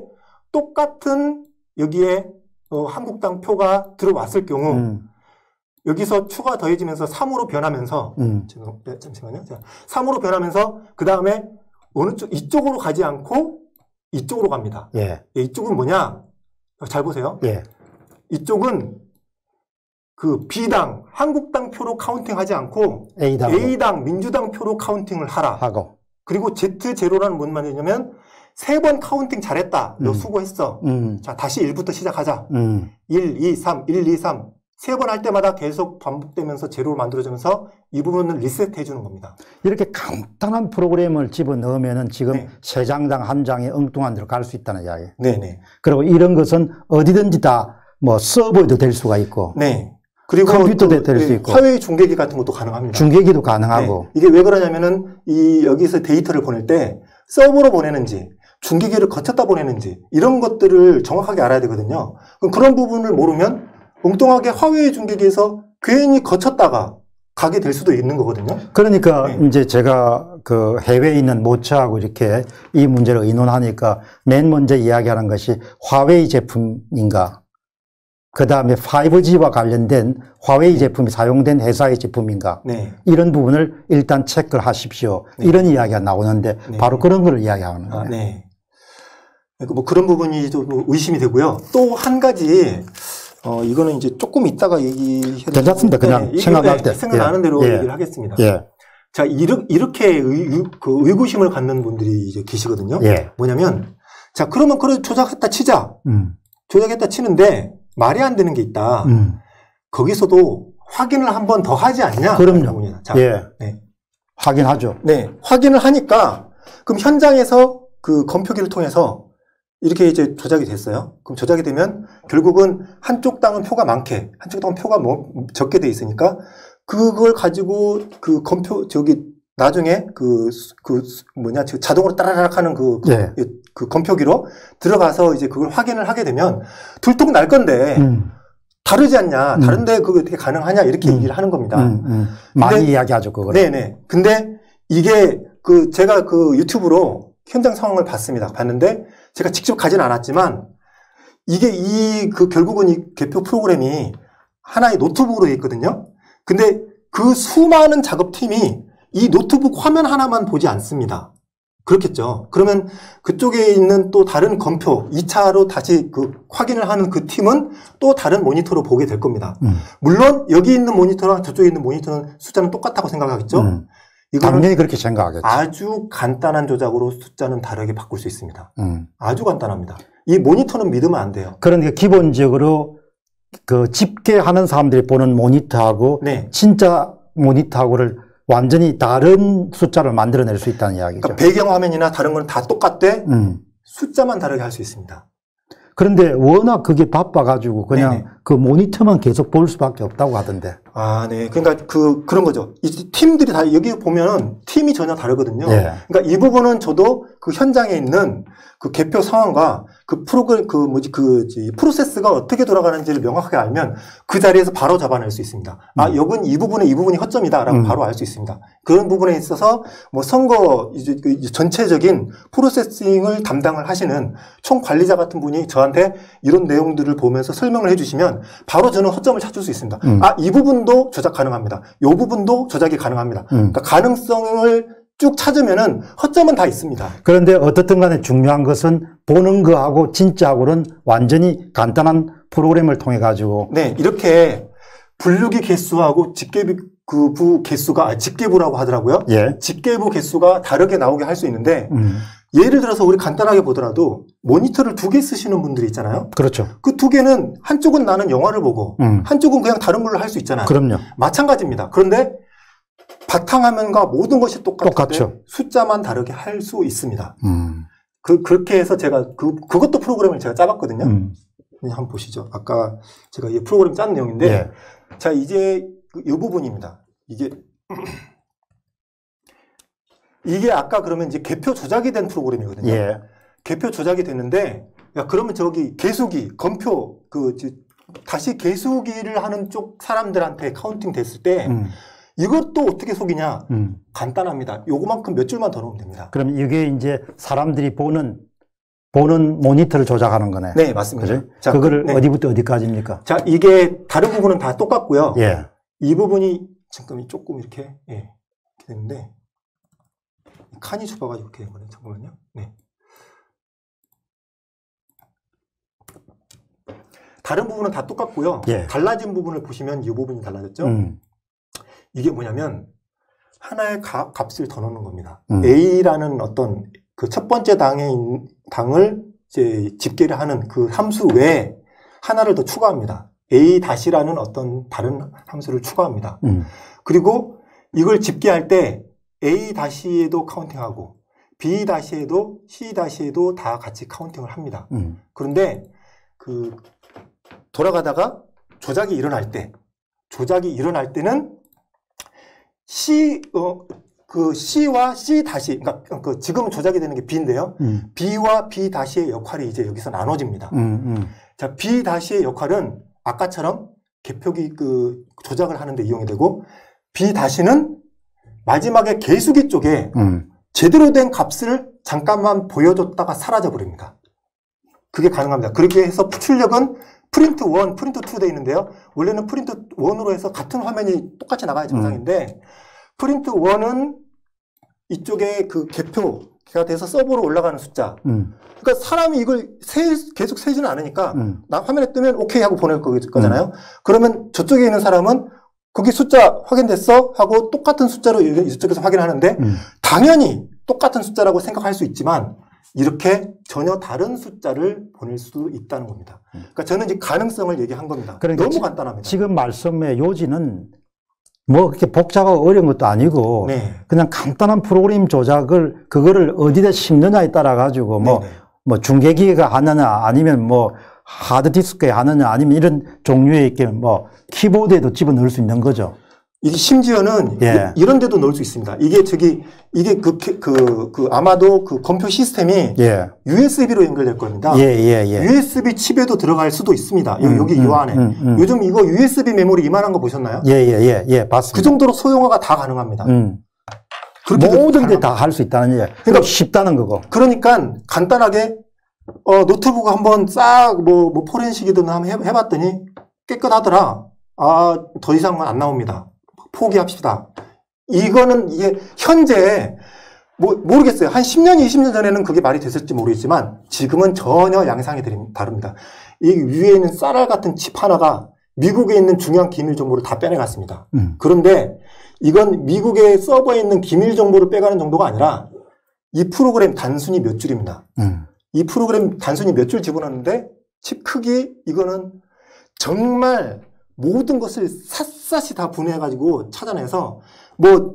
똑같은 여기에 어, 한국당 표가 들어왔을 경우 음. 여기서 추가 더해지면서 삼으로 변하면서 음. 죄송, 네, 잠시만요. 자, 삼으로 변하면서 그 다음에 어느 쪽 이쪽으로 가지 않고 이쪽으로 갑니다. 예. 예, 이쪽은 뭐냐? 잘 보세요. 예. 이쪽은 그 B당, 한국당 표로 카운팅하지 않고 A당 A당, 민주당 표로 카운팅을 하라. 하고. 그리고 제트제로라는 뭔 말이냐면 세 번 카운팅 잘했다. 너 음. 수고했어. 음. 자, 다시 일부터 시작하자. 음. 일, 이, 삼, 일, 이, 삼. 세 번 할 때마다 계속 반복되면서 제로로 만들어지면서 이 부분을 리셋해 주는 겁니다. 이렇게 간단한 프로그램을 집어넣으면은 지금 네. 세 장당 한 장에 엉뚱한 데로 갈 수 있다는 이야기. 네네. 그리고 이런 것은 어디든지 다 뭐 서버에도 될 수가 있고 네. 그리고 컴퓨터도 또, 될 수 네, 있고. 화웨이 중계기 같은 것도 가능합니다. 중계기도 가능하고. 네. 이게 왜 그러냐면은 이 여기서 데이터를 보낼 때 서버로 보내는지 중계기를 거쳤다 보내는지 이런 것들을 정확하게 알아야 되거든요. 그럼 그런 부분을 모르면 엉뚱하게 화웨이 중계기에서 괜히 거쳤다가 가게 될 수도 있는 거거든요. 그러니까 네. 이제 제가 그 해외에 있는 모처하고 이렇게 이 문제를 의논하니까 맨 먼저 이야기하는 것이 화웨이 제품인가, 그 다음에 파이브지와 관련된 화웨이 제품이 사용된 회사의 제품인가, 네. 이런 부분을 일단 체크를 하십시오. 네. 이런 이야기가 나오는데 네. 바로 그런 걸 이야기하는 거예요. 아, 네. 그러니까 뭐 그런 부분이 좀 의심이 되고요. 또 한 가지, 어, 이거는 이제 조금 이따가 얘기해도 괜찮습니다. 그냥 네, 생각날 네, 때. 생각나는 예. 대로 예. 얘기를 하겠습니다. 예. 자, 이르, 이렇게 의, 의- 그 의구심을 갖는 분들이 이제 계시거든요. 예. 뭐냐면, 자, 그러면 그래 조작했다 치자. 음. 조작했다 치는데 말이 안 되는 게 있다. 음. 거기서도 확인을 한 번 더 하지 않냐? 그럼요. 자, 예. 네. 확인하죠. 네. 확인을 하니까 그럼 현장에서 그 검표기를 통해서 이렇게 이제 조작이 됐어요. 그럼 조작이 되면 결국은 한쪽 당은 표가 많게, 한쪽 당은 표가 뭐 적게 돼 있으니까 그걸 가지고 그 검표 저기 나중에 그 그 뭐냐 그 자동으로 따라락 하는 그, 예. 그, 그 검표기로 들어가서 이제 그걸 확인을 하게 되면 들통 날 건데 음. 다르지 않냐? 음. 다른데 그게 어떻게 가능하냐? 이렇게 음. 얘기를 하는 겁니다. 음. 음. 많이 근데- 이야기하죠, 그걸. 네네. 근데 이게 그 제가 그 유튜브로 현장 상황을 봤습니다. 봤는데 제가 직접 가진 않았지만 이게 이 그 결국은 이 개표 프로그램이 하나의 노트북으로 돼 있거든요. 근데 그 수많은 작업팀이 이 노트북 화면 하나만 보지 않습니다. 그렇겠죠. 그러면 그쪽에 있는 또 다른 검표 이 차로 다시 그 확인을 하는 그 팀은 또 다른 모니터로 보게 될 겁니다. 음. 물론 여기 있는 모니터랑 저쪽에 있는 모니터는 숫자는 똑같다고 생각하겠죠. 음. 이거는 당연히 그렇게 생각하겠죠. 아주 간단한 조작으로 숫자는 다르게 바꿀 수 있습니다. 음. 아주 간단합니다. 이 모니터는 믿으면 안 돼요. 그러니까 기본적으로 그 집계하는 사람들이 보는 모니터하고 네. 진짜 모니터하고를 완전히 다른 숫자를 만들어낼 수 있다는 이야기죠. 그러니까 배경화면이나 다른 건 다 똑같대 음. 숫자만 다르게 할 수 있습니다. 그런데 워낙 그게 바빠가지고 그냥 네네. 그 모니터만 계속 볼 수밖에 없다고 하던데. 아, 네. 그러니까 그, 그런 거죠. 이 팀들이 다, 여기 보면은 팀이 전혀 다르거든요. 예. 그러니까 이 부분은 저도 그 현장에 있는 그 개표 상황과 그 프로그램, 그 뭐지, 그, 프로세스가 어떻게 돌아가는지를 명확하게 알면 그 자리에서 바로 잡아낼 수 있습니다. 아, 음. 여긴 이 부분에 이 부분이 허점이다라고 음. 바로 알 수 있습니다. 그런 부분에 있어서 뭐 선거 이제 그 전체적인 프로세싱을 담당을 하시는 총 관리자 같은 분이 저한테 이런 내용들을 보면서 설명을 해주시면 바로 저는 허점을 찾을 수 있습니다. 음. 아, 이 부분도 조작 가능합니다. 이 부분도 조작이 가능합니다. 음. 그러니까 가능성을 쭉 찾으면은 허점은 다 있습니다. 그런데 어떻든 간에 중요한 것은 보는 거하고 진짜하고는 완전히 간단한 프로그램을 통해 가지고 네, 이렇게 분류기 개수하고 집계부 그 부 개수가 아, 집계부라고 하더라고요. 예. 집계부 개수가 다르게 나오게 할 수 있는데 음. 예를 들어서 우리 간단하게 보더라도 모니터를 두 개 쓰시는 분들이 있잖아요. 그렇죠. 그 두 개는 한쪽은 나는 영화를 보고 음. 한쪽은 그냥 다른 걸로 할 수 있잖아요. 그럼요. 마찬가지입니다. 그런데 바탕화면과 모든 것이 똑같은데 똑같죠. 숫자만 다르게 할 수 있습니다. 음. 그, 그렇게 해서 제가 그, 그것도 프로그램을 제가 짜봤거든요. 음. 한번 보시죠. 아까 제가 이 프로그램 짠 내용인데 예. 자, 이제 이 부분입니다. 이게 이게 아까 그러면 이제 개표 조작이 된 프로그램이거든요. 예. 개표 조작이 됐는데 야, 그러면 저기 개수기, 검표 그 저, 다시 개수기를 하는 쪽 사람들한테 카운팅 됐을 때 음. 이것도 어떻게 속이냐? 음. 간단합니다. 요거만큼 몇 줄만 더 넣으면 됩니다. 그럼 이게 이제 사람들이 보는 보는 모니터를 조작하는 거네. 네, 맞습니다. 그죠? 자, 그거를 네. 어디부터 어디까지입니까? 자, 이게 다른 부분은 다 똑같고요. 예. 이 부분이 지금 조금 이렇게 예, 이렇게 되는데 칸이 좁아가지고 이렇게 된 거네요. 잠깐만요. 네. 다른 부분은 다 똑같고요. 예. 달라진 부분을 보시면 이 부분이 달라졌죠. 음. 이게 뭐냐면 하나의 가, 값을 더 넣는 겁니다. 음. A라는 어떤 그 첫 번째 당에 있는 당을 이제 집계를 하는 그 함수 외에 하나를 더 추가합니다. A 다시라는 어떤 다른 함수를 추가합니다. 음. 그리고 이걸 집계할 때 A 다시에도 카운팅하고 B 다시에도 C 다시에도 다 같이 카운팅을 합니다. 음. 그런데 그 돌아가다가 조작이 일어날 때 조작이 일어날 때는 C 어 그 C와 C 다시 그러니까 그 지금 조작이 되는 게 B인데요. 음. B와 B 다시의 역할이 이제 여기서 나눠집니다. 음. 음. 자, B 다시의 역할은 아까처럼 개표기 그 조작을 하는데 이용이 되고 B 다시는 마지막에 개수기 쪽에 음. 제대로 된 값을 잠깐만 보여줬다가 사라져 버립니다. 그게 가능합니다. 그렇게 해서 출력은 프린트 일, 프린트 이 돼 있는데요. 원래는 프린트 일으로 해서 같은 화면이 똑같이 나가야 정상인데 음. 프린트 일은 이쪽에 그 개표가 돼서 서버로 올라가는 숫자. 음. 그러니까 사람이 이걸 세, 계속 세지는 않으니까 음. 나 화면에 뜨면 오케이 하고 보낼 거잖아요. 음. 그러면 저쪽에 있는 사람은 거기 숫자 확인됐어? 하고 똑같은 숫자로 이쪽에서 확인하는데 음. 당연히 똑같은 숫자라고 생각할 수 있지만 이렇게 전혀 다른 숫자를 보낼 수 있다는 겁니다. 그러니까 저는 이제 가능성을 얘기한 겁니다. 그러니까 너무 지, 간단합니다. 지금 말씀의 요지는 뭐 그렇게 복잡하고 어려운 것도 아니고 네. 그냥 간단한 프로그램 조작을 그거를 어디다 심느냐에 따라 가지고 뭐, 네네. 뭐 중계기가 하느냐 아니면 뭐 하드디스크에 하느냐 아니면 이런 종류의 이렇게 뭐 키보드에도 집어넣을 수 있는 거죠. 이게 심지어는 예. 이, 이런 데도 넣을 수 있습니다. 이게 저기 이게 그 그 그 아마도 그 검표 시스템이 예. 유에스비로 연결될 겁니다. 예, 예, 예. 유에스비 칩에도 들어갈 수도 있습니다. 음, 여기 음, 이 안에. 음, 음. 요즘 이거 유에스비 메모리 이만한 거 보셨나요? 예, 예, 예, 예, 봤습니다. 그 정도로 소형화가 다 가능합니다. 음. 그렇게 모든 게 다 할 수 있다는 얘기. 그러니까 그러니까 쉽다는 거고. 그러니까 간단하게 어, 노트북 한번 싹 뭐 뭐 포렌식이든 한번 해, 해봤더니 깨끗하더라. 아, 더 이상은 안 나옵니다. 포기합시다. 이거는 이게 현재 뭐 모르겠어요. 한 십 년, 이십 년 전에는 그게 말이 됐을지 모르겠지만 지금은 전혀 양상이 다릅니다. 이 위에 있는 쌀알 같은 칩 하나가 미국에 있는 중요한 기밀 정보를 다 빼내갔습니다. 음. 그런데 이건 미국의 서버에 있는 기밀 정보를 빼가는 정도가 아니라 이 프로그램 단순히 몇 줄입니다. 음. 이 프로그램 단순히 몇 줄 집어넣는데 칩 크기 이거는 정말 모든 것을 샅샅이 다 분해해가지고 찾아내서 뭐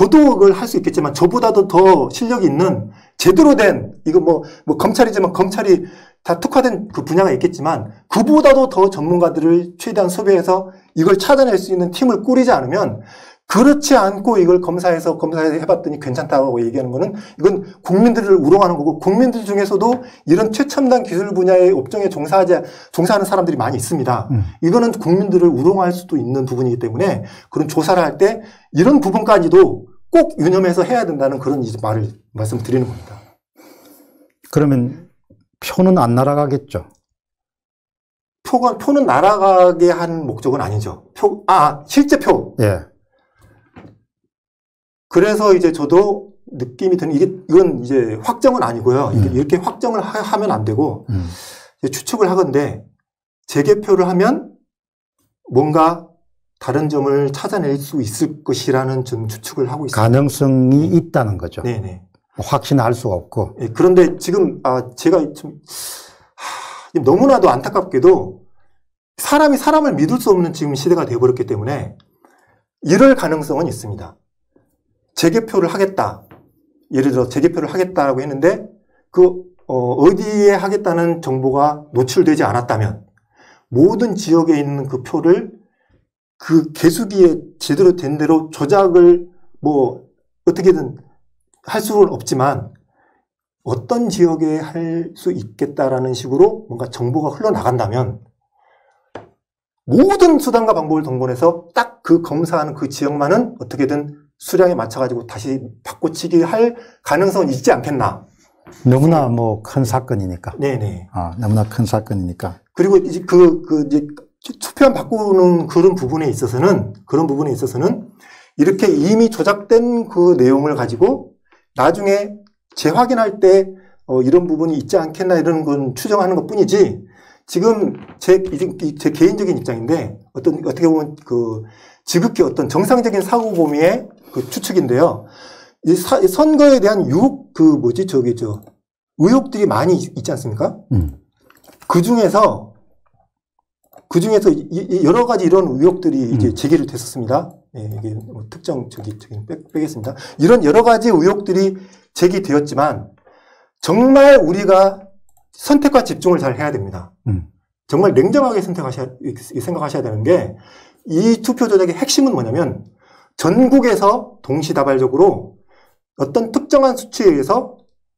저도 그걸 할 수 있겠지만 저보다도 더 실력이 있는 제대로 된 이거 뭐, 뭐 검찰이지만 검찰이 다 특화된 그 분야가 있겠지만 그보다도 더 전문가들을 최대한 섭외해서 이걸 찾아낼 수 있는 팀을 꾸리지 않으면 그렇지 않고 이걸 검사해서 검사해서 해봤더니 괜찮다고 얘기하는 거는 이건 국민들을 우롱하는 거고 국민들 중에서도 이런 최첨단 기술 분야의 업종에 종사하지, 종사하는 사람들이 많이 있습니다. 음. 이거는 국민들을 우롱할 수도 있는 부분이기 때문에 그런 조사를 할 때 이런 부분까지도 꼭 유념해서 해야 된다는 그런 말을 말씀드리는 겁니다. 그러면 표는 안 날아가겠죠? 표가, 표는 날아가게 한 목적은 아니죠. 표, 아, 실제 표. 예. 그래서 이제 저도 느낌이 드는, 이게, 이건 이제 확정은 아니고요. 이게 음. 이렇게 확정을 하, 하면 안 되고, 음. 추측을 하건데, 재개표를 하면 뭔가 다른 점을 찾아낼 수 있을 것이라는 좀 추측을 하고 있습니다. 가능성이 네. 있다는 거죠. 네네. 확신할 수가 없고. 네, 그런데 지금, 아, 제가 좀, 하, 너무나도 안타깝게도 사람이 사람을 믿을 수 없는 지금 시대가 되어버렸기 때문에 이럴 가능성은 있습니다. 재개표를 하겠다. 예를 들어 재개표를 하겠다라고 했는데 그, 어, 어디에 하겠다는 정보가 노출되지 않았다면 모든 지역에 있는 그 표를 그 개수기에 제대로 된 대로 조작을 뭐 어떻게든 할 수는 없지만 어떤 지역에 할 수 있겠다라는 식으로 뭔가 정보가 흘러나간다면 모든 수단과 방법을 동원해서 딱 그 검사하는 그 지역만은 어떻게든 수량에 맞춰가지고 다시 바꿔치기 할 가능성은 있지 않겠나. 너무나 뭐 큰 사건이니까. 네네. 아, 너무나 큰 사건이니까. 그리고 이제 그, 그, 이제 투표함 바꾸는 그런 부분에 있어서는, 그런 부분에 있어서는 이렇게 이미 조작된 그 내용을 가지고 나중에 재확인할 때 어, 이런 부분이 있지 않겠나 이런 건 추정하는 것 뿐이지 지금 제, 제 개인적인 입장인데 어떤, 어떻게 보면 그 지극히 어떤 정상적인 사고 범위의 그 추측인데요. 이 사, 선거에 대한 유혹, 그 뭐지, 저기, 저, 의혹들이 많이 있지 않습니까? 음. 그 중에서, 그 중에서 이, 이 여러 가지 이런 의혹들이 음. 이제 제기를 됐었습니다. 예, 이게 뭐 특정, 저기, 저기, 빼, 빼겠습니다. 이런 여러 가지 의혹들이 제기되었지만, 정말 우리가 선택과 집중을 잘 해야 됩니다. 음. 정말 냉정하게 선택하셔야, 생각하셔야 되는 게, 이 투표 조작의 핵심은 뭐냐면, 전국에서 동시다발적으로 어떤 특정한 수치에 의해서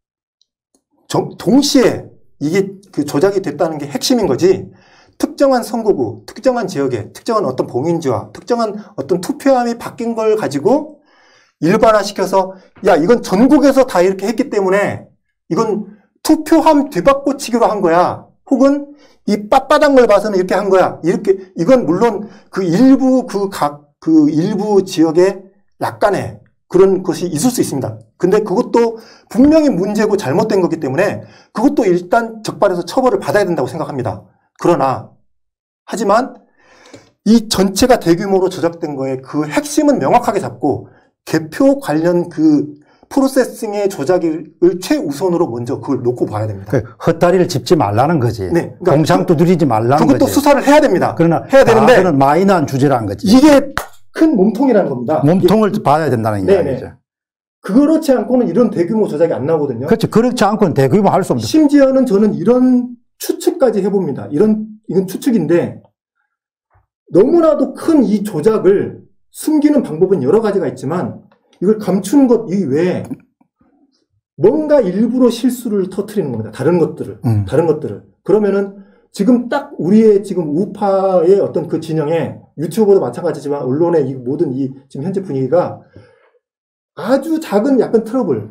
동시에 이게 그 조작이 됐다는 게 핵심인 거지, 특정한 선거구, 특정한 지역에, 특정한 어떤 봉인지와 특정한 어떤 투표함이 바뀐 걸 가지고 일반화시켜서, 야, 이건 전국에서 다 이렇게 했기 때문에 이건 투표함 뒤바꿔치기로 한 거야. 혹은 이 빳빳한 걸 봐서는 이렇게 한 거야. 이렇게, 이건 물론 그 일부 그 각, 그 일부 지역에 약간의 그런 것이 있을 수 있습니다. 근데 그것도 분명히 문제고 잘못된 거기 때문에 그것도 일단 적발해서 처벌을 받아야 된다고 생각합니다. 그러나, 하지만 이 전체가 대규모로 조작된 거에 그 핵심은 명확하게 잡고 개표 관련 그 프로세싱의 조작을 최우선으로 먼저 그걸 놓고 봐야 됩니다. 그 헛다리를 짚지 말라는 거지. 네. 그러니까 공장 두드리지 말라는 그것도 거지. 수사를 해야 됩니다. 그러나 해야 되는데 그는 마이너한 주제라는 거지. 이게 큰 몸통이라는 겁니다. 몸통을 이게, 봐야 된다는 이야기죠. 그렇지 않고는 이런 대규모 조작이 안 나오거든요. 그렇죠. 그렇지 않고는 대규모 할 수 없는. 심지어는 저는 이런 추측까지 해봅니다. 이런 이건 추측인데 너무나도 큰 이 조작을 숨기는 방법은 여러 가지가 있지만 이걸 감추는 것 이외에 뭔가 일부러 실수를 터뜨리는 겁니다. 다른 것들을, 음. 다른 것들을. 그러면은 지금 딱 우리의 지금 우파의 어떤 그 진영에 유튜버도 마찬가지지만 언론의 이 모든 이 지금 현재 분위기가 아주 작은 약간 트러블,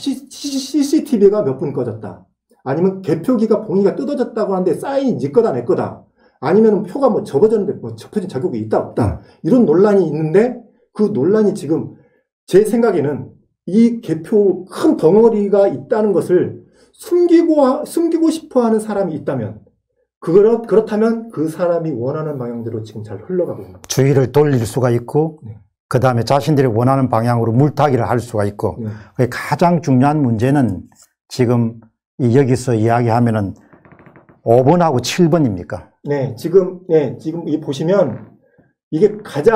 씨씨티비가 몇 분 꺼졌다. 아니면 개표기가 봉이가 뜯어졌다고 하는데 사인이 네 거다 내 거다. 아니면 표가 뭐 접어졌는데 뭐 접혀진 자국이 있다 없다. 이런 논란이 있는데 그 논란이 지금 제 생각에는 이 개표 큰 덩어리가 있다는 것을 숨기고, 숨기고 싶어 하는 사람이 있다면, 그거, 그렇다면 그 사람이 원하는 방향대로 지금 잘 흘러가고 있는 거죠. 주의를 돌릴 수가 있고, 네. 그 다음에 자신들이 원하는 방향으로 물타기를 할 수가 있고, 네. 가장 중요한 문제는 지금 여기서 이야기하면은 오 번하고 칠 번입니까? 네, 지금, 네, 지금 이 보시면 이게 가장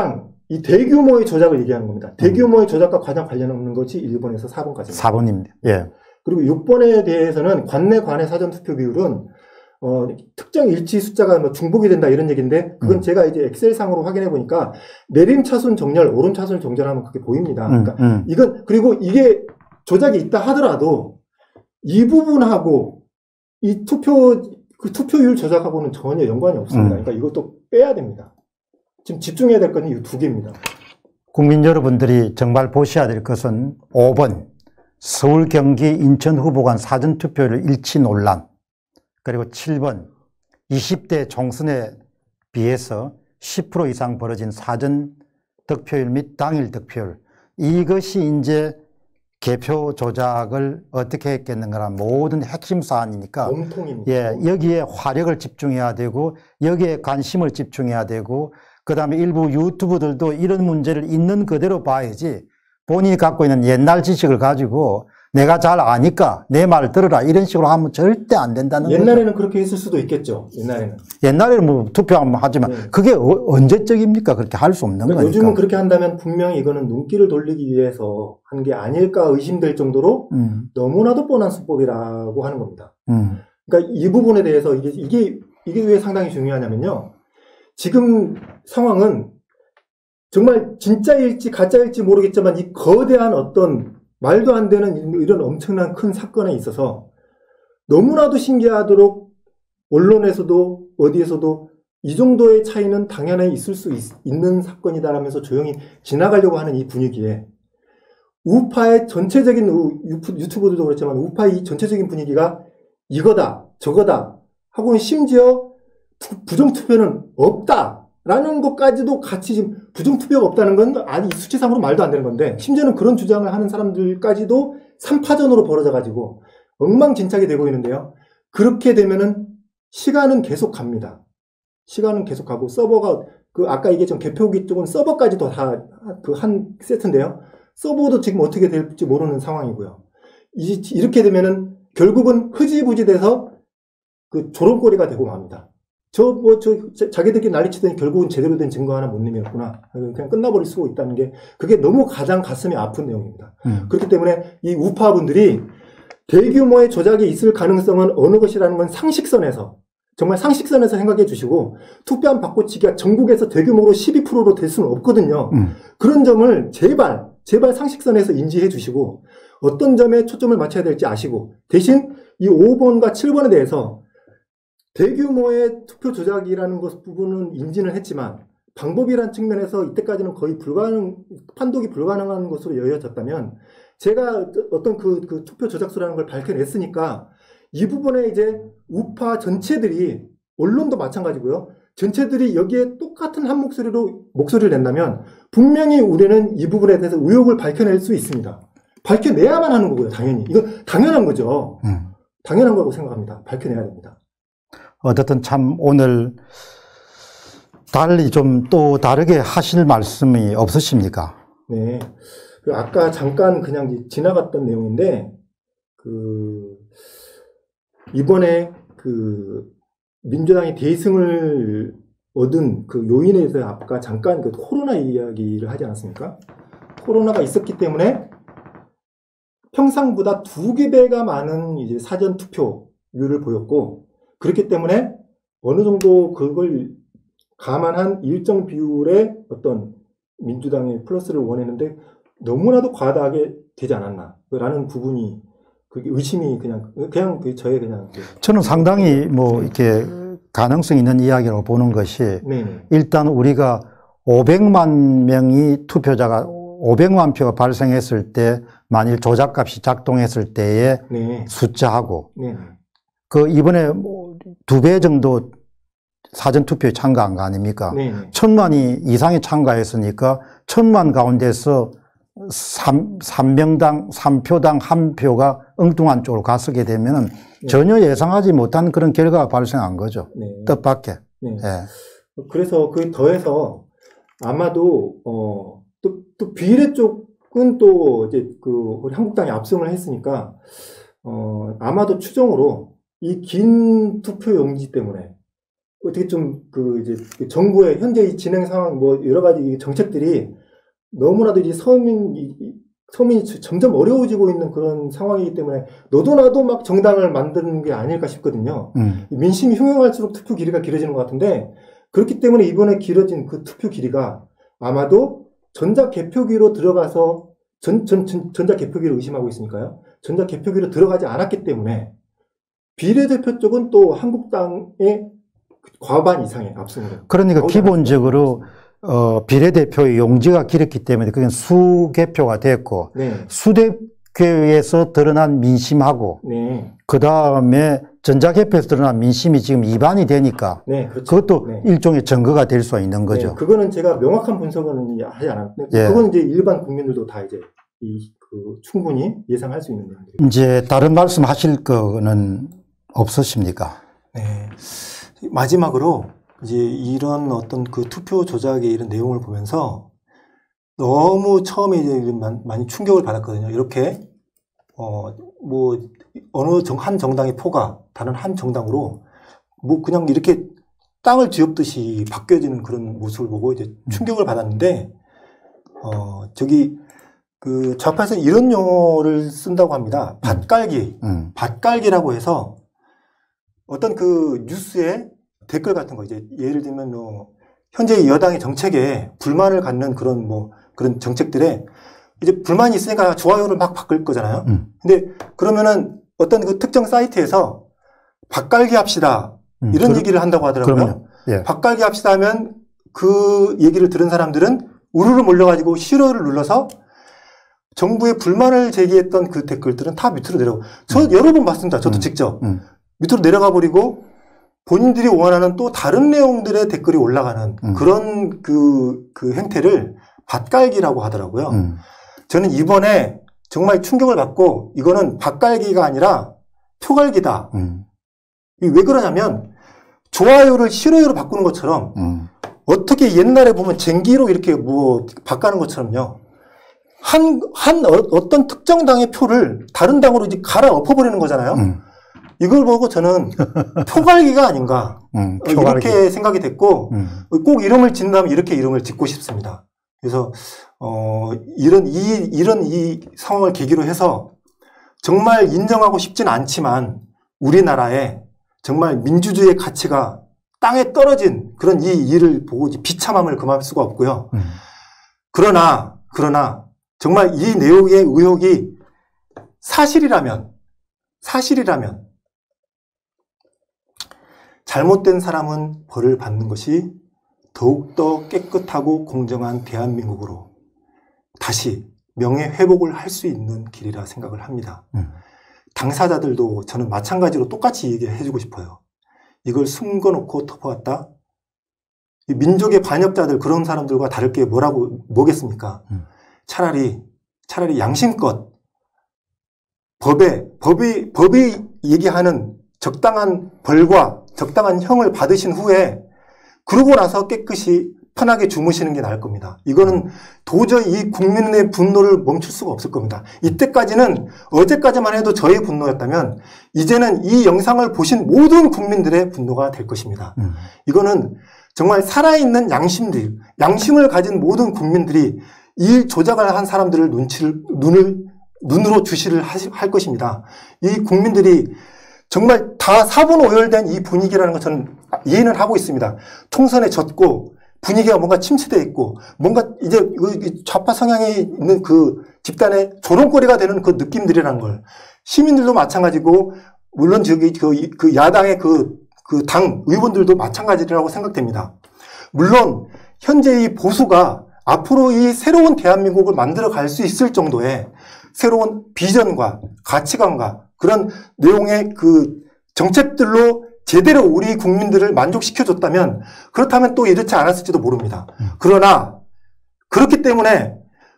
이 대규모의 조작을 얘기하는 겁니다. 대규모의 조작과 가장 관련 없는 것이 일 번에서 사 번까지입니다. 사 번입니다. 예. 그리고 육 번에 대해서는 관내 관외 사전 투표 비율은 어, 특정 일치 숫자가 뭐 중복이 된다 이런 얘기인데 그건 음. 제가 이제 엑셀상으로 확인해 보니까 내림차순 정렬, 오름차순 정렬하면 그게 보입니다. 음, 그러니까 음. 이건 그리고 이게 조작이 있다 하더라도 이 부분하고 이 투표 그 투표율 조작하고는 전혀 연관이 없습니다. 음. 그러니까 이것도 빼야 됩니다. 지금 집중해야 될 건 이 두 개입니다. 국민 여러분들이 정말 보셔야 될 것은 오 번 서울, 경기, 인천 후보 간 사전투표율 일치 논란, 그리고 칠 번 이십 대 총선에 비해서 십 퍼센트 이상 벌어진 사전 득표율 및 당일 득표율, 이것이 이제 개표 조작을 어떻게 했겠는가라는 모든 핵심 사안이니까 몸통입니다. 예, 여기에 화력을 집중해야 되고 여기에 관심을 집중해야 되고 그 다음에 일부 유튜브들도 이런 문제를 있는 그대로 봐야지 본인이 갖고 있는 옛날 지식을 가지고 내가 잘 아니까 내 말 들으라 이런 식으로 하면 절대 안 된다는 거죠. 옛날에는 그렇게 했을 수도 있겠죠. 옛날에는. 옛날에는 뭐 투표하면 하지만 네. 그게 어, 언제적입니까? 그렇게 할 수 없는 그러니까 거니까. 요즘은 그렇게 한다면 분명히 이거는 눈길을 돌리기 위해서 한 게 아닐까 의심될 정도로 음, 너무나도 뻔한 수법이라고 하는 겁니다. 음, 그러니까 이 부분에 대해서 이게, 이게, 이게 왜 상당히 중요하냐면요. 지금 상황은 정말 진짜일지 가짜일지 모르겠지만 이 거대한 어떤 말도 안 되는 이런 엄청난 큰 사건에 있어서 너무나도 신기하도록 언론에서도 어디에서도 이 정도의 차이는 당연히 있을 수 있, 있는 사건이다라면서 조용히 지나가려고 하는 이 분위기에 우파의 전체적인 유튜브들도 그렇지만 우파의 이 전체적인 분위기가 이거다 저거다 하고는 심지어 부정투표는 없다라는 것까지도 같이 지금 부정투표가 없다는 건 아니 수치상으로 말도 안 되는 건데 심지어는 그런 주장을 하는 사람들까지도 삼 파전으로 벌어져가지고 엉망진창이 되고 있는데요. 그렇게 되면은 시간은 계속 갑니다. 시간은 계속 가고 서버가 그 아까 얘기했던 개표기 쪽은 서버까지도 다 그 한 세트인데요. 서버도 지금 어떻게 될지 모르는 상황이고요. 이, 이렇게 되면은 결국은 흐지부지 돼서 그 조롱거리가 되고 맙니다. 저, 뭐, 저, 자기들끼리 난리치더니 결국은 제대로 된 증거 하나 못 내밀었구나. 그냥 끝나버릴 수가 있다는 게, 그게 너무 가장 가슴이 아픈 내용입니다. 음. 그렇기 때문에 이 우파분들이 대규모의 조작이 있을 가능성은 어느 것이라는 건 상식선에서, 정말 상식선에서 생각해 주시고, 투표함 바꿔치기가 전국에서 대규모로 십이 퍼센트로 될 수는 없거든요. 음. 그런 점을 제발, 제발 상식선에서 인지해 주시고, 어떤 점에 초점을 맞춰야 될지 아시고, 대신 이 오 번과 칠 번에 대해서 대규모의 투표 조작이라는 것 부분은 인지는 했지만 방법이란 측면에서 이때까지는 거의 불가능, 판독이 불가능한 것으로 여겨졌다면 제가 어떤 그, 그 투표 조작수라는 걸 밝혀냈으니까 이 부분에 이제 우파 전체들이 언론도 마찬가지고요. 전체들이 여기에 똑같은 한 목소리로 목소리를 낸다면 분명히 우리는 이 부분에 대해서 의혹을 밝혀낼 수 있습니다. 밝혀내야만 하는 거고요. 당연히. 이건 당연한 거죠. 음. 당연한 거라고 생각합니다. 밝혀내야 됩니다. 어쨌든 참 오늘 달리 좀 또 다르게 하실 말씀이 없으십니까? 네. 그 아까 잠깐 그냥 지나갔던 내용인데, 그, 이번에 그 민주당이 대승을 얻은 그 요인에 대해서 아까 잠깐 그 코로나 이야기를 하지 않았습니까? 코로나가 있었기 때문에 평상보다 두 개 배가 많은 이제 사전 투표율을 보였고, 그렇기 때문에 어느 정도 그걸 감안한 일정 비율의 어떤 민주당의 플러스를 원했는데 너무나도 과다하게 되지 않았나라는 부분이 그게 의심이 그냥 그냥 그 저의 그냥 저는 상당히 뭐 이렇게 가능성 있는 이야기로 보는 것이 네네. 일단 우리가 오백만 명이 투표자가 오백만 표가 발생했을 때 만일 조작값이 작동했을 때의 네. 숫자하고 네. 그 이번에 두 배 정도 사전 투표에 참가한 거 아닙니까? 네. 천만이 이상이 참가했으니까 천만 가운데서 삼 명당 삼 표당 한 표가 엉뚱한 쪽으로 갔게 되면은 네. 전혀 예상하지 못한 그런 결과가 발생한 거죠. 네. 뜻밖의. 네. 예. 그래서 그 더해서 아마도 어 또 또 비례 쪽은 또 이제 그 우리 한국당이 압승을 했으니까 어 아마도 추정으로 이 긴 투표 용지 때문에 어떻게 좀 그 이제 정부의 현재 이 진행 상황 뭐 여러 가지 정책들이 너무나도 이제 서민 서민이 점점 어려워지고 있는 그런 상황이기 때문에 너도 나도 막 정당을 만드는 게 아닐까 싶거든요. 음. 민심이 흉흉할수록 투표 길이가 길어지는 것 같은데 그렇기 때문에 이번에 길어진 그 투표 길이가 아마도 전자개표기로 들어가서 전, 전, 전, 전자개표기를 의심하고 있으니까요. 전자개표기로 들어가지 않았기 때문에 비례대표 쪽은 또 한국당의 과반 이상의 압승으로. 그러니까 기본적으로 어, 비례대표의 용지가 길었기 때문에 그건 수개표가 됐고 네. 수대표에서 드러난 민심하고 네. 그 다음에 전자개표에서 드러난 민심이 지금 이반이 되니까 네, 그렇죠. 그것도 네. 일종의 증거가 될 수 있는 거죠. 네, 그거는 제가 명확한 분석은 하지 않았는데 예. 그건 이제 일반 국민들도 다 이제 이, 그 충분히 예상할 수 있는 내용들입니다. 이제 다른 말씀 하실 거는 없으십니까? 네. 마지막으로 이제 이런 어떤 그 투표 조작의 이런 내용을 보면서 너무 처음에 이제 많이 충격을 받았거든요. 이렇게, 어, 뭐, 어느 정, 한 정당의 표가 다른 한 정당으로 뭐 그냥 이렇게 땅을 뒤엎듯이 바뀌어지는 그런 모습을 보고 이제 충격을 받았는데, 어, 저기, 그 좌파에서는 이런 용어를 쓴다고 합니다. 밭갈기. 음. 밭갈기라고 해서 어떤 그 뉴스에 댓글 같은 거 이제 예를 들면 뭐 현재 여당의 정책에 불만을 갖는 그런 뭐 그런 정책들에 이제 불만이 있으니까 좋아요를 막 바꿀 거잖아요. 음. 근데 그러면은 어떤 그 특정 사이트에서 밭갈기 합시다 음. 이런 그럼, 얘기를 한다고 하더라고요. 예. 밭갈기 합시다 하면 그 얘기를 들은 사람들은 우르르 몰려가지고 싫어를 눌러서 정부에 불만을 제기했던 그 댓글들은 다 밑으로 내려가고 저 음. 여러 번 봤습니다. 저도 음. 직접 음. 밑으로 내려가 버리고 본인들이 원하는 또 다른 내용들의 댓글이 올라가는 음. 그런 그, 그 행태를 밭갈기라고 하더라고요. 음. 저는 이번에 정말 충격을 받고 이거는 밭갈기가 아니라 표갈기다. 음. 왜 그러냐면 좋아요를 싫어요로 바꾸는 것처럼 음. 어떻게 옛날에 보면 쟁기로 이렇게 뭐 바꾸는 것처럼요. 한, 한 어, 어떤 특정 당의 표를 다른 당으로 이제 갈아 엎어버리는 거잖아요. 음. 이걸 보고 저는 표갈기가 아닌가 음, 표갈기. 이렇게 생각이 됐고 음. 꼭 이름을 짓는다면 이렇게 이름을 짓고 싶습니다. 그래서 어 이런 이 이런 이 상황을 계기로 해서 정말 인정하고 싶진 않지만 우리나라에 정말 민주주의의 가치가 땅에 떨어진 그런 이 일을 보고 비참함을 금할 수가 없고요. 음. 그러나 그러나 정말 이 내용의 의혹이 사실이라면 사실이라면 잘못된 사람은 벌을 받는 것이 더욱더 깨끗하고 공정한 대한민국으로 다시 명예회복을 할 수 있는 길이라 생각을 합니다. 음. 당사자들도 저는 마찬가지로 똑같이 얘기해주고 싶어요. 이걸 숨겨놓고 덮어왔다? 민족의 반역자들 그런 사람들과 다를 게 뭐라고 뭐겠습니까? 음. 차라리 차라리 양심껏 법에 법이 법이 얘기하는 적당한 벌과 적당한 형을 받으신 후에 그러고 나서 깨끗이 편하게 주무시는 게 나을 겁니다. 이거는 도저히 이 국민의 분노를 멈출 수가 없을 겁니다. 이때까지는 어제까지만 해도 저의 분노였다면 이제는 이 영상을 보신 모든 국민들의 분노가 될 것입니다. 음. 이거는 정말 살아있는 양심들, 양심을 가진 모든 국민들이 이 조작을 한 사람들을 눈치를 눈을 눈으로 주시를 할 것입니다. 이 국민들이 정말 다 사분오열된 이 분위기라는 것 저는 이해는 하고 있습니다. 총선에 졌고 분위기가 뭔가 침체되어 있고 뭔가 이제 좌파 성향이 있는 그 집단의 조롱거리가 되는 그 느낌들이라는 걸 시민들도 마찬가지고 물론 저기 그, 그 야당의 그, 그 당 의원들도 마찬가지라고 생각됩니다. 물론 현재 이 보수가 앞으로 이 새로운 대한민국을 만들어 갈 수 있을 정도의 새로운 비전과 가치관과 그런 내용의 그 정책들로 제대로 우리 국민들을 만족시켜줬다면 그렇다면 또 이렇지 않았을지도 모릅니다. 그러나 그렇기 때문에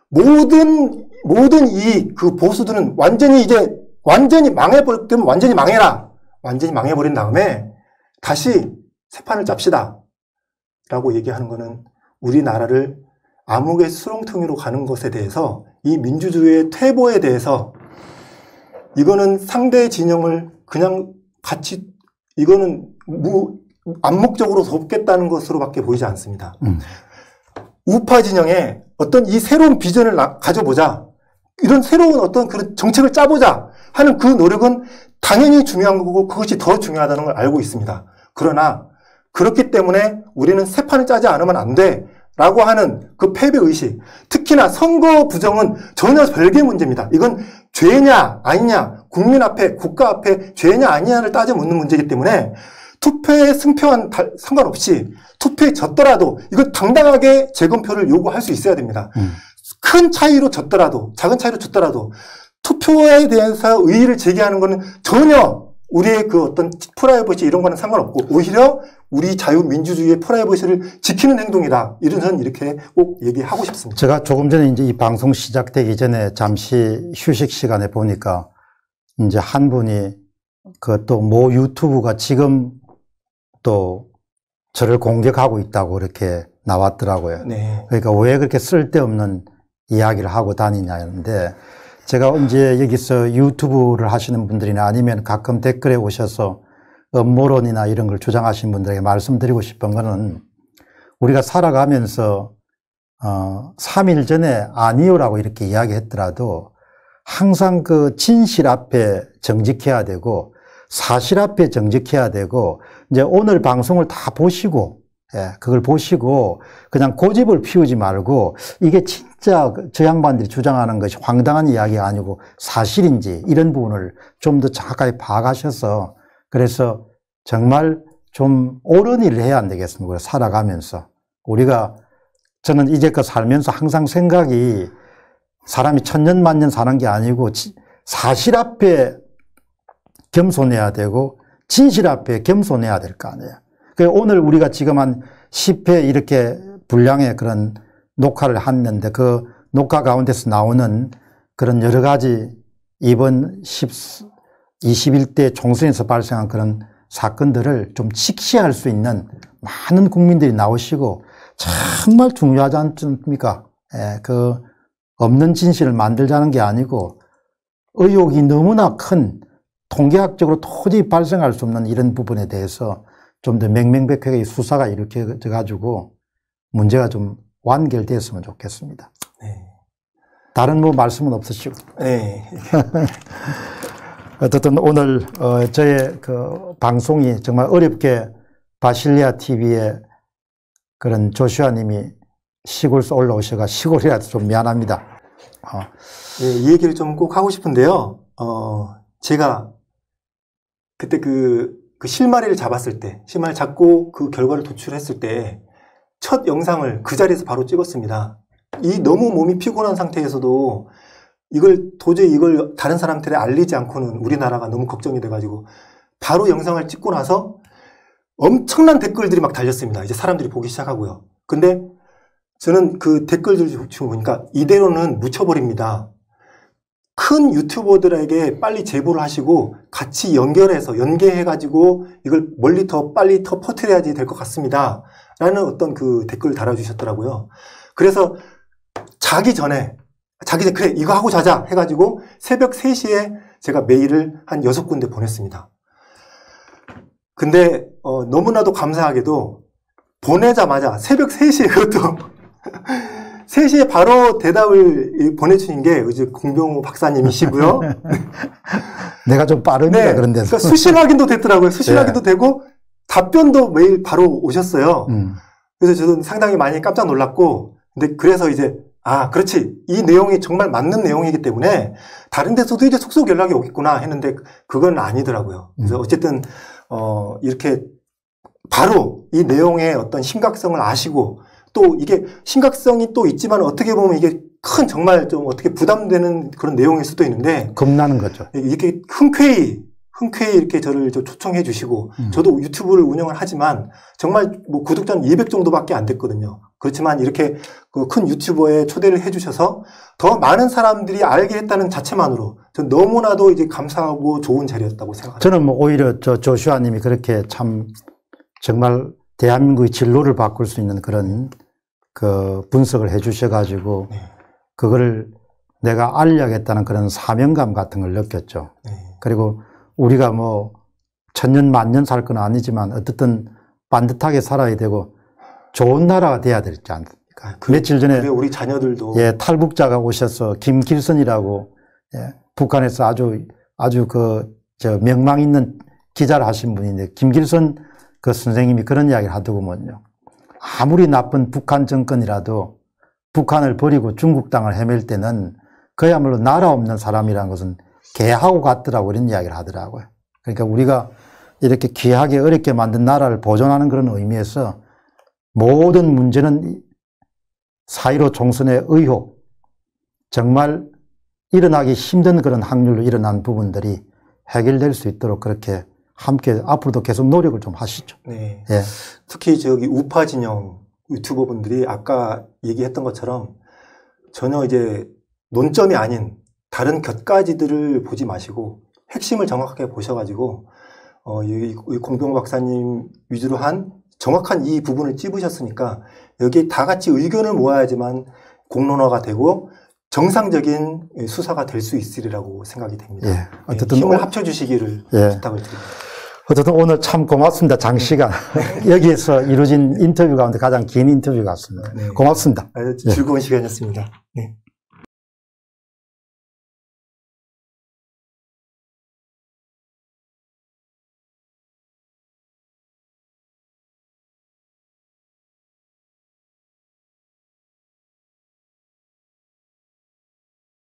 모든 모든 이 그 보수들은 완전히 이제 완전히 망해버릴 때면 완전히 망해라. 완전히 망해버린 다음에 다시 새 판을 짭시다. 라고 얘기하는 거는 우리나라를 암흑의 수렁텅이로 가는 것에 대해서 이 민주주의의 퇴보에 대해서 이거는 상대 진영을 그냥 같이 이거는 무 암묵적으로 돕겠다는 것으로밖에 보이지 않습니다. 음. 우파 진영에 어떤 이 새로운 비전을 나, 가져보자. 이런 새로운 어떤 그런 정책을 짜보자 하는 그 노력은 당연히 중요한 거고 그것이 더 중요하다는 걸 알고 있습니다. 그러나 그렇기 때문에 우리는 새 판을 짜지 않으면 안 돼 라고 하는 그 패배의식, 특히나 선거 부정은 전혀 별개의 문제입니다. 이건 죄냐 아니냐, 국민 앞에 국가 앞에 죄냐 아니냐를 따져 묻는 문제이기 때문에 투표에 승표와는 상관없이 투표에 졌더라도 이걸 당당하게 재검표를 요구할 수 있어야 됩니다. 음. 큰 차이로 졌더라도, 작은 차이로 졌더라도 투표에 대해서 의의를 제기하는 것은 전혀 우리의 그 어떤 프라이버시 이런 거는 상관없고 오히려 우리 자유민주주의의 프라이버시를 지키는 행동이다. 이런 저는 이렇게 꼭 얘기하고 싶습니다. 제가 조금 전에 이제 이 방송 시작되기 전에 잠시 휴식 시간에 보니까 이제 한 분이 그 또 모 유튜브가 지금 또 저를 공격하고 있다고 이렇게 나왔더라고요. 네. 그러니까 왜 그렇게 쓸데없는 이야기를 하고 다니냐는데 제가 언제 여기서 유튜브를 하시는 분들이나 아니면 가끔 댓글에 오셔서 음모론이나 이런 걸 주장하시는 분들에게 말씀드리고 싶은 거는 우리가 살아가면서 어, 삼 일 전에 아니요라고 이렇게 이야기했더라도 항상 그 진실 앞에 정직해야 되고 사실 앞에 정직해야 되고 이제 오늘 방송을 다 보시고 예, 그걸 보시고 그냥 고집을 피우지 말고 이게 진짜 저 양반들이 주장하는 것이 황당한 이야기가 아니고 사실인지 이런 부분을 좀 더 정확하게 파악하셔서 그래서 정말 좀 옳은 일을 해야 안 되겠습니까? 살아가면서 우리가 저는 이제껏 살면서 항상 생각이 사람이 천년 만년 사는 게 아니고 사실 앞에 겸손해야 되고 진실 앞에 겸손해야 될 거 아니에요. 오늘 우리가 지금 한 십 회 이렇게 분량의 그런 녹화를 했는데 그 녹화 가운데서 나오는 그런 여러 가지 이번 이십일 대 총선에서 발생한 그런 사건들을 좀 직시할 수 있는 많은 국민들이 나오시고 정말 중요하지 않습니까? 예, 그 없는 진실을 만들자는 게 아니고 의혹이 너무나 큰 통계학적으로 도저히 발생할 수 없는 이런 부분에 대해서 좀 더 명명백백하게 수사가 이루어져 가지고 문제가 좀 완결됐으면 좋겠습니다. 네. 다른 뭐 말씀은 없으시고. 네. 어쨌든 오늘 어 저의 그 방송이 정말 어렵게 바실리아 티비에 그런 조슈아 님이 시골에서 올라오셔가 시골이라도 좀 미안합니다. 어. 네, 이 얘기를 좀 꼭 하고 싶은데요. 어, 제가 그때 그 그 실마리를 잡았을 때, 실마리를 잡고 그 결과를 도출했을 때 첫 영상을 그 자리에서 바로 찍었습니다. 이 너무 몸이 피곤한 상태에서도 이걸 도저히 이걸 다른 사람들에 알리지 않고는 우리나라가 너무 걱정이 돼가지고 바로 영상을 찍고 나서 엄청난 댓글들이 막 달렸습니다. 이제 사람들이 보기 시작하고요. 근데 저는 그 댓글들 지금 보니까 이대로는 묻혀버립니다. 큰 유튜버들에게 빨리 제보를 하시고 같이 연결해서 연계해가지고 이걸 멀리 더 빨리 더 퍼뜨려야지 될 것 같습니다. 라는 어떤 그 댓글을 달아주셨더라고요. 그래서 자기 전에 자기 전에 그래 이거 하고 자자 해가지고 새벽 세 시에 제가 메일을 한 여섯 군데 보냈습니다. 근데 어, 너무나도 감사하게도 보내자마자 새벽 세 시에 그것도 세 시에 바로 대답을 보내주신 게 이제 공병호 박사님이시고요. 내가 좀 빠릅니다. 네, 그런 데서. 그러니까 수신 확인도 됐더라고요. 수신 네. 확인도 되고 답변도 매일 바로 오셨어요. 음. 그래서 저도 상당히 많이 깜짝 놀랐고, 근데 그래서 이제 아 그렇지 이 내용이 정말 맞는 내용이기 때문에 다른 데서도 이제 속속 연락이 오겠구나 했는데 그건 아니더라고요. 그래서 어쨌든 어 이렇게 바로 이 내용의 어떤 심각성을 아시고 또 이게 심각성이 또 있지만 어떻게 보면 이게 큰 정말 좀 어떻게 부담되는 그런 내용일 수도 있는데 겁나는 거죠. 이렇게 흔쾌히 흔쾌히 이렇게 저를 초청해 주시고 음. 저도 유튜브를 운영을 하지만 정말 뭐 구독자는 이백 정도밖에 안 됐거든요. 그렇지만 이렇게 그 큰 유튜버에 초대를 해 주셔서 더 많은 사람들이 알게 했다는 자체만으로 전 너무나도 이제 감사하고 좋은 자리였다고 생각합니다. 저는 뭐 오히려 저 조슈아 님이 그렇게 참 정말 대한민국의 진로를 바꿀 수 있는 그런 그 분석을 해 주셔가지고 네. 그거를 내가 알려야겠다는 그런 사명감 같은 걸 느꼈죠. 네. 그리고 우리가 뭐 천년 만년 살 건 아니지만 어쨌든 반듯하게 살아야 되고 좋은 나라가 돼야 되지 않습니까? 그, 며칠 전에 그래 우리 자녀들도 예, 탈북자가 오셔서 김길선이라고 예, 북한에서 아주 아주 그 저 명망 있는 기자를 하신 분인데 김길선 그 선생님이 그런 이야기를 하더구먼요. 아무리 나쁜 북한 정권이라도 북한을 버리고 중국 땅을 헤맬 때는 그야말로 나라 없는 사람이라는 것은 개하고 같더라고 이런 이야기를 하더라고요. 그러니까 우리가 이렇게 귀하게 어렵게 만든 나라를 보존하는 그런 의미에서 모든 문제는 사일오 총선의 의혹, 정말 일어나기 힘든 그런 확률로 일어난 부분들이 해결될 수 있도록 그렇게 함께 앞으로도 계속 노력을 좀 하시죠. 네. 예. 특히 저기 우파 진영 유튜버분들이 아까 얘기했던 것처럼 전혀 이제 논점이 아닌 다른 곁가지들을 보지 마시고 핵심을 정확하게 보셔가지고 어, 이 공병 박사님 위주로 한 정확한 이 부분을 찝으셨으니까 여기에 다 같이 의견을 모아야지만 공론화가 되고 정상적인 수사가 될 수 있으리라고 생각이 됩니다. 예. 어쨌든 힘을 오- 합쳐주시기를 예. 부탁을 드립니다. 어쨌든 오늘 참 고맙습니다. 장시간. 여기에서 이루어진 인터뷰 가운데 가장 긴 인터뷰 같습니다. 네. 고맙습니다. 아주 즐거운 시간이었습니다. 네.